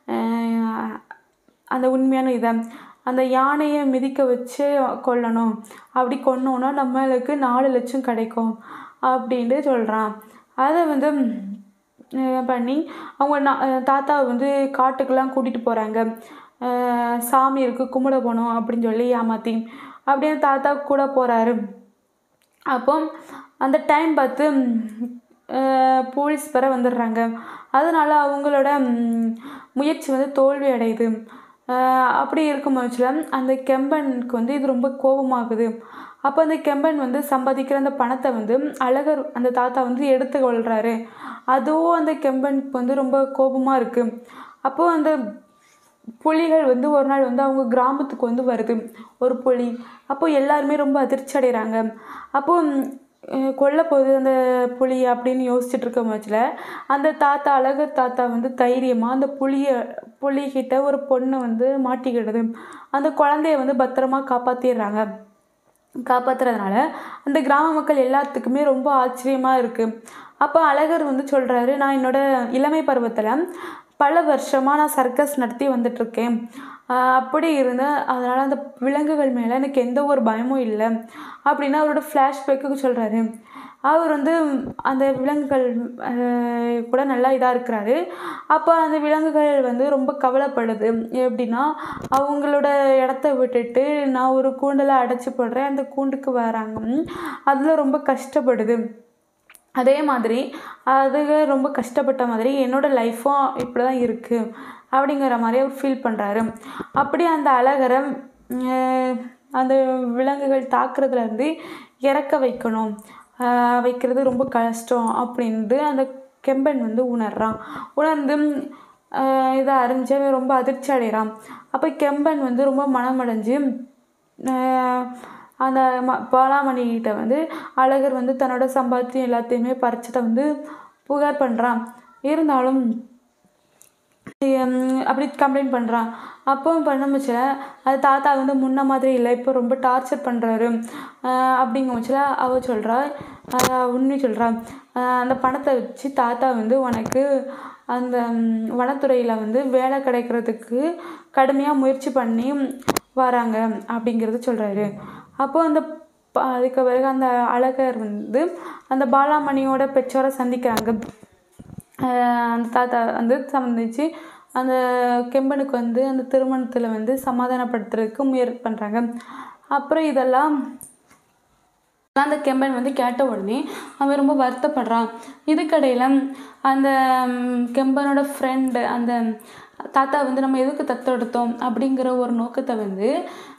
அந்த உண்மையான இதை, அந்த யானையை மிதிக்க வச்சு கொல்லணும், அப்படி கொன்னோன்னா நம்மளுக்கு 4 லட்சம் கிடைக்கும் அப்படின்ட்டு சொல்கிறான். அதை வந்து பண்ணி அவங்க தாத்தாவை வந்து காட்டுக்கெல்லாம் கூட்டிகிட்டு போகிறாங்க. சாமி இருக்குது கும்பிட போகணும் அப்படின்னு சொல்லி ஏமாற்றி அப்படின்னு தாத்தா கூட போகிறாரு. அப்போ அந்த டைம் பார்த்து போலீஸ் வர வந்துடுறாங்க. அதனால் அவங்களோட முயற்சி வந்து தோல்வி அடையுது. அப்படி இருக்கும் பட்சத்தில் அந்த கெம்பனுக்கு வந்து இது ரொம்ப கோபமாகுது. அப்போ அந்த கெம்பன் வந்து சம்பாதிக்கிற அந்த பணத்தை வந்து அழகர் அந்த தாத்தா வந்து எடுத்து கொள்கிறாரு. அதுவும் அந்த கெம்பனுக்கு வந்து ரொம்ப கோபமாக இருக்குது. அப்போது அந்த புலிகள் வந்து ஒரு நாள் வந்து அவங்க கிராமத்துக்கு வந்து வருது ஒரு புலி. அப்போது எல்லாருமே ரொம்ப அதிர்ச்சி அடைகிறாங்க. அப்போது கொல்ல போகுது அந்த புலி அப்படின்னு யோசிச்சுட்டு இருக்க பட்சத்தில் அந்த தாத்தா அழகர் தாத்தா வந்து தைரியமாக அந்த புலிகிட்ட ஒரு பொண்ணு வந்து மாட்டிக்கிடுது. அந்த குழந்தைய வந்து பத்திரமா காப்பாற்றிடுறாங்க. காப்பாற்றுறதுனால அந்த கிராம மக்கள் எல்லாத்துக்குமே ரொம்ப ஆச்சரியமாக இருக்குது. அப்போ அழகர் வந்து சொல்கிறாரு, நான் என்னோடய இளமை பருவத்தில் பல வருஷமாக நான் சர்க்கஸ் நடத்தி வந்துட்டுருக்கேன். அப்படி இருந்தேன். அதனால் அந்த விலங்குகள் மேலே எனக்கு எந்த ஒரு பயமும் இல்லை அப்படின்னு அவரோட ஃப்ளாஷ்பேக்கு சொல்கிறாரு. அவர் வந்து அந்த விலங்குகள் கூட நல்லா இதாக இருக்கிறாரு. அப்போ அந்த விலங்குகள் வந்து ரொம்ப கவலைப்படுது. எப்படின்னா அவங்களோட இடத்த விட்டுட்டு நான் ஒரு கூண்டில் அடைச்சி போடுறேன், அந்த கூண்டுக்கு வராங்க, அதில் ரொம்ப கஷ்டப்படுது. அதே மாதிரி அதுக ரொம்ப கஷ்டப்பட்ட மாதிரி என்னோடய லைஃப்பும் இப்படி தான் இருக்குது அப்படிங்கிற மாதிரி அவர் ஃபீல் பண்ணுறாரு. அப்படி அந்த அழகரை அந்த விலங்குகள் தாக்குறதுலேருந்து இறக்க வைக்கிறது ரொம்ப கஷ்டம் அப்படின்ட்டு அந்த கெம்பன் வந்து உணர்ந்து இதை அறிஞ்சவன் ரொம்ப அதிர்ச்சி அடைகிறான். அப்போ கெம்பன் வந்து ரொம்ப மனமடைஞ்சு அந்த பாலாமணிகிட்ட வந்து அழகர் வந்து தன்னோட சம்பாத்தியம் எல்லாத்தையுமே பறிச்சதை வந்து புகார் பண்ணுறான். இருந்தாலும் அப்படி கம்ப்ளைண்ட் பண்ணுறான். அப்போ பண்ணமுச்சில் அது தாத்தா வந்து முன்ன மாதிரி இல்லை, இப்போ ரொம்ப டார்ச்சர் பண்ணுறாரு அப்படிங்கும்போச்சில் அவள் சொல்கிறா, உண்மை சொல்கிறா, அந்த பணத்தை வச்சு தாத்தா வந்து உனக்கு அந்த வனத்துறையில் வந்து வேலை கிடைக்கிறதுக்கு கடுமையாக முயற்சி பண்ணி வராங்க அப்படிங்கிறது சொல்கிறாரு. அப்போது அதுக்கு பிறகு அந்த அழகர் வந்து அந்த பாலாமணியோட பெற்றோரை சந்திக்கிறாங்க. அந்த தாத்தா வந்து சந்திச்சு அந்த கெம்பனுக்கு வந்து அந்த திருமணத்தில் வந்து சமாதானப்படுத்துறதுக்கு முயற்சி பண்ணுறாங்க. அப்புறம் இதெல்லாம் அந்த கெம்பன் வந்து கேட்ட உடனே அவன் ரொம்ப வருத்தப்படுறான். இதுக்கடையில் அந்த கெம்பனோட ஃப்ரெண்டு அந்த தாத்தா வந்து நம்ம எதுக்கு தத்தெடுத்தோம் அப்படிங்கிற ஒரு நோக்கத்தை வந்து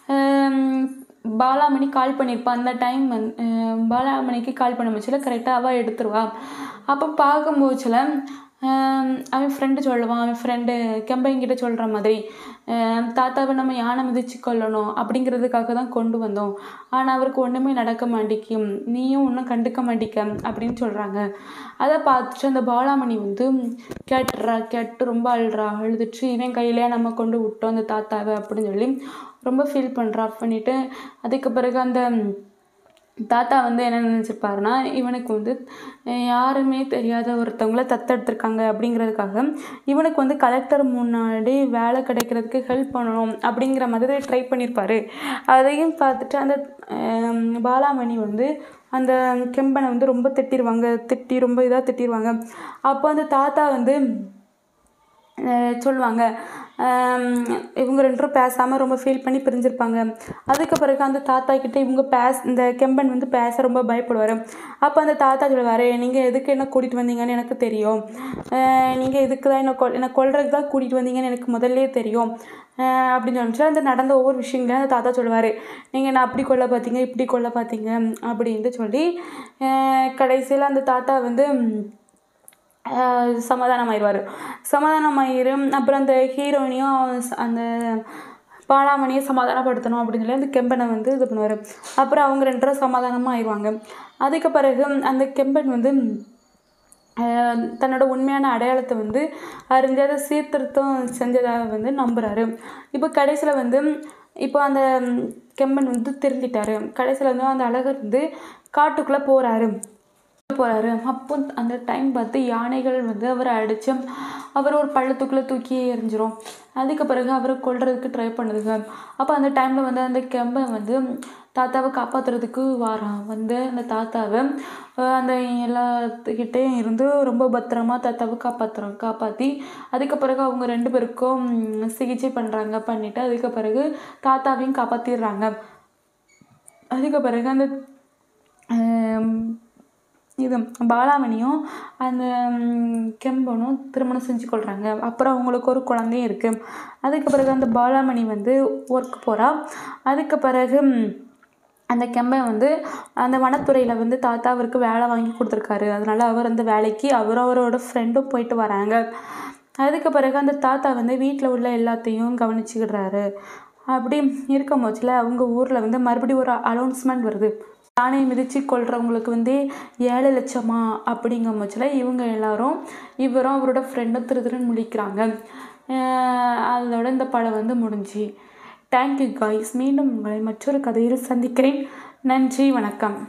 பாலாமணி கால் பண்ணியிருப்பான். அந்த டைம் பாலாமணிக்கு கால் பண்ண முச்சில் கரெக்டாக அவள் எடுத்துருவா. அப்போ பார்க்கும்போச்சில் அவன் ஃப்ரெண்டு சொல்லுவான், அவன் ஃப்ரெண்டு கெம்பைங்கிட்ட சொல்கிற மாதிரி தாத்தாவை நம்ம யானை மிதிச்சு கொள்ளணும் அப்படிங்கிறதுக்காக தான் கொண்டு வந்தோம், ஆனால் அவருக்கு ஒன்றுமே நடக்க மாட்டேக்கும், நீயும் ஒன்றும் கண்டுக்க மாட்டேக்க அப்படின்னு சொல்கிறாங்க. அதை பார்த்துட்டு அந்த பாலாமணி வந்து கேட்டு ரொம்ப அழுதுட்டு இவன் கையிலே நம்ம கொண்டு விட்டோம் அந்த தாத்தாவை அப்படின்னு சொல்லி ரொம்ப ஃபீல் பண்ணிட்டு அதுக்கு பிறகு அந்த தாத்தா வந்து என்ன நினச்சிருப்பாருன்னா இவனுக்கு வந்து யாருமே தெரியாத ஒருத்தவங்கள தத்தெடுத்திருக்காங்க அப்படிங்கிறதுக்காக இவனுக்கு வந்து கலெக்டர் முன்னாடி வேலை கிடைக்கிறதுக்கு ஹெல்ப் பண்ணணும் அப்படிங்கிற மாதிரி ட்ரை பண்ணியிருப்பார். அதையும் பார்த்துட்டு அந்த பாலாமணி வந்து அந்த கெம்பனை வந்து ரொம்ப ரொம்ப இதாக திட்டிடுவாங்க. அப்போ அந்த தாத்தா வந்து சொல்லுவாங்க, இவங்க 2 பேரும் பேசாமல் ரொம்ப ஃபீல் பண்ணி பிரிஞ்சிருப்பாங்க. அதுக்கு பிறகு அந்த தாத்தா கிட்டே இந்த கெம்பன் வந்து பேச ரொம்ப பயப்படுவார். அப்போ அந்த தாத்தா சொல்லுவார், நீங்கள் எதுக்கு என்ன கூட்டிகிட்டு வந்தீங்கன்னு எனக்கு தெரியும், நீங்கள் இதுக்கு தான் என்னை கொல்றதுக்கு தான் கூட்டிகிட்டு வந்தீங்கன்னு எனக்கு முதல்லே தெரியும் அப்படின்னு சொல்லிட்டு அந்த நடந்த ஒவ்வொரு விஷயங்களையும் அந்த தாத்தா சொல்லுவார். நீங்கள் என்ன அப்படி கொல்ல பார்த்தீங்க, இப்படி கொல்ல பார்த்தீங்க அப்படின்ட்டு சொல்லி கடைசியில் அந்த தாத்தா வந்து சமாதானமாயிரும். அப்புறம் அந்த ஹீரோயினையும் அந்த பாலாமணியை சமாதானப்படுத்தணும் அப்படின்னு சொல்லி அந்த கெம்பனை வந்து இது பண்ணுவார். அப்புறம் அவங்க 2 பேரும் சமாதானமாக ஆயிடுவாங்க. அதுக்கு பிறகு அந்த கெம்பன் வந்து தன்னோட உண்மையான அடையாளத்தை வந்து அறிஞ்சு அதை சீர்திருத்தம் செஞ்சதாக வந்து நம்புகிறாரு. இப்போ கடைசியில் வந்து இப்போ அந்த கெம்பன் வந்து திருந்திட்டாரு. கடைசியில் வந்து அந்த அழகர் வந்து காட்டுக்குள்ளே போகிறாரு. அப்போ அந்த டைம் பார்த்து யானைகள் வந்து அவரை அடித்து அவர் ஒரு பள்ளத்துக்குள்ளே தூக்கி எறிஞ்சிரும். அதுக்கு பிறகு அவரை கொல்றதுக்கு ட்ரை பண்ணுதுங்க. அப்போ அந்த டைமில் வந்து அந்த கெம்பன் வந்து தாத்தாவை காப்பாற்றுறதுக்கு வாரான். வந்து அந்த தாத்தாவை அந்த எல்லாத்துக்கிட்டேயும் இருந்து ரொம்ப பத்திரமா தாத்தாவை காப்பாற்றி அதுக்கு பிறகு அவங்க 2 பேருக்கும் சிகிச்சை பண்ணுறாங்க. பண்ணிவிட்டு அதுக்கு பிறகு தாத்தாவையும் காப்பாற்றிடுறாங்க. அதுக்கு பிறகு அந்த இது பாலாமணியும் அந்த கெம்பனும் திருமணம் செஞ்சு கொள்கிறாங்க. அப்புறம் அவங்களுக்கு ஒரு குழந்தையும் இருக்குது. அதுக்கு பிறகு அந்த பாலாமணி வந்து ஒர்க் போகிறா. அதுக்கு பிறகு அந்த கெம்பன் வந்து அந்த வனத்துறையில் வந்து தாத்தா அவருக்கு வேலை வாங்கி கொடுத்துருக்காரு. அதனால் அவர் அந்த வேலைக்கு அவரோட ஃப்ரெண்டும் போயிட்டு வராங்க. அதுக்கு பிறகு அந்த தாத்தா வந்து வீட்டில் உள்ள எல்லாத்தையும் கவனிச்சுக்கிடுறாரு. அப்படி இருக்கும் போச்சில் அவங்க ஊரில் வந்து மறுபடியும் ஒரு அனௌன்ஸ்மெண்ட் வருது. யானையை மிதித்து கொள்றவங்களுக்கு வந்து 7 லட்சமா அப்படிங்கும் போச்சில் இவங்க எல்லாரும் இவரும் அவரோட ஃப்ரெண்டும் திருன்னு முழிக்கிறாங்க. அதோட இந்த படம் வந்து முடிஞ்சு. Thank you guys. மீண்டும் உங்களை மற்றொரு கதையில் சந்திக்கிறேன். நன்றி, வணக்கம்.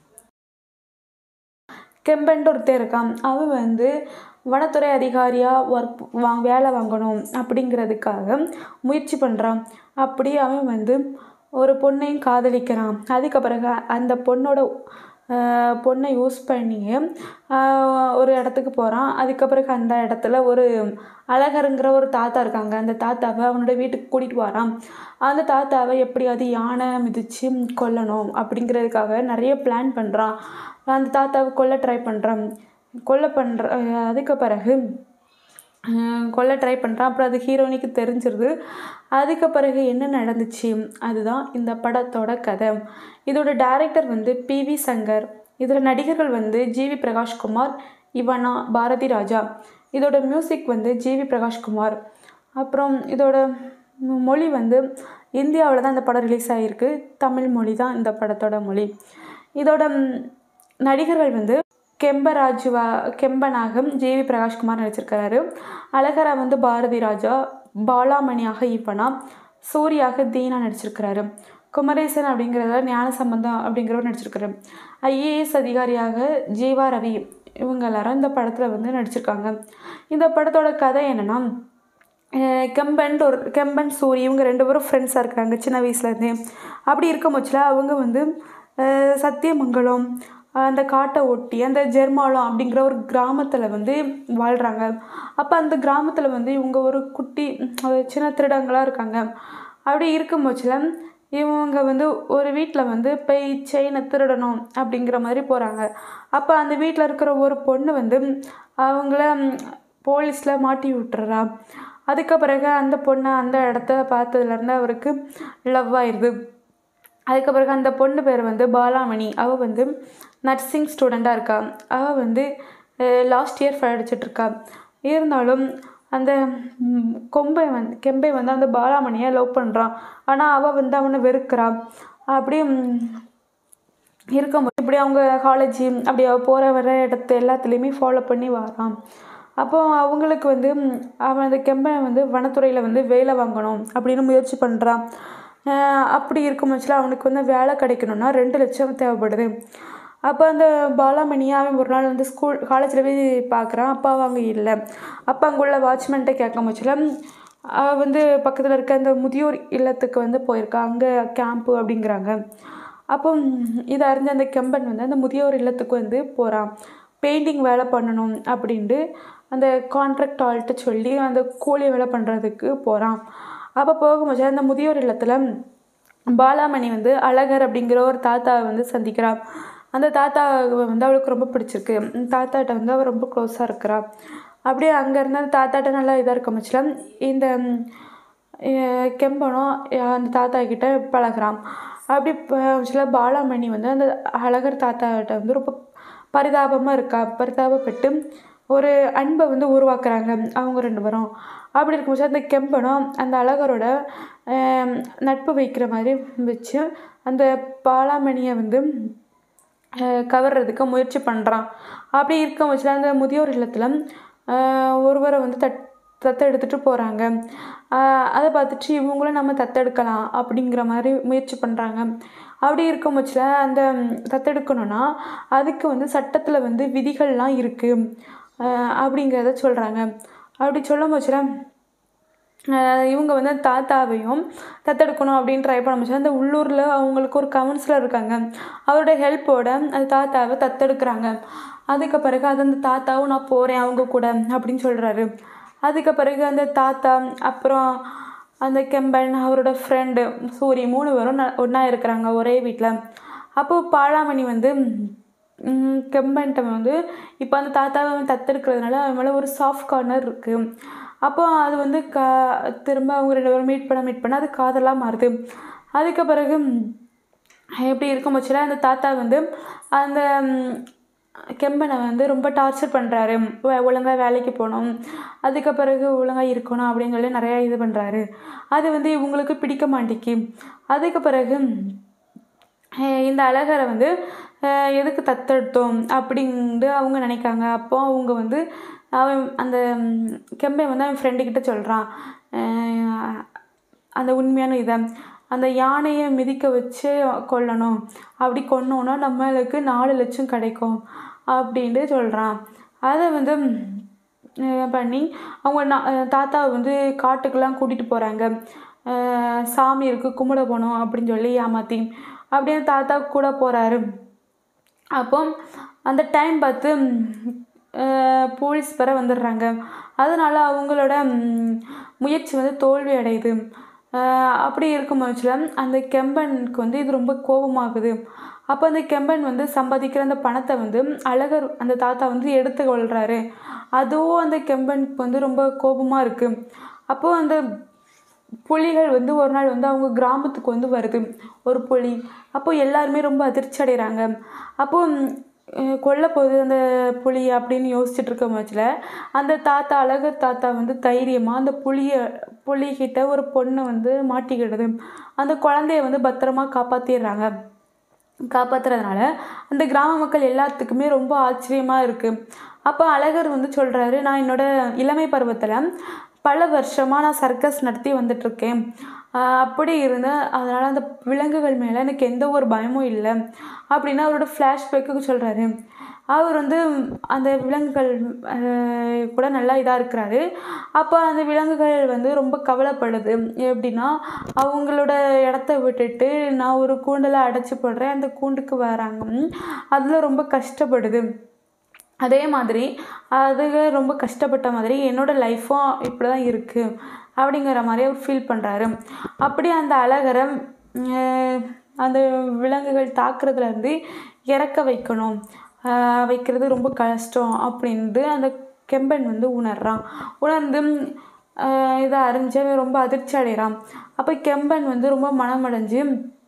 கெம்பன்ட்டு ஒருத்தர் இருக்கான். அவன் வந்து வனத்துறை அதிகாரியாக வேலை வாங்கணும் அப்படிங்கிறதுக்காக முயற்சி பண்ணுறான். அப்படி அவன் வந்து ஒரு பொண்ணையும் காதலிக்கிறான். அதுக்கு பிறகு அந்த பொண்ணை யூஸ் பண்ணி ஒரு இடத்துக்கு போகிறான். அதுக்கு பிறகு அந்த இடத்துல ஒரு அழகருங்கிற ஒரு தாத்தா இருக்காங்க. அந்த தாத்தாவை அவனோட வீட்டுக்கு கூட்டிகிட்டு வரான். அந்த தாத்தாவை எப்படியாவது யானை மிதித்து கொல்லணும் அப்படிங்கிறதுக்காக நிறைய பிளான் பண்ணுறான். அந்த தாத்தாவை கொல்ல ட்ரை பண்ணுறான். அதுக்கு பிறகு கொல்ல ட்ரை பண்ணுறான். அப்புறம் அது ஹீரோயினுக்கு தெரிஞ்சிருது. அதுக்கு பிறகு என்ன நடந்துச்சு அதுதான் இந்த படத்தோட கதை. இதோட டைரக்டர் வந்து PV சங்கர். இதில் நடிகர்கள் வந்து GV பிரகாஷ்குமார், இவனா, பாரதி ராஜா. இதோட மியூசிக் வந்து GV பிரகாஷ்குமார். அப்புறம் இதோட மொழி வந்து இந்தியாவில் தான் இந்த படம் ரிலீஸ் ஆகிருக்கு. தமிழ் மொழி தான் இந்த படத்தோட மொழி. இதோட நடிகர்கள் வந்து கெம்பனாக GV பிரகாஷ்குமார் நடிச்சிருக்கிறாரு. அழகரா வந்து பாரதி ராஜா, பாலாமணியாக இவனா, சூர்யாக தீனா நடிச்சிருக்கிறாரு. குமரேசன் அப்படிங்கிறத ஞானசம்பந்தம் அப்படிங்கிறவர் நடிச்சிருக்காரு. IAS அதிகாரியாக ஜீவா ரவி இவங்க எல்லாரும் இந்த படத்தில் வந்து நடிச்சிருக்காங்க. இந்த படத்தோட கதை என்னென்னா, கெம்பன் சூரி இவங்க 2 பேரும் ஃப்ரெண்ட்ஸாக இருக்கிறாங்க சின்ன வயசுலேருந்தே. அப்படி இருக்கும் பட்சத்தில் அவங்க வந்து சத்தியமங்கலம் அந்த காட்டை ஒட்டி அந்த ஜெர்மாலம் அப்படிங்கிற ஒரு கிராமத்தில் வந்து வாழ்கிறாங்க. அப்போ அந்த கிராமத்தில் வந்து இவங்க ஒரு குட்டி சின்ன திருடங்களாக இருக்காங்க. அப்படி இருக்கும் பட்சத்தில் இவங்க வந்து ஒரு வீட்டில் வந்து போய் செயினை திருடணும் அப்படிங்கிற மாதிரி போகிறாங்க. அப்போ அந்த வீட்டில் இருக்கிற ஒரு பொண்ணு வந்து அவங்கள போலீஸில் மாட்டி விட்டுறா. அதுக்கு பிறகு அந்த பொண்ணை அந்த இடத்த பார்த்ததுலேருந்து அவருக்கு லவ் ஆயிடுது. அதுக்கு பிறகு அந்த பொண்ணு பேர் வந்து பாலாமணி. அவள் வந்து நர்சிங் ஸ்டூடெண்ட்டாக இருக்கா. அவள் வந்து லாஸ்ட் இயர் படிச்சிட்ருக்கா. இருந்தாலும் அந்த கெம்பை வந்து அந்த பாலாமணியை லவ் பண்ணுறான். ஆனால் அவள் வந்து அவனை வெறுக்கிறான். அப்படி இருக்கும்போது இப்படி அவங்க காலேஜ் அப்படி அவள் வர இடத்த எல்லாத்துலேயுமே ஃபாலோ பண்ணி வரான். அப்போது அவங்களுக்கு வந்து அவன் அந்த கெம்பை வந்து வனத்துறையில் வந்து வேலை வாங்கணும் அப்படின்னு முயற்சி பண்ணுறான். அப்படி இருக்கும் பட்சத்தில் அவனுக்கு வந்து வேலை கிடைக்கணும்னா 2 லட்சம் தேவைப்படுது. அப்போ அந்த பாலாமணியை அவன் ஒரு நாள் வந்து காலேஜில் போய் பார்க்குறான். அப்போ அவங்க இல்லை. அப்போ அங்கே உள்ள வாட்ச்மேன்கிட்ட கேட்கும் பட்சத்தில் அவள் வந்து பக்கத்தில் இருக்க அந்த முதியோர் இல்லத்துக்கு வந்து போயிருக்கா. அங்கே கேம்ப்பு அப்படிங்கிறாங்க. அப்போ இதை அறிஞ்ச அந்த கெம்பன் வந்து அந்த முதியோர் இல்லத்துக்கு வந்து போகிறான். பெயிண்டிங் வேலை பண்ணணும் அப்படின்ட்டு அந்த கான்ட்ராக்ட் ஆள்கிட்ட சொல்லி அந்த கூலி வேலை பண்ணுறதுக்கு போகிறான். அப்போ போகும்போது அந்த முதியோர் இல்லத்தில் பாலாமணி வந்து அழகர் அப்படிங்கிற ஒரு தாத்தாவை வந்து சந்திக்கிறாள். அந்த தாத்தாவை வந்து அவளுக்கு ரொம்ப பிடிச்சிருக்கு. தாத்தாட்ட வந்து அவள் ரொம்ப க்ளோஸாக இருக்கிறா. அப்படியே அங்கேருந்து அந்த தாத்தாட்ட நல்லா இதாக இருக்க முச்சில் இந்த கெம்பனும் அந்த தாத்தா கிட்ட பழகிறான். அப்படி சில பாலாமணி வந்து அந்த அழகர் தாத்தாட்ட வந்து ரொம்ப பரிதாபமாக இருக்கா. பரிதாபப்பட்டு ஒரு அன்பை வந்து உருவாக்குறாங்க அவங்க 2 பேரும். அப்படி இருக்கும்போது அந்த கெம்பனும் அந்த அழகரோட நட்பு வைக்கிற மாதிரி வச்சு அந்த பாலாமணியை வந்து கவர்றதுக்கு முயற்சி பண்ணுறான். அப்படி இருக்க வச்சுல அந்த முதியோர் இல்லத்தில் ஒருவரை வந்து தத்தெடுத்துட்டு போகிறாங்க. அதை பார்த்துட்டு இவங்களும் நம்ம தத்தெடுக்கலாம் அப்படிங்கிற மாதிரி முயற்சி பண்ணுறாங்க. அப்படி இருக்கும் பட்சத்தில் அந்த தத்தெடுக்கணும்னா அதுக்கு வந்து சட்டத்தில் வந்து விதிகள்லாம் இருக்குது அப்படிங்கிறத சொல்கிறாங்க. அப்படி சொல்லும் பட்சத்தில் இவங்க வந்து தாத்தாவையும் தத்தெடுக்கணும் அப்படின்னு ட்ரை பண்ண முடிச்சு அந்த உள்ளூரில் அவங்களுக்கு ஒரு கவுன்சிலர் இருக்காங்க. அவரோட ஹெல்ப்போட அந்த தாத்தாவை தத்தெடுக்கிறாங்க. அதுக்கு பிறகு அது அந்த தாத்தாவும் நான் போகிறேன் அவங்க கூட அப்படின்னு சொல்கிறாரு. அதுக்கு பிறகு அந்த தாத்தா அப்புறம் அந்த கெம்பன் அவரோட ஃப்ரெண்டு சூரி 3 பேரும் ஒன்றா இருக்கிறாங்க ஒரே வீட்டில். அப்போது பாலாமணி வந்து கெம்பன்ட்ட வந்து இப்போ அந்த தாத்தாவை தத்தெடுக்கிறதுனால அவன் மேலே ஒரு சாஃப்ட் கார்னர் இருக்குது. அப்போ அது வந்து திரும்ப அவங்க 2 பேரும் மீட் பண்ண அது காதலாக மாறுது. அதுக்கு பிறகு எப்படி இருக்கும் பட்சத்தில் அந்த தாத்தா வந்து அந்த கெம்பனை வந்து ரொம்ப டார்ச்சர் பண்ணுறாரு. ஒழுங்காக வேலைக்கு போகணும், அதுக்கு பிறகு ஒழுங்காக இருக்கணும் அப்படின்னு சொல்லி நிறையா இது பண்ணுறாரு. அது வந்து இவங்களுக்கு பிடிக்க மாட்டேங்கி. அதுக்கு பிறகு இந்த அழகரை வந்து எதுக்கு தத்தெடுத்தோம் அப்படின்ட்டு அவங்க நினைக்காங்க. அப்போ அவங்க வந்து அவன் அந்த கெம்பை வந்து அவன் ஃப்ரெண்டுக்கிட்ட சொல்கிறான் அந்த உண்மையான இதை, அந்த யானையை மிதிக்க வச்சு கொல்லணும், அப்படி கொன்னோன்னா நம்மளுக்கு 4 லட்சம் கிடைக்கும் அப்படின்ட்டு சொல்கிறான். அதை வந்து பண்ணி அவங்க தாத்தாவை வந்து காட்டுக்கெல்லாம் கூட்டிகிட்டு போகிறாங்க. சாமி இருக்குது கும்பிட போகணும் அப்படின்னு சொல்லி ஏமாற்றி அப்படின்னு தாத்தா கூட போகிறாரு. அப்போ அந்த டைம் பார்த்து போலீஸ் வர வந்துடுறாங்க. அதனால் அவங்களோட முயற்சி வந்து தோல்வி அடையுது. அப்படி இருக்கும் பட்சத்தில் அந்த கெம்பனுக்கு வந்து இது ரொம்ப கோபமாகுது. அப்போ அந்த கெம்பன் வந்து சம்பாதிக்கிற அந்த பணத்தை வந்து அழகர் அந்த தாத்தா வந்து எடுத்து கொள்கிறாரு. அதுவும் அந்த கெம்பனுக்கு வந்து ரொம்ப கோபமாக இருக்குது. அப்போது அந்த புலிகள் வந்து ஒரு நாள் வந்து அவங்க கிராமத்துக்கு வந்து வருது ஒரு புலி. அப்போது எல்லாருமே ரொம்ப அதிர்ச்சி அடைகிறாங்க. அப்போது கொல்ல போகுது அந்த புலி அப்படின்னு யோசிச்சுட்டு இருக்க பட்சத்தில் அந்த தாத்தா அழகர் தாத்தா வந்து தைரியமாக அந்த புலிகிட்ட ஒரு பொண்ணு வந்து மாட்டிக்கிடுது. அந்த குழந்தைய வந்து பத்திரமா காப்பாற்றுறதுனால அந்த கிராம மக்கள் எல்லாத்துக்குமே ரொம்ப ஆச்சரியமாக இருக்குது. அப்போ அழகர் வந்து சொல்கிறாரு, நான் என்னோடய இளமை பருவத்தில் பல வருஷமாக நான் சர்க்கஸ் நடத்தி வந்துட்டுருக்கேன். அப்படி இருந்தேன். அதனால் அந்த விலங்குகள் மேலே எனக்கு எந்த ஒரு பயமும் இல்லை அப்படின்னு அவரோட ஃப்ளாஷ்பேக்கு சொல்கிறாரு. அவர் வந்து அந்த விலங்குகள் கூட நல்லா இதாக இருக்கிறாரு. அப்போ அந்த விலங்குகள் வந்து ரொம்ப கவலைப்படுது. எப்படின்னா அவங்களோட இடத்த விட்டுட்டு நான் ஒரு கூண்டில் அடைச்சி போடுறேன், அந்த கூண்டுக்கு வராங்க, அதில் ரொம்ப கஷ்டப்படுது. அதே மாதிரி அது ரொம்ப கஷ்டப்பட்ட மாதிரி என்னோடய லைஃப்பும் இப்படி தான் இருக்குது அப்படிங்கிற மாதிரி அவர் ஃபீல் பண்ணுறாரு. அப்படி அந்த அழகரை அந்த விலங்குகள் தாக்குறதுலேருந்து இறக்க வைக்கிறது ரொம்ப கஷ்டம் அப்படின்ட்டு அந்த கெம்பன் வந்து உணர்ந்து இதை அறிஞ்சவன் ரொம்ப அதிர்ச்சி அடைகிறான். அப்போ கெம்பன் வந்து ரொம்ப மனமடைஞ்சு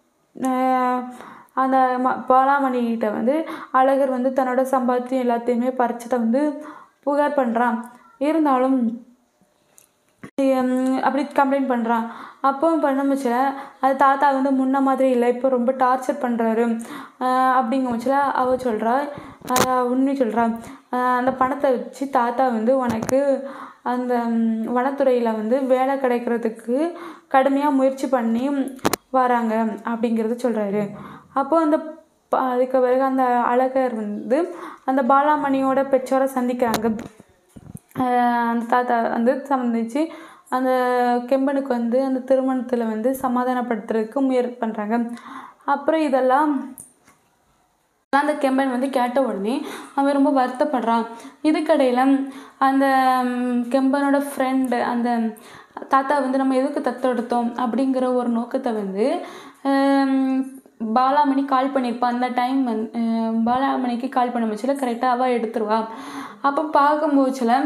அந்த பாலாமணிகிட்ட வந்து அழகர் வந்து தன்னோட சம்பாத்தியம் எல்லாத்தையுமே பறிச்சதை வந்து புகார் பண்ணுறான். இருந்தாலும் அப்படி கம்ப்ளைண்ட் பண்ணுறான். அப்போ பண்ணமுச்சில் அது தாத்தா வந்து முன்ன மாதிரி இல்லை, இப்போ ரொம்ப டார்ச்சர் பண்ணுறாரு அப்படிங்கும்போச்சில் அவள் சொல்கிறா, உண்மை சொல்கிறா, அந்த பணத்தை வச்சு தாத்தா வந்து உனக்கு அந்த வனத்துறையில் வந்து வேலை கிடைக்கிறதுக்கு கடுமையாக முயற்சி பண்ணி வராங்க அப்படிங்கிறது சொல்கிறாரு. அப்போது அதுக்கு பிறகு அந்த அழகர் வந்து அந்த பாலாமணியோட பெற்றோரை சந்திக்கிறாங்க. அந்த தாத்தா வந்து சந்திச்சு அந்த கெம்பனுக்கு வந்து அந்த திருமணத்தில் வந்து சமாதானப்படுத்துறதுக்கு முயற்சி பண்ணுறாங்க. அப்புறம் இதெல்லாம் அந்த கெம்பன் வந்து கேட்ட உடனே அவன் ரொம்ப வருத்தப்படுறான். இதுக்கடையில் அந்த கெம்பனோட ஃப்ரெண்டு அந்த தாத்தா வந்து நம்ம எதுக்கு தத்தெடுத்தோம் அப்படிங்கிற ஒரு நோக்கத்தை வந்து பாலாமணி கால் பண்ணியிருப்பான். அந்த டைம் பாலாமணிக்கு கால் பண்ண முச்சில் கரெக்டாக அவள் எடுத்துருவா. அப்போ பார்க்கும்போச்சில்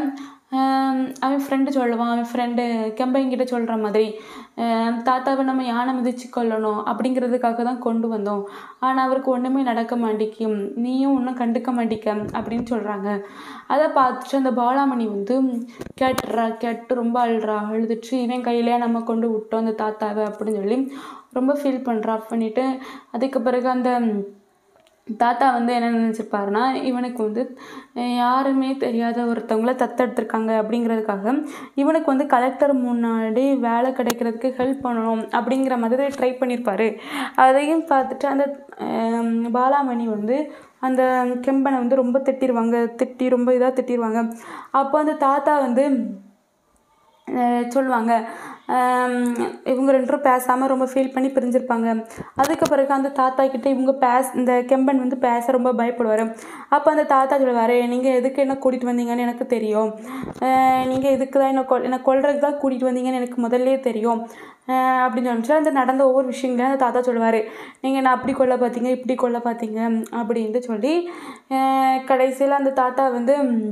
அவன் ஃப்ரெண்டு சொல்லுவான், அவன் ஃப்ரெண்டு கெம்பையன்கிட்ட சொல்கிற மாதிரி தாத்தாவை நம்ம யானை மிதித்து கொல்லணும் அப்படிங்கிறதுக்காக தான் கொண்டு வந்தோம். ஆனால் அவருக்கு ஒன்றுமே நடக்க மாட்டேக்கும், நீயும் ஒன்றும் கண்டுக்க மாட்டேக்க அப்படின்னு சொல்கிறாங்க. அதை பார்த்துட்டு அந்த பாலாமணி வந்து கேட்டு ரொம்ப அழுதுட்டு இவன் கையிலே நம்ம கொண்டு விட்டோம் அந்த தாத்தாவை அப்படின்னு சொல்லி ரொம்ப ஃபீல் பண்ணுறா. பண்ணிவிட்டு அதுக்கு பிறகு அந்த தாத்தா வந்து என்ன நினச்சிருப்பாருன்னா, இவனுக்கு வந்து யாருமே தெரியாத ஒருத்தவங்கள தத்தெடுத்திருக்காங்க அப்படிங்கிறதுக்காக இவனுக்கு வந்து கலெக்டர் முன்னாடி வேலை கிடைக்கிறதுக்கு ஹெல்ப் பண்ணணும் அப்படிங்கிற மாதிரி ட்ரை பண்ணியிருப்பார். அதையும் பார்த்துட்டு அந்த பாலாமணி வந்து அந்த கெம்பனை வந்து ரொம்ப ரொம்ப இதாக திட்டிடுவாங்க. அப்போ அந்த தாத்தா வந்து சொல்லுவாங்க, இவங்க 2 பேரும் பேசாமல் ரொம்ப ஃபீல் பண்ணி பிரிஞ்சிருப்பாங்க. அதுக்கு பிறகு அந்த தாத்தா கிட்டே இந்த கெம்பன் வந்து பேச ரொம்ப பயப்படுவார். அப்போ அந்த தாத்தா சொல்லுவார், நீங்கள் எதுக்கு என்ன கூட்டிகிட்டு வந்தீங்கன்னு எனக்கு தெரியும், நீங்கள் இதுக்கு தான் என்னை கொல்றதுக்கு தான் கூட்டிகிட்டு வந்தீங்கன்னு எனக்கு முதல்லே தெரியும் அப்படின்னு சொல்லிட்டு அந்த நடந்த ஒவ்வொரு விஷயங்களையும் அந்த தாத்தா சொல்லுவார். நீங்கள் என்ன அப்படி கொல்ல பார்த்தீங்க, இப்படி கொல்ல பார்த்தீங்க அப்படின்ட்டு சொல்லி கடைசியில் அந்த தாத்தா வந்து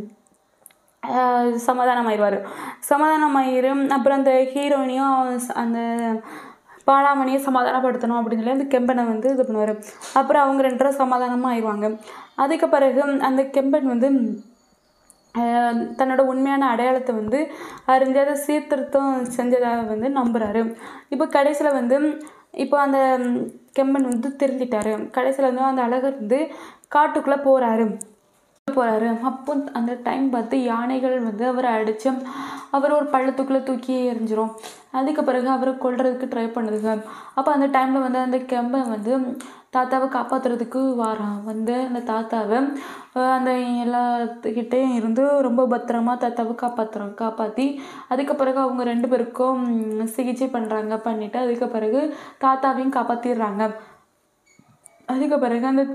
சமாதானமாயிரும். அப்புறம் அந்த ஹீரோயினையும் அந்த பாலாமணியை சமாதானப்படுத்தணும் அப்படின்னு சொல்லி அந்த கெம்பனை வந்து இது பண்ணுவார். அப்புறம் அவங்க 2 பேரும் சமாதானமாக ஆயிடுவாங்க. அதுக்கு பிறகு அந்த கெம்பன் வந்து தன்னோட உண்மையான அடையாளத்தை வந்து அறிஞ்சு அதை சீர்திருத்தம் செஞ்சதாக வந்து நம்புகிறாரு. இப்போ கடைசியில் வந்து இப்போ அந்த கெம்பன் வந்து திருந்திட்டார். கடைசியில் வந்து அந்த அழகர் வந்து காட்டுக்குள்ளே போகிறாரு. அப்போ அந்த டைம் பார்த்து யானைகள் வந்து அவரை அடித்து அவர் ஒரு பள்ளத்துக்குள்ளே தூக்கி எறிஞ்சிரும். அதுக்கு பிறகு அவரை கொல்றதுக்கு ட்ரை பண்ணுதுங்க. அப்போ அந்த டைமில் வந்து அந்த கெம்பன் வந்து தாத்தாவை காப்பாற்றுறதுக்கு வாரான். வந்து அந்த தாத்தாவை அந்த எல்லாத்துக்கிட்டேயும் இருந்து ரொம்ப பத்திரமா தாத்தாவை காப்பாற்றி அதுக்கு பிறகு அவங்க 2 பேருக்கும் சிகிச்சை பண்ணிவிட்டு அதுக்கு பிறகு தாத்தாவையும் காப்பாற்றிடுறாங்க. அதுக்கு பிறகு அந்த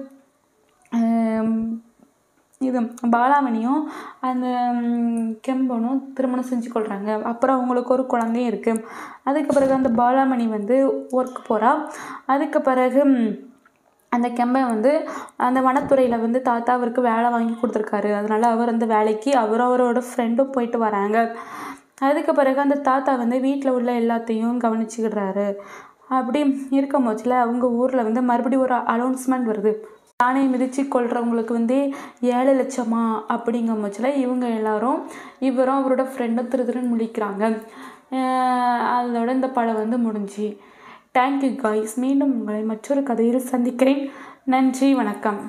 இது பாலாமணியும் அந்த கெம்பனும் திருமணம் செஞ்சு கொள்கிறாங்க. அப்புறம் அவங்களுக்கு ஒரு குழந்தையும் இருக்குது. அதுக்கு பிறகு அந்த பாலாமணி வந்து ஒர்க் போகிறா. அதுக்கு பிறகு அந்த கெம்பன் வந்து அந்த வனத்துறையில் வந்து தாத்தா அவருக்கு வேலை வாங்கி கொடுத்துருக்காரு. அதனால் அவர் அந்த வேலைக்கு அவரோட ஃப்ரெண்டும் போயிட்டு வராங்க. அதுக்கு பிறகு அந்த தாத்தா வந்து வீட்டில் உள்ள எல்லாத்தையும் கவனிச்சுக்கிடுறாரு. அப்படி இருக்கும் போச்சில் அவங்க ஊரில் வந்து மறுபடியும் ஒரு அனௌன்ஸ்மெண்ட் வருது, யானையை மிதித்து கொள்றவங்களுக்கு வந்து 7 லட்சமா அப்படிங்கும் போச்சில் இவங்க எல்லாரும் இவரும் அவரோட ஃப்ரெண்டும் திருன்னு முழிக்கிறாங்க. அதோட இந்த படம் வந்து முடிஞ்சு. Thank you guys. மீண்டும் உங்களை மற்றொரு கதையில் சந்திக்கிறேன். நன்றி, வணக்கம்.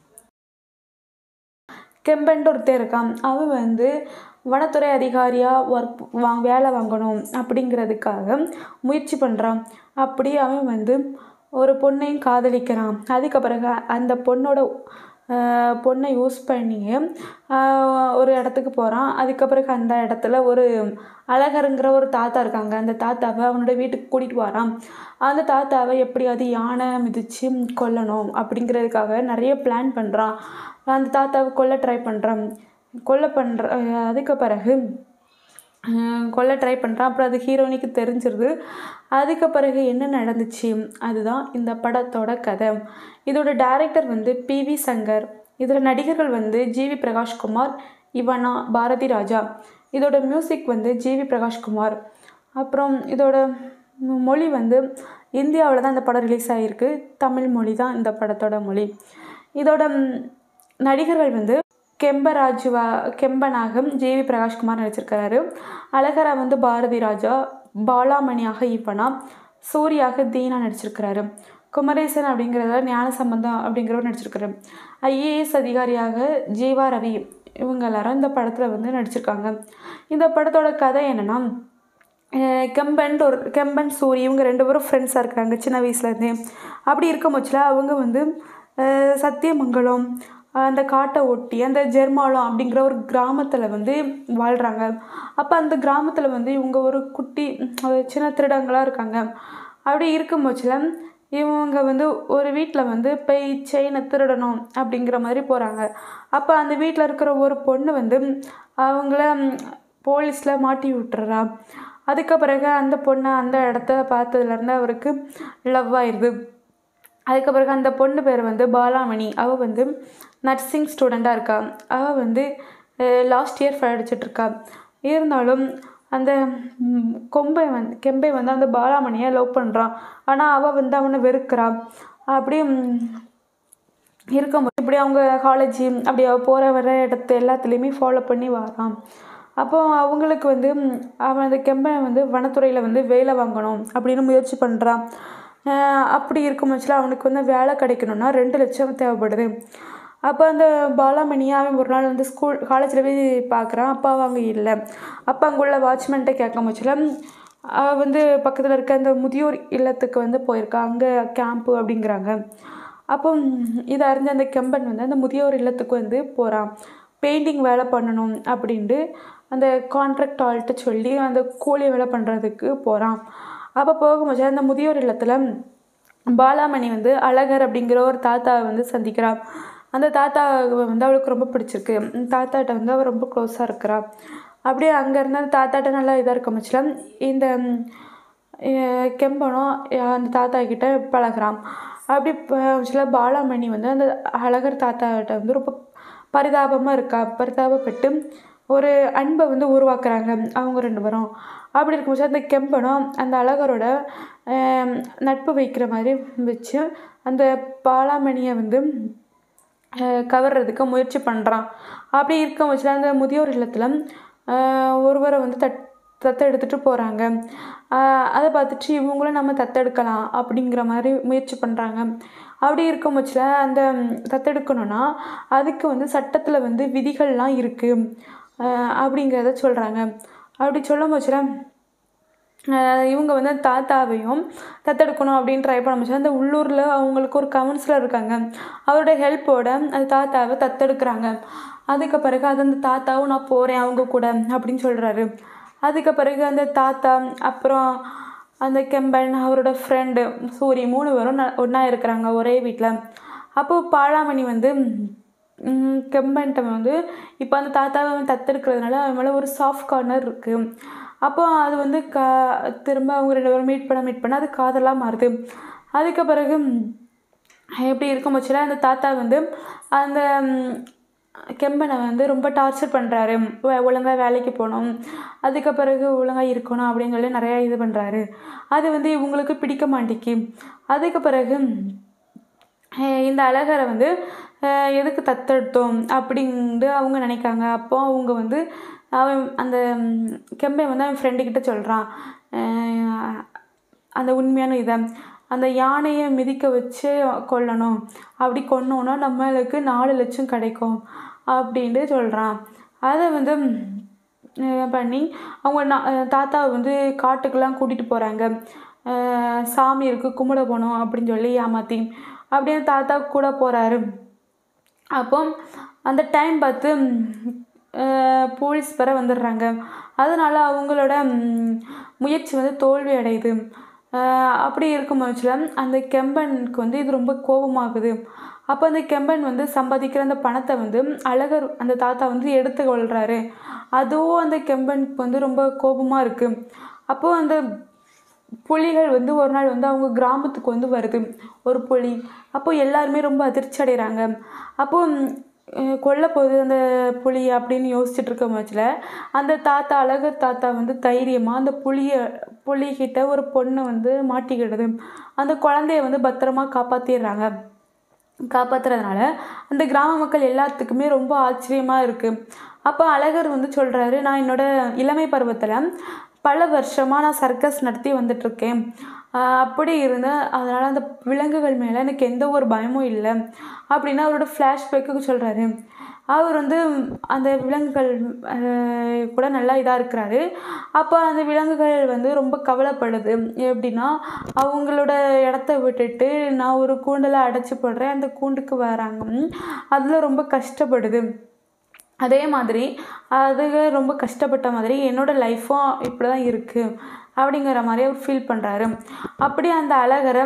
கெம்பன்ட்டு ஒருத்தர் இருக்கான். அவன் வந்து வனத்துறை அதிகாரியாக வேலை வாங்கணும் அப்படிங்கிறதுக்காக முயற்சி பண்ணுறான். அப்படி அவன் வந்து ஒரு பொண்ணையும் காதலிக்கிறான். அதுக்கு பிறகு அந்த பொண்ணை யூஸ் பண்ணி ஒரு இடத்துக்கு போகிறான். அதுக்கு பிறகு அந்த இடத்துல ஒரு அழகருங்கிற ஒரு தாத்தா இருக்காங்க. அந்த தாத்தாவை அவனோட வீட்டுக்கு கூட்டிகிட்டு வரான். அந்த தாத்தாவை எப்படியாவது யானை மிதித்து கொல்லணும் அப்படிங்கிறதுக்காக நிறைய பிளான் பண்ணுறான். அந்த தாத்தாவை கொல்ல ட்ரை பண்ணுறான். அதுக்கு பிறகு கொல்ல ட்ரை பண்ணுறான். அப்புறம் அது ஹீரோயினுக்கு தெரிஞ்சிருது. அதுக்கு பிறகு என்ன நடந்துச்சு அதுதான் இந்த படத்தோட கதை. இதோட டைரக்டர் வந்து PV சங்கர். இதில் நடிகர்கள் வந்து GV பிரகாஷ்குமார், இவனா, பாரதி ராஜா. இதோட மியூசிக் வந்து GV பிரகாஷ்குமார். அப்புறம் இதோட மொழி வந்து இந்தியாவில் தான் இந்த படம் ரிலீஸ் ஆகிருக்கு. தமிழ் மொழி தான் இந்த படத்தோட மொழி. இதோட நடிகர்கள் வந்து கெம்பனாக GV பிரகாஷ்குமார் நடிச்சிருக்கிறாரு. அழகரா வந்து பாரதி ராஜா, பாலாமணியாக இவனா, சூர்யாக தீனா நடிச்சிருக்கிறாரு. குமரேசன் அப்படிங்கிறத ஞானசம்பந்தம் அப்படிங்கிறவர் நடிச்சிருக்காரு. IAS அதிகாரியாக ஜீவா ரவி இவங்க எல்லாரும் இந்த படத்தில் வந்து நடிச்சிருக்காங்க. இந்த படத்தோட கதை என்னென்னா, கெம்பன் சூரி இவங்க 2 பேரும் ஃப்ரெண்ட்ஸாக இருக்கிறாங்க சின்ன வயசுலேருந்தே. அப்படி இருக்கும் பட்சத்தில் அவங்க வந்து சத்தியமங்கலம் அந்த காட்டை ஒட்டி அந்த ஜெர்மாலம் அப்படிங்கிற ஒரு கிராமத்தில் வந்து வாழ்கிறாங்க. அப்போ அந்த கிராமத்தில் வந்து இவங்க ஒரு குட்டி சின்ன திருடங்களாக இருக்காங்க. அப்படி இருக்கும் பட்சத்தில் இவங்க வந்து ஒரு வீட்டில் வந்து போய் செயினை திருடணும் அப்படிங்கிற மாதிரி போகிறாங்க. அப்போ அந்த வீட்டில் இருக்கிற ஒரு பொண்ணு வந்து அவங்கள போலீஸில் மாட்டி விட்டுறா. அதுக்கு பிறகு அந்த பொண்ணை அந்த இடத்த பார்த்ததுலேருந்து அவருக்கு லவ் ஆயிடுது. அதுக்கு பிறகு அந்த பொண்ணு பேர் வந்து பாலாமணி. அவள் வந்து நர்சிங் ஸ்டூடெண்ட்டாக இருக்கா. அவள் வந்து லாஸ்ட் இயர் படிச்சிட்ருக்கா. இருந்தாலும் அந்த கெம்பை வந்து அந்த பாலாமணியை லவ் பண்ணுறான். ஆனால் அவள் வந்து அவனை வெறுக்கிறான். அப்படியே இருக்கும்போது இப்படி அவங்க காலேஜ் அப்படி போகிற வர இடத்து எல்லாத்துலேயுமே ஃபாலோ பண்ணி வரான். அப்போ அவங்களுக்கு வந்து அவன் அந்த கெம்பை வந்து வனத்துறையில் வந்து வேலை வாங்கணும் அப்படின்னு முயற்சி பண்ணுறான். அப்படி இருக்கும் பட்சத்தில் அவனுக்கு வந்து வேலை கிடைக்கணும்னா 2 லட்சம் தேவைப்படுது. அப்போ அந்த பாலாமணியை அவன் ஒரு நாள் வந்து காலேஜில் போய் பார்க்குறான். அப்போ அவள் அங்கே இல்லை. அப்போ அங்கே உள்ள வாட்ச்மேன்கிட்ட கேட்கும் பட்சத்தில் அவள் வந்து பக்கத்தில் இருக்க அந்த முதியோர் இல்லத்துக்கு வந்து போயிருக்கா, அங்கே கேம்ப்பு அப்படிங்கிறாங்க. அப்போ இதை அறிஞ்ச அந்த கெம்பன் வந்து அந்த முதியோர் இல்லத்துக்கு வந்து போகிறான். பெயிண்டிங் வேலை பண்ணணும் அப்படின்ட்டு அந்த கான்ட்ராக்ட் ஆள்கிட்ட சொல்லி அந்த கூலி வேலை பண்ணுறதுக்கு போகிறான். அப்போ போகும்போது அந்த முதியோர் இல்லத்தில் பாலாமணி வந்து அழகர் அப்படிங்கிற ஒரு தாத்தாவை வந்து சந்திக்கிறான். அந்த தாத்தாவை வந்து அவளுக்கு ரொம்ப பிடிச்சிருக்கு. தாத்தாட்ட வந்து அவள் ரொம்ப க்ளோஸாக இருக்கிறா. அப்படியே அங்கேருந்து அந்த தாத்தாட்ட நல்லா இதாக இருக்க முச்சில் இந்த கெம்பனும் அந்த தாத்தா கிட்ட பழகிறான். அப்படி சில பாலாமணி வந்து அந்த அழகர் தாத்தாட்ட வந்து ரொம்ப பரிதாபப்பட்டு ஒரு அன்பை வந்து உருவாக்குறாங்க அவங்க 2 பேரும். அப்படி இருக்கும்போது அந்த கெம்பனும் அந்த அழகரோட நட்பு வைக்கிற மாதிரி வச்சு அந்த பாலாமணியை வந்து கவர்றதுக்கு முயற்சி பண்ணுறான். அப்படி இருக்க வச்சுல அந்த முதியோர் இல்லத்தில் ஒருவரை வந்து தத்தெடுத்துட்டு போகிறாங்க. அதை பார்த்துட்டு இவங்களும் நம்ம தத்தெடுக்கலாம் அப்படிங்கிற மாதிரி முயற்சி பண்ணுறாங்க. அப்படி இருக்கும் பட்சத்தில் அந்த தத்தெடுக்கணும்னா அதுக்கு வந்து சட்டத்தில் வந்து விதிகள்லாம் இருக்குது அப்படிங்கிறத சொல்கிறாங்க. அப்படி சொல்லும் பட்சத்தில் இவங்க வந்து தாத்தாவையும் தத்தெடுக்கணும் அப்படின்னு ட்ரை பண்ண முடிச்சு அந்த உள்ளூரில் அவங்களுக்கு ஒரு கவுன்சிலர் இருக்காங்க. அவரோட ஹெல்ப்போட அந்த தாத்தாவை தத்தெடுக்கிறாங்க. அதுக்கு பிறகு அது அந்த தாத்தாவும் நான் போகிறேன் அவங்க கூட அப்படின்னு சொல்கிறாரு. அதுக்கு பிறகு அந்த தாத்தா அப்புறம் அந்த கெம்பன் அவரோட ஃப்ரெண்டு சூரி 3 பேரும் ஒன்றா இருக்கிறாங்க ஒரே வீட்டில். அப்போது பாலாமணி வந்து கெம்பன்ட்ட வந்து இப்போ அந்த தாத்தாவை தத்தெடுக்கிறதுனால அவன் மேலே ஒரு சாஃப்ட் கார்னர் இருக்குது. அப்போ அது வந்து திரும்ப அவங்க 2 பேரும் மீட் பண்ண அது காதலாக மாறுது. அதுக்கு பிறகு எப்படி இருக்கும் பட்சத்தில் அந்த தாத்தா வந்து அந்த கெம்பனை வந்து ரொம்ப டார்ச்சர் பண்ணுறாரு. ஒழுங்காக வேலைக்கு போகணும், அதுக்கு பிறகு ஒழுங்காக இருக்கணும் அப்படின்னு சொல்லி நிறையா இது பண்ணுறாரு. அது வந்து இவங்களுக்கு பிடிக்க மாட்டேங்கி. அதுக்கு பிறகு இந்த அழகரை வந்து எதுக்கு தத்தெடுத்தோம் அப்படின்ட்டு அவங்க நினைக்காங்க. அப்போ அவங்க வந்து அவன் அந்த கெம்பை வந்து அவன் ஃப்ரெண்டுக்கிட்ட சொல்கிறான் அந்த உண்மையான இதை, அந்த யானையை மிதிக்க வச்சு கொல்லணும், அப்படி கொன்னோன்னா நம்மளுக்கு 4 லட்சம் கிடைக்கும் அப்படின்ட்டு சொல்கிறான். அதை வந்து பண்ணி அவங்க தாத்தாவை வந்து காட்டுக்கெல்லாம் கூட்டிகிட்டு போகிறாங்க. சாமி இருக்குது கும்பிட போகணும் அப்படின்னு சொல்லி ஏமாற்றி அப்படியே தாத்தா கூட போகிறாரு. அப்போ அந்த டைம் பார்த்து போலீஸ் வர வந்துடுறாங்க. அதனால் அவங்களோட முயற்சி வந்து தோல்வி அடையுது. அப்படி இருக்கும் பட்சத்தில் அந்த கெம்பனுக்கு வந்து இது ரொம்ப கோபமாகுது. அப்போ அந்த கெம்பன் வந்து சம்பாதிக்கிற அந்த பணத்தை வந்து அழகர் அந்த தாத்தா வந்து எடுத்து கொள்கிறாரு. அதுவும் அந்த கெம்பனுக்கு வந்து ரொம்ப கோபமாக இருக்குது. அப்போது அந்த புலிகள் வந்து ஒரு நாள் வந்து அவங்க கிராமத்துக்கு வந்து வருது ஒரு புலி. அப்போது எல்லாருமே ரொம்ப அதிர்ச்சி அடைகிறாங்க. அப்போது கொல்ல போகுது அந்த புலி அப்படின்னு யோசிச்சுட்டு இருக்க முச்சில் அந்த தாத்தா அழகர் தாத்தா வந்து தைரியமாக அந்த புலிகிட்ட ஒரு பொண்ணு வந்து மாட்டிக்கிடுது. அந்த குழந்தைய வந்து பத்திரமா காப்பாற்றுறதுனால அந்த கிராம மக்கள் எல்லாத்துக்குமே ரொம்ப ஆச்சரியமாக இருக்குது. அப்போ அழகர் வந்து சொல்கிறாரு, நான் என்னோடய இளமை பருவத்தில் பல வருஷமாக நான் சர்க்கஸ் நடத்தி வந்துட்டுருக்கேன். அப்படி இருந்தேன். அதனால் அந்த விலங்குகள் மேலே எனக்கு எந்த ஒரு பயமும் இல்லை அப்படின்னு அவரோட ஃப்ளாஷ்பேக்கு சொல்கிறாரு. அவர் வந்து அந்த விலங்குகள் கூட நல்லா இதாக இருக்கிறாரு. அப்போ அந்த விலங்குகள் வந்து ரொம்ப கவலைப்படுது. எப்படின்னா அவங்களோட இடத்த விட்டுட்டு நான் ஒரு கூண்டில் அடைச்சி போடுறேன், அந்த கூண்டுக்கு வராங்க, அதில் ரொம்ப கஷ்டப்படுது. அதே மாதிரி அது ரொம்ப கஷ்டப்பட்ட மாதிரி என்னோடய லைஃப்பும் இப்படி தான் இருக்குது அப்படிங்கிற மாதிரி அவர் ஃபீல் பண்ணுறாரு. அப்படி அந்த அழகரை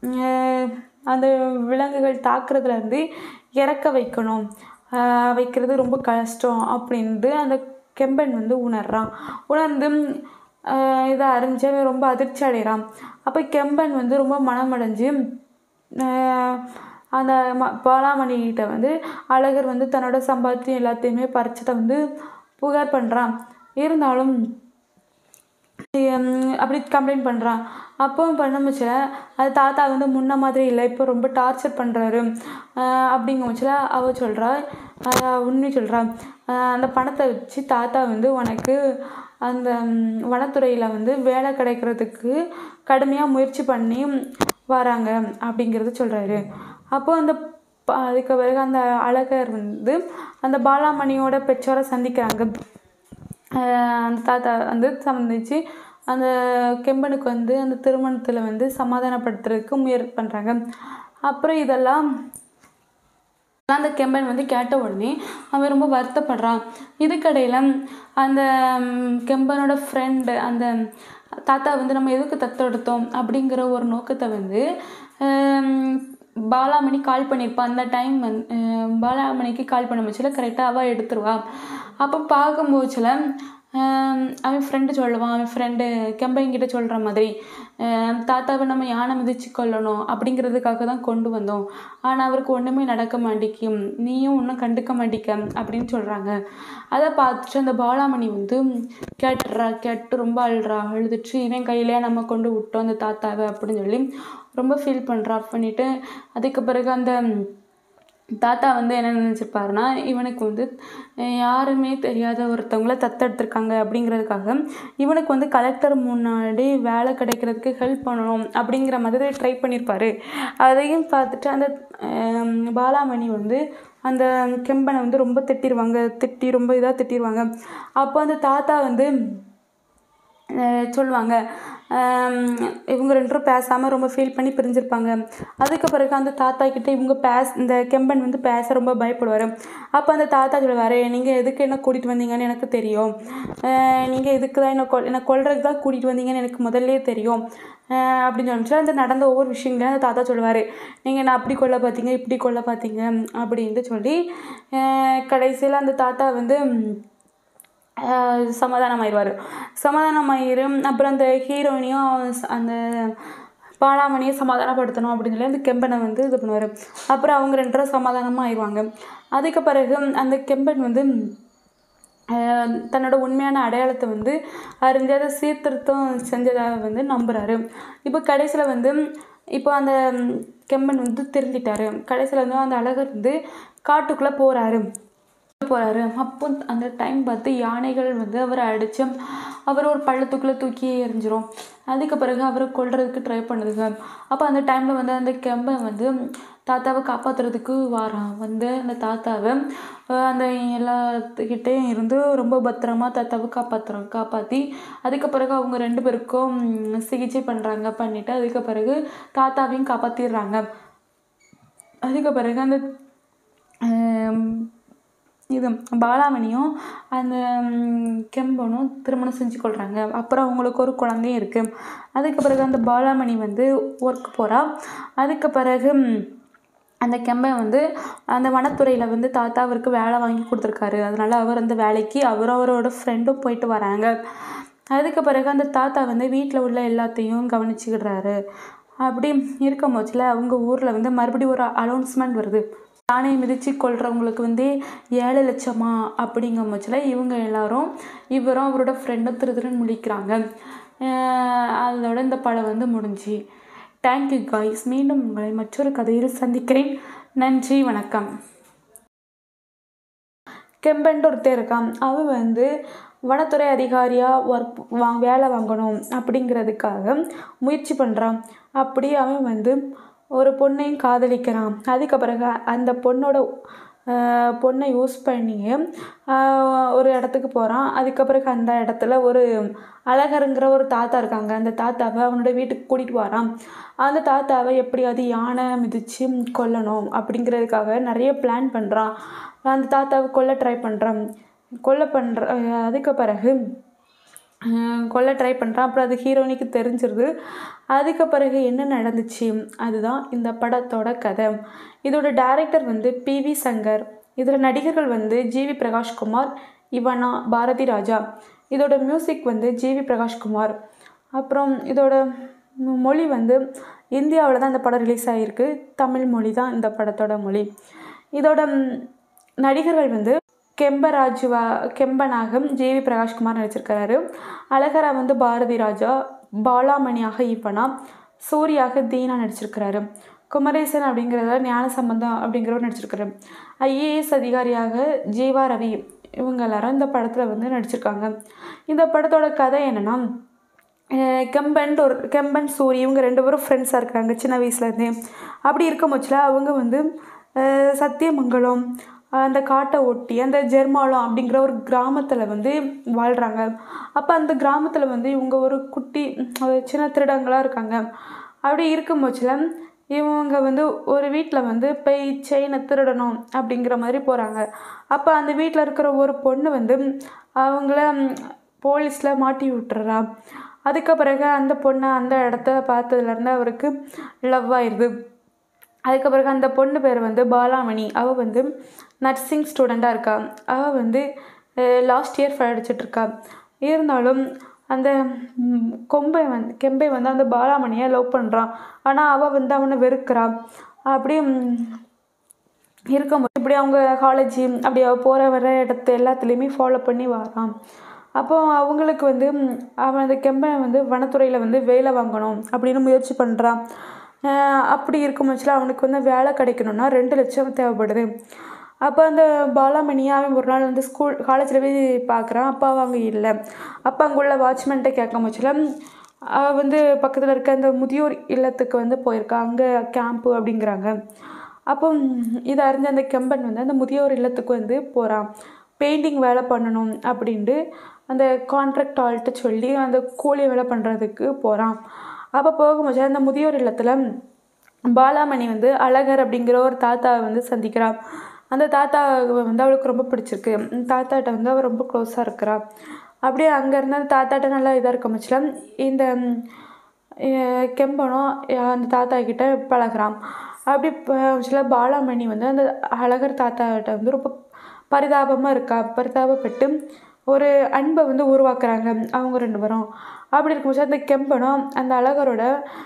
அந்த விலங்குகள் தாக்குறதுலேருந்து இறக்க வைக்கிறது ரொம்ப கஷ்டம் அப்படின்ட்டு அந்த கெம்பன் வந்து உணர்ந்து இதை அறிஞ்சு ரொம்ப அதிர்ச்சி அடைகிறான். அப்போ கெம்பன் வந்து ரொம்ப மனமடைஞ்சு அந்த பாலாமணிகிட்ட வந்து அழகர் வந்து தன்னோட சம்பாத்தியம் எல்லாத்தையுமே பறிச்சதை வந்து புகார் பண்ணுறான். இருந்தாலும் அப்படி கம்ப்ளைண்ட் பண்ணுறான். அப்போவும் பண்ண முச்சில அது தாத்தா வந்து முன்ன மாதிரி இல்லை, இப்போ ரொம்ப டார்ச்சர் பண்ணுறாரு அப்படிங்க முச்சில அவள் சொல்கிறா, உண்மை சொல்கிறா, அந்த பணத்தை வச்சு தாத்தா வந்து உனக்கு அந்த வனத்துறையில் வந்து வேலை கிடைக்கிறதுக்கு கடுமையாக முயற்சி பண்ணி வராங்க அப்படிங்கிறது சொல்கிறாரு. அப்போது அந்த அதுக்கு பிறகு அந்த அழகர் வந்து அந்த பாலாமணியோட பெற்றோரை சந்திக்கிறாங்க. அந்த தாத்தா வந்து சந்திச்சு அந்த கெம்பனுக்கு வந்து அந்த திருமணத்தில் வந்து சமாதானப்படுத்துறதுக்கு முயற்சி பண்ணுறாங்க. அப்புறம் இதெல்லாம் அந்த கெம்பன் வந்து கேட்ட உடனே அவன் ரொம்ப வருத்தப்படுறான். இதுக்கடையில் அந்த கெம்பனோட ஃப்ரெண்டு அந்த தாத்தா வந்து நம்ம எதுக்கு தத்தெடுத்தோம் அப்படிங்கிற ஒரு நோக்கத்தை வந்து பாலாமணி கால் பண்ணியிருப்பான். அந்த டைம் பாலாமணிக்கு கால் பண்ண முச்சில கரெக்டாக அவள் எடுத்துருவா. அப்போ பார்க்கும்போதுல அவன் ஃப்ரெண்டு சொல்லுவான், அவன் ஃப்ரெண்டு கெம்பைங்கிட்ட சொல்கிற மாதிரி தாத்தாவை நம்ம யானை மிதிச்சு கொள்ளணும் அப்படிங்கிறதுக்காக தான் கொண்டு வந்தோம், ஆனால் அவருக்கு ஒன்றுமே நடக்க மாட்டேக்கும், நீயும் ஒன்றும் கண்டுக்க மாட்டேக்க அப்படின்னு சொல்கிறாங்க. அதை பார்த்துட்டு அந்த பாலாமணி வந்து கேட்டு ரொம்ப அழுதுட்டு இவன் கையிலே நம்ம கொண்டு விட்டோம் அந்த தாத்தாவை அப்படின்னு சொல்லி ரொம்ப ஃபீல் பண்ணுறா. பண்ணிவிட்டு அதுக்கு பிறகு அந்த தாத்தா வந்து என்ன நினச்சிருப்பாருன்னா, இவனுக்கு வந்து யாருமே தெரியாத ஒருத்தவங்கள தத்தெடுத்திருக்காங்க அப்படிங்கிறதுக்காக இவனுக்கு வந்து கலெக்டர் முன்னாடி வேலை கிடைக்கிறதுக்கு ஹெல்ப் பண்ணணும் அப்படிங்கிற மாதிரி ட்ரை பண்ணியிருப்பார். அதையும் பார்த்துட்டு அந்த பாலாமணி வந்து அந்த கெம்பனை வந்து ரொம்ப ரொம்ப இதாக திட்டிடுவாங்க. அப்போ அந்த தாத்தா வந்து சொல்லுவாங்க, இவங்க ரெண்டு பேரும் பேசாமல் ரொம்ப ஃபீல் பண்ணி பிரிஞ்சிருப்பாங்க. அதுக்கு பிறகு அந்த தாத்தா கிட்டே இந்த கெம்பன் வந்து பேச ரொம்ப பயப்படுவார். அப்போ அந்த தாத்தா சொல்லுவார், நீங்கள் எதுக்கு என்ன கூட்டிகிட்டு வந்தீங்கன்னு எனக்கு தெரியும், நீங்கள் இதுக்கு தான் என்னை கொல்றதுக்கு தான் கூட்டிகிட்டு வந்தீங்கன்னு எனக்கு முதல்லே தெரியும் அப்படின்னு சொல்லிட்டு அந்த நடந்த ஒவ்வொரு விஷயங்களையும் அந்த தாத்தா சொல்லுவார். நீங்கள் என்ன அப்படி கொல்ல பார்த்தீங்க, இப்படி கொல்ல பார்த்தீங்க அப்படின்ட்டு சொல்லி கடைசியில் அந்த தாத்தா வந்து சமாதானமாயிரும். அப்புறம் அந்த ஹீரோயினையும் அந்த பாலாமணியை சமாதானப்படுத்தணும் அப்படின்னு சொல்லி அந்த கெம்பனை வந்து இது பண்ணுவார். அப்புறம் அவங்க ரெண்டு பேரும் சமாதானமாக ஆயிடுவாங்க. அதுக்கு பிறகு அந்த கெம்பன் வந்து தன்னோட உண்மையான அடையாளத்தை வந்து அறிஞ்சு அதை சீர்திருத்தம் செஞ்சதாக வந்து நம்புகிறாரு. இப்போ கடைசியில் வந்து இப்போ அந்த கெம்பன் வந்து திருந்திட்டாரு. கடைசியில் வந்து அந்த அழகர் வந்து காட்டுக்குள்ளே போகிறாரு. அப்போ அந்த டைம் பார்த்து யானைகள் வந்து அவரை அடித்து அவர் ஒரு பள்ளத்துக்குள்ளே தூக்கி எறிஞ்சிரும். அதுக்கு பிறகு அவரை கொல்றதுக்கு ட்ரை பண்ணுதுங்க. அப்போ அந்த டைமில் வந்து அந்த கெம்பன் வந்து தாத்தாவை காப்பாற்றுறதுக்கு வாரான். வந்து அந்த தாத்தாவை அந்த எல்லாத்துக்கிட்டேயும் இருந்து ரொம்ப பத்திரமா தாத்தாவை காப்பாற்றி அதுக்கு பிறகு அவங்க ரெண்டு பேருக்கும் சிகிச்சை பண்ணிவிட்டு அதுக்கு பிறகு தாத்தாவையும் காப்பாற்றிடுறாங்க. அதுக்கு பிறகு அந்த இது பாலாமணியும் அந்த கெம்பனும் திருமணம் செஞ்சு கொள்கிறாங்க. அப்புறம் அவங்களுக்கு ஒரு குழந்தையும் இருக்குது. அதுக்கு பிறகு அந்த பாலாமணி வந்து ஒர்க் போகிறா. அதுக்கு பிறகு அந்த கெம்பன் வந்து அந்த வனத்துறையில் வந்து தாத்தா அவருக்கு வேலை வாங்கி கொடுத்துருக்காரு. அதனால் அவர் அந்த வேலைக்கு அவரோட ஃப்ரெண்டும் போயிட்டு வராங்க. அதுக்கு பிறகு அந்த தாத்தா வந்து வீட்டில் உள்ள எல்லாத்தையும் கவனிச்சுக்கிடுறாரு. அப்படி இருக்கும் போச்சுல அவங்க ஊரில் வந்து மறுபடியும் ஒரு அனௌன்ஸ்மெண்ட் வருது, யானையை மிதித்து கொள்றவங்களுக்கு வந்து 7 லட்சமா அப்படிங்கும் போச்சுல இவங்க எல்லாரும் இவரும் அவரோட ஃப்ரெண்டும் திருன்னு முழிக்கிறாங்க. அதோட இந்த படம் வந்து முடிஞ்சு. Thank you guys. மீண்டும் உங்களை மற்றொரு கதையில் சந்திக்கிறேன். நன்றி, வணக்கம். கெம்பன்ட்டு ஒருத்தர் இருக்கான். அவன் வந்து வனத்துறை அதிகாரியாக வேலை வாங்கணும் அப்படிங்கிறதுக்காக முயற்சி பண்ணுறான். அப்படி அவன் வந்து ஒரு பொண்ணையும் காதலிக்கிறான். அதுக்கு பிறகு அந்த பொண்ணை யூஸ் பண்ணி ஒரு இடத்துக்கு போகிறான். அதுக்கு பிறகு அந்த இடத்துல ஒரு அழகருங்கிற ஒரு தாத்தா இருக்காங்க. அந்த தாத்தாவை அவனோட வீட்டுக்கு கூட்டிகிட்டு வரான். அந்த தாத்தாவை எப்படியாவது யானை மிதித்து கொல்லணும் அப்படிங்கிறதுக்காக நிறைய பிளான் பண்ணுறான். அந்த தாத்தாவை கொல்ல ட்ரை பண்ணுறான். அதுக்கு பிறகு கொல்ல ட்ரை பண்ணுறான். அப்புறம் அது ஹீரோயினுக்கு தெரிஞ்சிருது. அதுக்கு பிறகு என்ன நடந்துச்சு அதுதான் இந்த படத்தோட கதை. இதோட டைரக்டர் வந்து PV சங்கர். இதில் நடிகர்கள் வந்து GV பிரகாஷ்குமார், இவனா, பாரதி ராஜா. இதோட மியூசிக் வந்து GV பிரகாஷ்குமார். அப்புறம் இதோட மொழி வந்து இந்தியாவில் தான் இந்த படம் ரிலீஸ் ஆகிருக்கு. தமிழ் மொழி தான் இந்த படத்தோட மொழி. இதோட நடிகர்கள் வந்து கெம்பனாக ஜேவி பிரகாஷ்குமார் நடிச்சிருக்கிறாரு. அழகரா வந்து பாரதி ராஜா, பாலாமணியாக ஈப்பனா, சூர்யாக தீனா நடிச்சிருக்கிறாரு. குமரேசன் அப்படிங்கிறத ஞானசம்பந்தம் அப்படிங்கிறவர் நடிச்சிருக்காரு. ஐஏஎஸ் அதிகாரியாக ஜீவா ரவி இவங்க எல்லாரும் இந்த படத்தில் வந்து நடிச்சிருக்காங்க. இந்த படத்தோட கதை என்னென்னா, கெம்பன் சூரி இவங்க 2 பேரும் ஃப்ரெண்ட்ஸாக இருக்கிறாங்க சின்ன வயசுலேருந்தே. அப்படி இருக்கும் பட்சத்தில் அவங்க வந்து சத்தியமங்கலம் அந்த காட்டை ஒட்டி அந்த ஜெர்மாலம் அப்படிங்கிற ஒரு கிராமத்தில் வந்து வாழ்கிறாங்க. அப்போ அந்த கிராமத்தில் வந்து இவங்க ஒரு குட்டி சின்ன திருடங்களாக இருக்காங்க. அப்படி இருக்கும் பட்சத்தில் இவங்க வந்து ஒரு வீட்டில் வந்து போய் செயினை திருடணும் அப்படிங்கிற மாதிரி போகிறாங்க. அப்போ அந்த வீட்டில் இருக்கிற ஒரு பொண்ணு வந்து அவங்கள போலீஸில் மாட்டி விட்டுறா. அதுக்கு பிறகு அந்த பொண்ணை அந்த இடத்த பார்த்ததுலேருந்து அவருக்கு லவ் ஆயிடுது. அதுக்கு பிறகு அந்த பொண்ணு பேர் வந்து பாலாமணி. அவள் வந்து நர்சிங் ஸ்டூடெண்ட்டாக இருக்கா. அவள் வந்து லாஸ்ட் இயர் படிச்சிட்ருக்கா. இருந்தாலும் அந்த கெம்பை வந்து அந்த பாலாமணியை லவ் பண்ணுறான். ஆனால் அவள் வந்து அவனை வெறுக்கிறான். அப்படி இருக்கும்போது இப்படி அவங்க காலேஜ் அப்படி அவள் போகிற வர இடத்த எல்லாத்துலேயுமே ஃபாலோ பண்ணி வரான். அப்போது அவங்களுக்கு வந்து அவன் அந்த கெம்பை வந்து வனத்துறையில் வந்து வேலை வாங்கணும் அப்படின்னு முயற்சி பண்ணுறான். அப்படி இருக்கும் பட்சத்தில் அவனுக்கு வந்து வேலை கிடைக்கணும்னா 2 லட்சம் தேவைப்படுது. அப்போ அந்த பாலாமணியை அவன் ஒரு நாள் வந்து காலேஜில் போய் பார்க்குறான். அப்போ அவள் அங்கே இல்லை. அப்போ அங்கே உள்ள வாட்ச்மேன்கிட்ட கேட்கும் பட்சத்தில் அவள் வந்து பக்கத்தில் இருக்க அந்த முதியோர் இல்லத்துக்கு வந்து போயிருக்கா. அங்கே கேம்ப்பு அப்படிங்கிறாங்க. அப்போ இதை அறிஞ்ச அந்த கெம்பன் வந்து அந்த முதியோர் இல்லத்துக்கு வந்து போகிறான். பெயிண்டிங் வேலை பண்ணணும் அப்படின்ட்டு அந்த கான்ட்ராக்ட் ஆள்கிட்ட சொல்லி அந்த கூலி வேலை பண்ணுறதுக்கு போகிறான். அப்போ போகும்போது அந்த முதியோர் இல்லத்தில் பாலாமணி வந்து அழகர் அப்படிங்கிற ஒரு தாத்தாவை வந்து சந்திக்கிறாள். அந்த தாத்தாவை வந்து அவளுக்கு ரொம்ப பிடிச்சிருக்கு. தாத்தாட்ட வந்து அவள் ரொம்ப க்ளோஸாக இருக்கிறா. அப்படியே அங்கேருந்து அந்த தாத்தாட்ட நல்லா இதாக இருக்க முச்சில் இந்த கெம்பனும் அந்த தாத்தா கிட்ட பழகிறான். அப்படி சில பாலாமணி வந்து அந்த அழகர் தாத்தாட்ட வந்து ரொம்ப பரிதாபப்பட்டு ஒரு அன்பை வந்து உருவாக்குறாங்க அவங்க 2 பேரும். அப்படி இருக்கும்போது அந்த கெம்பனும் அந்த அழகரோட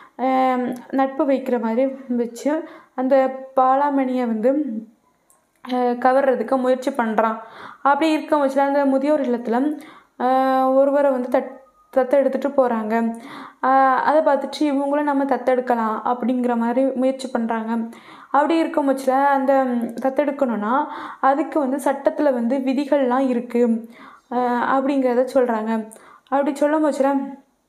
நட்பு வைக்கிற மாதிரி வச்சு அந்த பாலாமணியை வந்து கவர்றதுக்கு முயற்சி பண்ணுறான். அப்படி இருக்க வச்சுல அந்த முதியோர் இல்லத்தில் ஒருவரை வந்து தத்தெடுத்துட்டு போகிறாங்க. அதை பார்த்துட்டு இவங்களும் நம்ம தத்தெடுக்கலாம் அப்படிங்கிற மாதிரி முயற்சி பண்ணுறாங்க. அப்படி இருக்கும் பட்சத்தில் அந்த தத்தெடுக்கணும்னா அதுக்கு வந்து சட்டத்தில் வந்து விதிகள்லாம் இருக்குது அப்படிங்கிறத சொல்கிறாங்க. அப்படி சொல்லும் பட்சத்தில்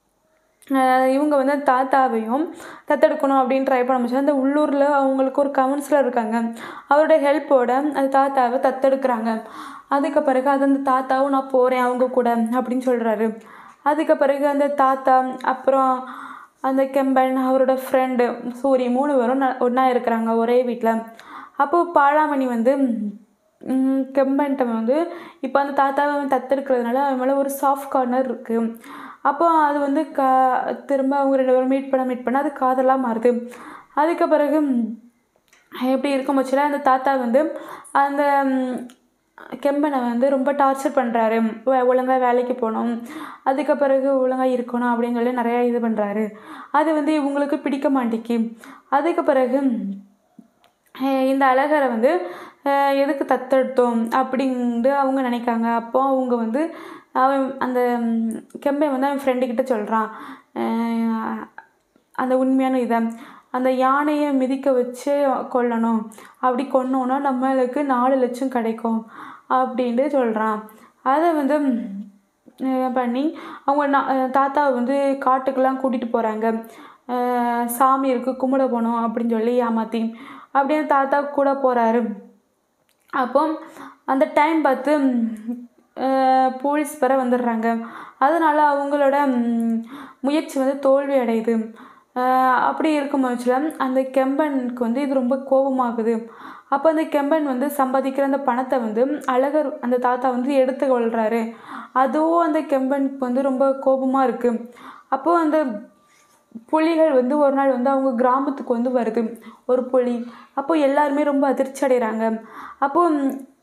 இவங்க வந்து தாத்தாவையும் தத்தெடுக்கணும் அப்படின்னு ட்ரை பண்ண முடிச்சு அந்த உள்ளூரில் அவங்களுக்கு ஒரு கவுன்சிலர் இருக்காங்க. அவரோட ஹெல்ப்போட அந்த தாத்தாவை தத்தெடுக்கிறாங்க. அதுக்கு பிறகு அது அந்த தாத்தாவும் நான் போகிறேன் அவங்க கூட அப்படின்னு சொல்கிறாரு. அதுக்கு பிறகு அந்த தாத்தா அப்புறம் அந்த கெம்பன் அவரோட ஃப்ரெண்டு சூரி 3 பேரும் ஒன்றா இருக்கிறாங்க ஒரே வீட்டில். அப்போது பாலாமணி வந்து கெம்பன்ட்ட வந்து இப்போ அந்த தாத்தாவை தத்தெடுக்கிறதுனால அவன் மேலே ஒரு சாஃப்ட் கார்னர் இருக்குது. அப்போ அது வந்து திரும்ப அவங்க 2 பேரும் மீட் பண்ண அது காதலாக மாறுது. அதுக்கு பிறகு எப்படி இருக்கும் பட்சத்தில் அந்த தாத்தா வந்து அந்த கெம்பனை வந்து ரொம்ப டார்ச்சர் பண்ணுறாரு. ஒழுங்காக வேலைக்கு போகணும், அதுக்கு பிறகு ஒழுங்காக இருக்கணும் அப்படின்னு சொல்லி நிறையா இது பண்ணுறாரு. அது வந்து இவங்களுக்கு பிடிக்க மாட்டேங்கி. அதுக்கு பிறகு இந்த அழகரை வந்து எதுக்கு தத்தெடுத்தோம் அப்படின்ட்டு அவங்க நினைக்காங்க. அப்போ அவங்க வந்து அவன் அந்த கெம்பை வந்து அவன் ஃப்ரெண்டுக்கிட்ட சொல்கிறான் அந்த உண்மையான இதை, அந்த யானையை மிதிக்க வச்சு கொல்லணும், அப்படி கொன்னோன்னா நம்மளுக்கு 4 லட்சம் கிடைக்கும் அப்படின்ட்டு சொல்கிறான். அதை வந்து பண்ணி அவங்க தாத்தாவை வந்து காட்டுக்கெல்லாம் கூட்டிகிட்டு போகிறாங்க. சாமி இருக்குது கும்பிட போகணும் அப்படின்னு சொல்லி ஏமாற்றி அப்படியே தாத்தா கூட போகிறாரு. அப்போ அந்த டைம் பார்த்து போலீஸ் வர வந்துடுறாங்க. அதனால் அவங்களோட முயற்சி வந்து தோல்வி அடையுது. அப்படி இருக்கும் பட்சத்தில் அந்த கெம்பனுக்கு வந்து இது ரொம்ப கோபமாகுது. அப்போ அந்த கெம்பன் வந்து சம்பாதிக்கிற அந்த பணத்தை வந்து அழகர் அந்த தாத்தா வந்து எடுத்து கொள்கிறாரு. அதுவும் அந்த கெம்பனுக்கு வந்து ரொம்ப கோபமாக இருக்குது. அப்போது அந்த புலிகள் வந்து ஒரு நாள் வந்து அவங்க கிராமத்துக்கு வந்து வருது ஒரு புலி. அப்போது எல்லாருமே ரொம்ப அதிர்ச்சி அடைகிறாங்க. அப்போது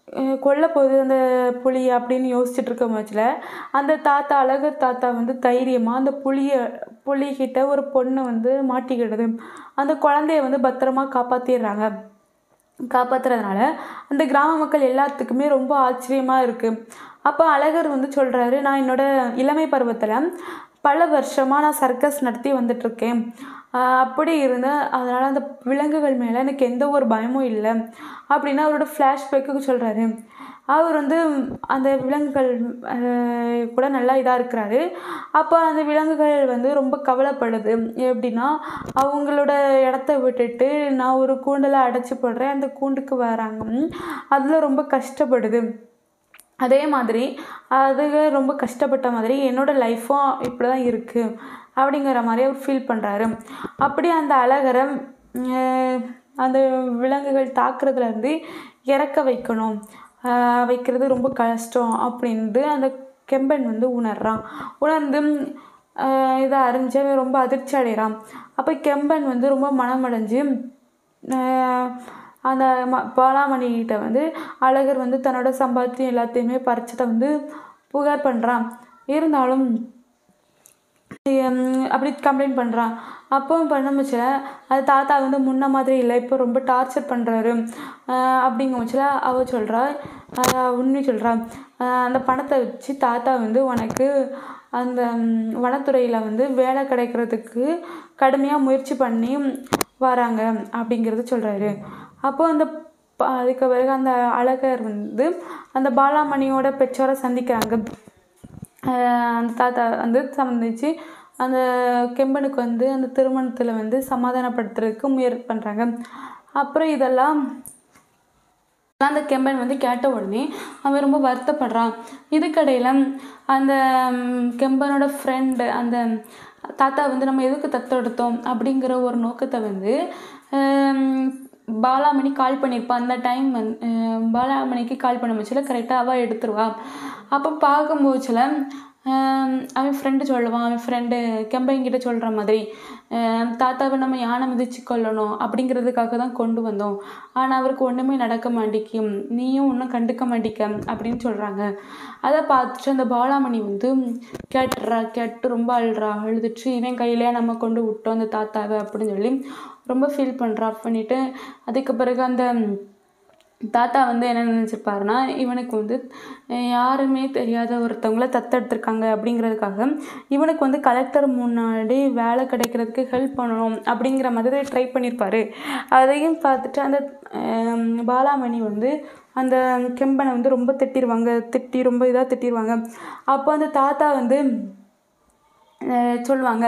கொல்ல போகுது அந்த புலி அப்படின்னு யோசிச்சுட்டு இருக்கும் போச்சுல அந்த தாத்தா அழகர் தாத்தா வந்து தைரியமாக அந்த புலிகிட்ட ஒரு பொண்ணு வந்து மாட்டிக்கிடுது. அந்த குழந்தைய வந்து பத்திரமா காப்பாற்றிடுறாங்க. காப்பாற்றுறதுனால அந்த கிராம மக்கள் எல்லாத்துக்குமே ரொம்ப ஆச்சரியமாக இருக்குது. அப்போ அழகர் வந்து சொல்கிறாரு, நான் என்னோடய இளமை பருவத்தில் பல வருஷமாக நான் சர்க்கஸ் நடத்தி வந்துட்டுருக்கேன். அப்படி இருந்தேன். அதனால் அந்த விலங்குகள் மேலே எனக்கு எந்த ஒரு பயமும் இல்லை அப்படின்னு அவரோட ஃப்ளாஷ்பேக்கு சொல்கிறாரு. அவர் வந்து அந்த விலங்குகள் கூட நல்லா இதாக இருக்கிறாரு. அப்போ அந்த விலங்குகள் வந்து ரொம்ப கவலைப்படுது. எப்படின்னா அவங்களோட இடத்த விட்டுட்டு நான் ஒரு கூண்டில் அடைச்சி போடுறேன், அந்த கூண்டுக்கு வராங்க, அதில் ரொம்ப கஷ்டப்படுது. அதே மாதிரி அதுக ரொம்ப கஷ்டப்பட்ட மாதிரி என்னோடய லைஃப்பும் இப்படி தான் இருக்குது அப்படிங்கிற மாதிரி அவர் ஃபீல் பண்ணுறாரு. அப்படி அந்த அழகரை அந்த விலங்குகள் தாக்குறதுலேருந்து இறக்க வைக்கிறது ரொம்ப கஷ்டம் அப்படின்ட்டு அந்த கெம்பன் வந்து உணர்ந்து இதை அறிஞ்சு ரொம்ப அதிர்ச்சி அடைகிறான். அப்போ கெம்பன் வந்து ரொம்ப மனமடைஞ்சு அந்த பாலாமணிகிட்ட வந்து அழகர் வந்து தன்னோட சம்பாத்தியம் எல்லாத்தையுமே பறிச்சதை வந்து புகார் பண்ணுறான். இருந்தாலும் அப்படி கம்ப்ளைண்ட் பண்ணுறான். அப்போ பண்ணுச்சுல அது தாத்தா வந்து முன்ன மாதிரி இல்லை, இப்போ ரொம்ப டார்ச்சர் பண்ணுறாரு அப்படிங்கும்போதுல அவள் சொல்கிறா, உண்மை சொல்கிறா, அந்த பணத்தை வச்சு தாத்தா வந்து உனக்கு அந்த வனத்துறையில் வந்து வேலை கிடைக்கிறதுக்கு கடுமையாக முயற்சி பண்ணி வராங்க அப்படிங்கிறது சொல்கிறாரு. அப்போது அதுக்கு பிறகு அந்த அழகர் வந்து அந்த பாலாமணியோட பெற்றோரை சந்திக்கிறாங்க. அந்த தாத்தா வந்து சந்திச்சு அந்த கெம்பனுக்கு வந்து அந்த திருமணத்தில் வந்து சமாதானப்படுத்துறதுக்கு முயற்சி பண்ணுறாங்க. அப்புறம் இதெல்லாம் அந்த கெம்பன் வந்து கேட்ட உடனே அவன் ரொம்ப வருத்தப்படுறான். இதுக்கடையில் அந்த கெம்பனோட ஃப்ரெண்டு அந்த தாத்தா வந்து நம்ம எதுக்கு தத்தெடுத்தோம் அப்படிங்கிற ஒரு நோக்கத்தை வந்து பாலாமணி கால் பண்ணியிருப்பான். அந்த டைம் பாலாமணிக்கு கால் பண்ண முச்சில் கரெக்டாக அவள் எடுத்துருவா. அப்போ பார்க்கும்போதுல அவன் ஃப்ரெண்டு சொல்லுவான், அவன் ஃப்ரெண்டு கெம்பைங்கிட்ட சொல்கிற மாதிரி தாத்தாவை நம்ம யானை மிதிச்சு கொள்ளணும் அப்படிங்கிறதுக்காக தான் கொண்டு வந்தோம், ஆனால் அவருக்கு ஒன்றுமே நடக்க மாட்டேக்கும், நீயும் ஒன்றும் கண்டுக்க மாட்டேக்க அப்படின்னு சொல்கிறாங்க. அதை பார்த்துட்டு அந்த பாலாமணி வந்து கேட்டு ரொம்ப அழுதுட்டு இவன் கையிலே நம்ம கொண்டு விட்டோம் அந்த தாத்தாவை அப்படின்னு சொல்லி ரொம்ப ஃபீல் பண்ணிட்டு அதுக்கு பிறகு அந்த தாத்தா வந்து என்ன நினச்சிருப்பாருன்னா இவனுக்கு வந்து யாருமே தெரியாத ஒருத்தவங்கள தத்தெடுத்திருக்காங்க அப்படிங்கிறதுக்காக இவனுக்கு வந்து கலெக்டர் முன்னாடி வேலை கிடைக்கிறதுக்கு ஹெல்ப் பண்ணணும் அப்படிங்கிற மாதிரி ட்ரை பண்ணியிருப்பார். அதையும் பார்த்துட்டு அந்த பாலாமணி வந்து அந்த கெம்பனை வந்து ரொம்ப ரொம்ப இதாக திட்டிடுவாங்க. அப்போ அந்த தாத்தா வந்து சொல்லுவாங்க,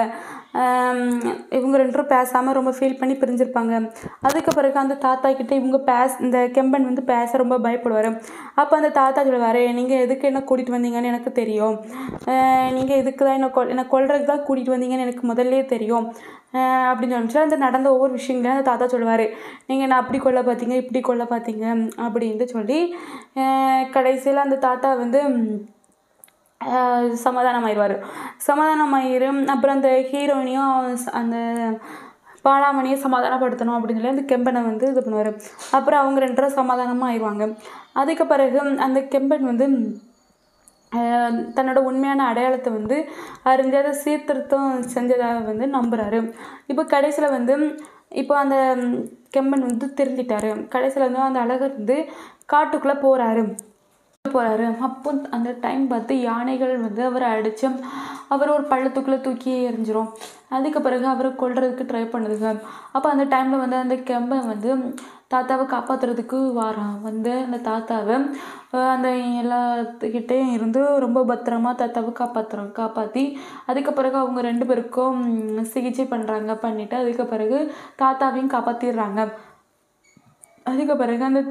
இவங்க ரெண்டு பேரும் பேசாமல் ரொம்ப ஃபீல் பண்ணி பிரிஞ்சிருப்பாங்க. அதுக்கு பிறகு அந்த தாத்தா கிட்டே இந்த கெம்பன் வந்து பேச ரொம்ப பயப்படுவார். அப்போ அந்த தாத்தா சொல்லுவார், நீங்கள் எதுக்கு என்ன கூட்டிகிட்டு வந்தீங்கன்னு எனக்கு தெரியும், நீங்கள் இதுக்கு தான் என்னை கொல்றதுக்கு தான் கூட்டிகிட்டு வந்தீங்கன்னு எனக்கு முதல்லே தெரியும் அப்படின்னு சொல்லிச்சு. அந்த நடந்த ஒவ்வொரு விஷயங்களையும் அந்த தாத்தா சொல்லுவார், நீங்கள் என்ன அப்படி கொல்ல பார்த்தீங்க இப்படி கொல்ல பார்த்தீங்க அப்படின்ட்டு சொல்லி கடைசியில் அந்த தாத்தா வந்து சமாதானமாயிரும். அப்புறம் அந்த ஹீரோயினையும் அந்த பாலாமணியை சமாதானப்படுத்தணும் அப்படின்னு சொல்லி அந்த கெம்பனை வந்து இது பண்ணுவார். அப்புறம் அவங்க ரெண்டு பேரும் சமாதானமாக ஆயிடுவாங்க. அதுக்கு பிறகு அந்த கெம்பன் வந்து தன்னோட உண்மையான அடையாளத்தை வந்து அறிஞ்சு அதை சீர்திருத்தம் செஞ்சதாக வந்து நம்புகிறாரு. இப்போ கடைசியில் வந்து இப்போ அந்த கெம்பன் வந்து திருந்திட்டார். கடைசியில் வந்து அந்த அழகர் வந்து காட்டுக்குள்ளே போகிறாரு. அப்போ அந்த டைம் பார்த்து யானைகள் வந்து அவரை அடித்து அவர் ஒரு பள்ளத்துக்குள்ளே தூக்கி எறிஞ்சிரும். அதுக்கு பிறகு அவரை கொல்றதுக்கு ட்ரை பண்ணுதுங்க. அப்போ அந்த டைமில் வந்து அந்த கெம்பன் வந்து தாத்தாவை காப்பாற்றுறதுக்கு வந்து அந்த தாத்தாவை அந்த எல்லாத்துக்கிட்டேயும் இருந்து ரொம்ப பத்திரமா தாத்தாவை காப்பாற்றி அதுக்கு பிறகு அவங்க ரெண்டு பேருக்கும் சிகிச்சை பண்ணிவிட்டு அதுக்கு பிறகு தாத்தாவையும் காப்பாற்றிடுறாங்க. அதுக்கு பிறகு அந்த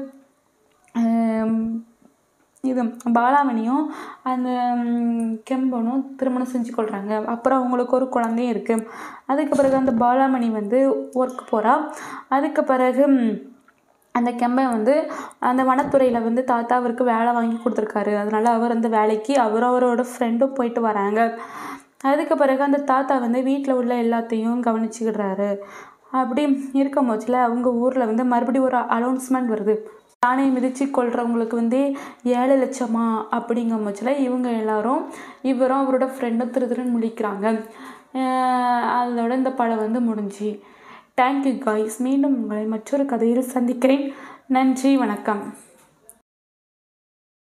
இது பாலாமணியும் அந்த கெம்பனும் திருமணம் செஞ்சு கொள்கிறாங்க. அப்புறம் அவங்களுக்கு ஒரு குழந்தையும் இருக்குது. அதுக்கு பிறகு அந்த பாலாமணி வந்து ஒர்க் போகிறா. அதுக்கு பிறகு அந்த கெம்பன் வந்து அந்த வனத்துறையில் வந்து தாத்தா அவருக்கு வேலை வாங்கி கொடுத்துருக்காரு. அதனால் அவர் அந்த வேலைக்கு அவரோட ஃப்ரெண்டும் போயிட்டு வராங்க. அதுக்கு பிறகு அந்த தாத்தா வந்து வீட்டில் உள்ள எல்லாத்தையும் கவனிச்சுக்கிடுறாரு. அப்படி இருக்கும் போச்சில் அவங்க ஊரில் வந்து மறுபடியும் ஒரு அனௌன்ஸ்மெண்ட் வருது. யானையை மிதித்து கொள்றவங்களுக்கு வந்து 7 லட்சமா அப்படிங்கும் பட்சத்தில் இவங்க எல்லாரும் இவரும் அவரோட ஃப்ரெண்டும் திருன்னு முழிக்கிறாங்க. அதோட இந்த படம் வந்து முடிஞ்சு. Thank you guys. மீண்டும் உங்களை மற்றொரு கதையில் சந்திக்கிறேன். நன்றி, வணக்கம்.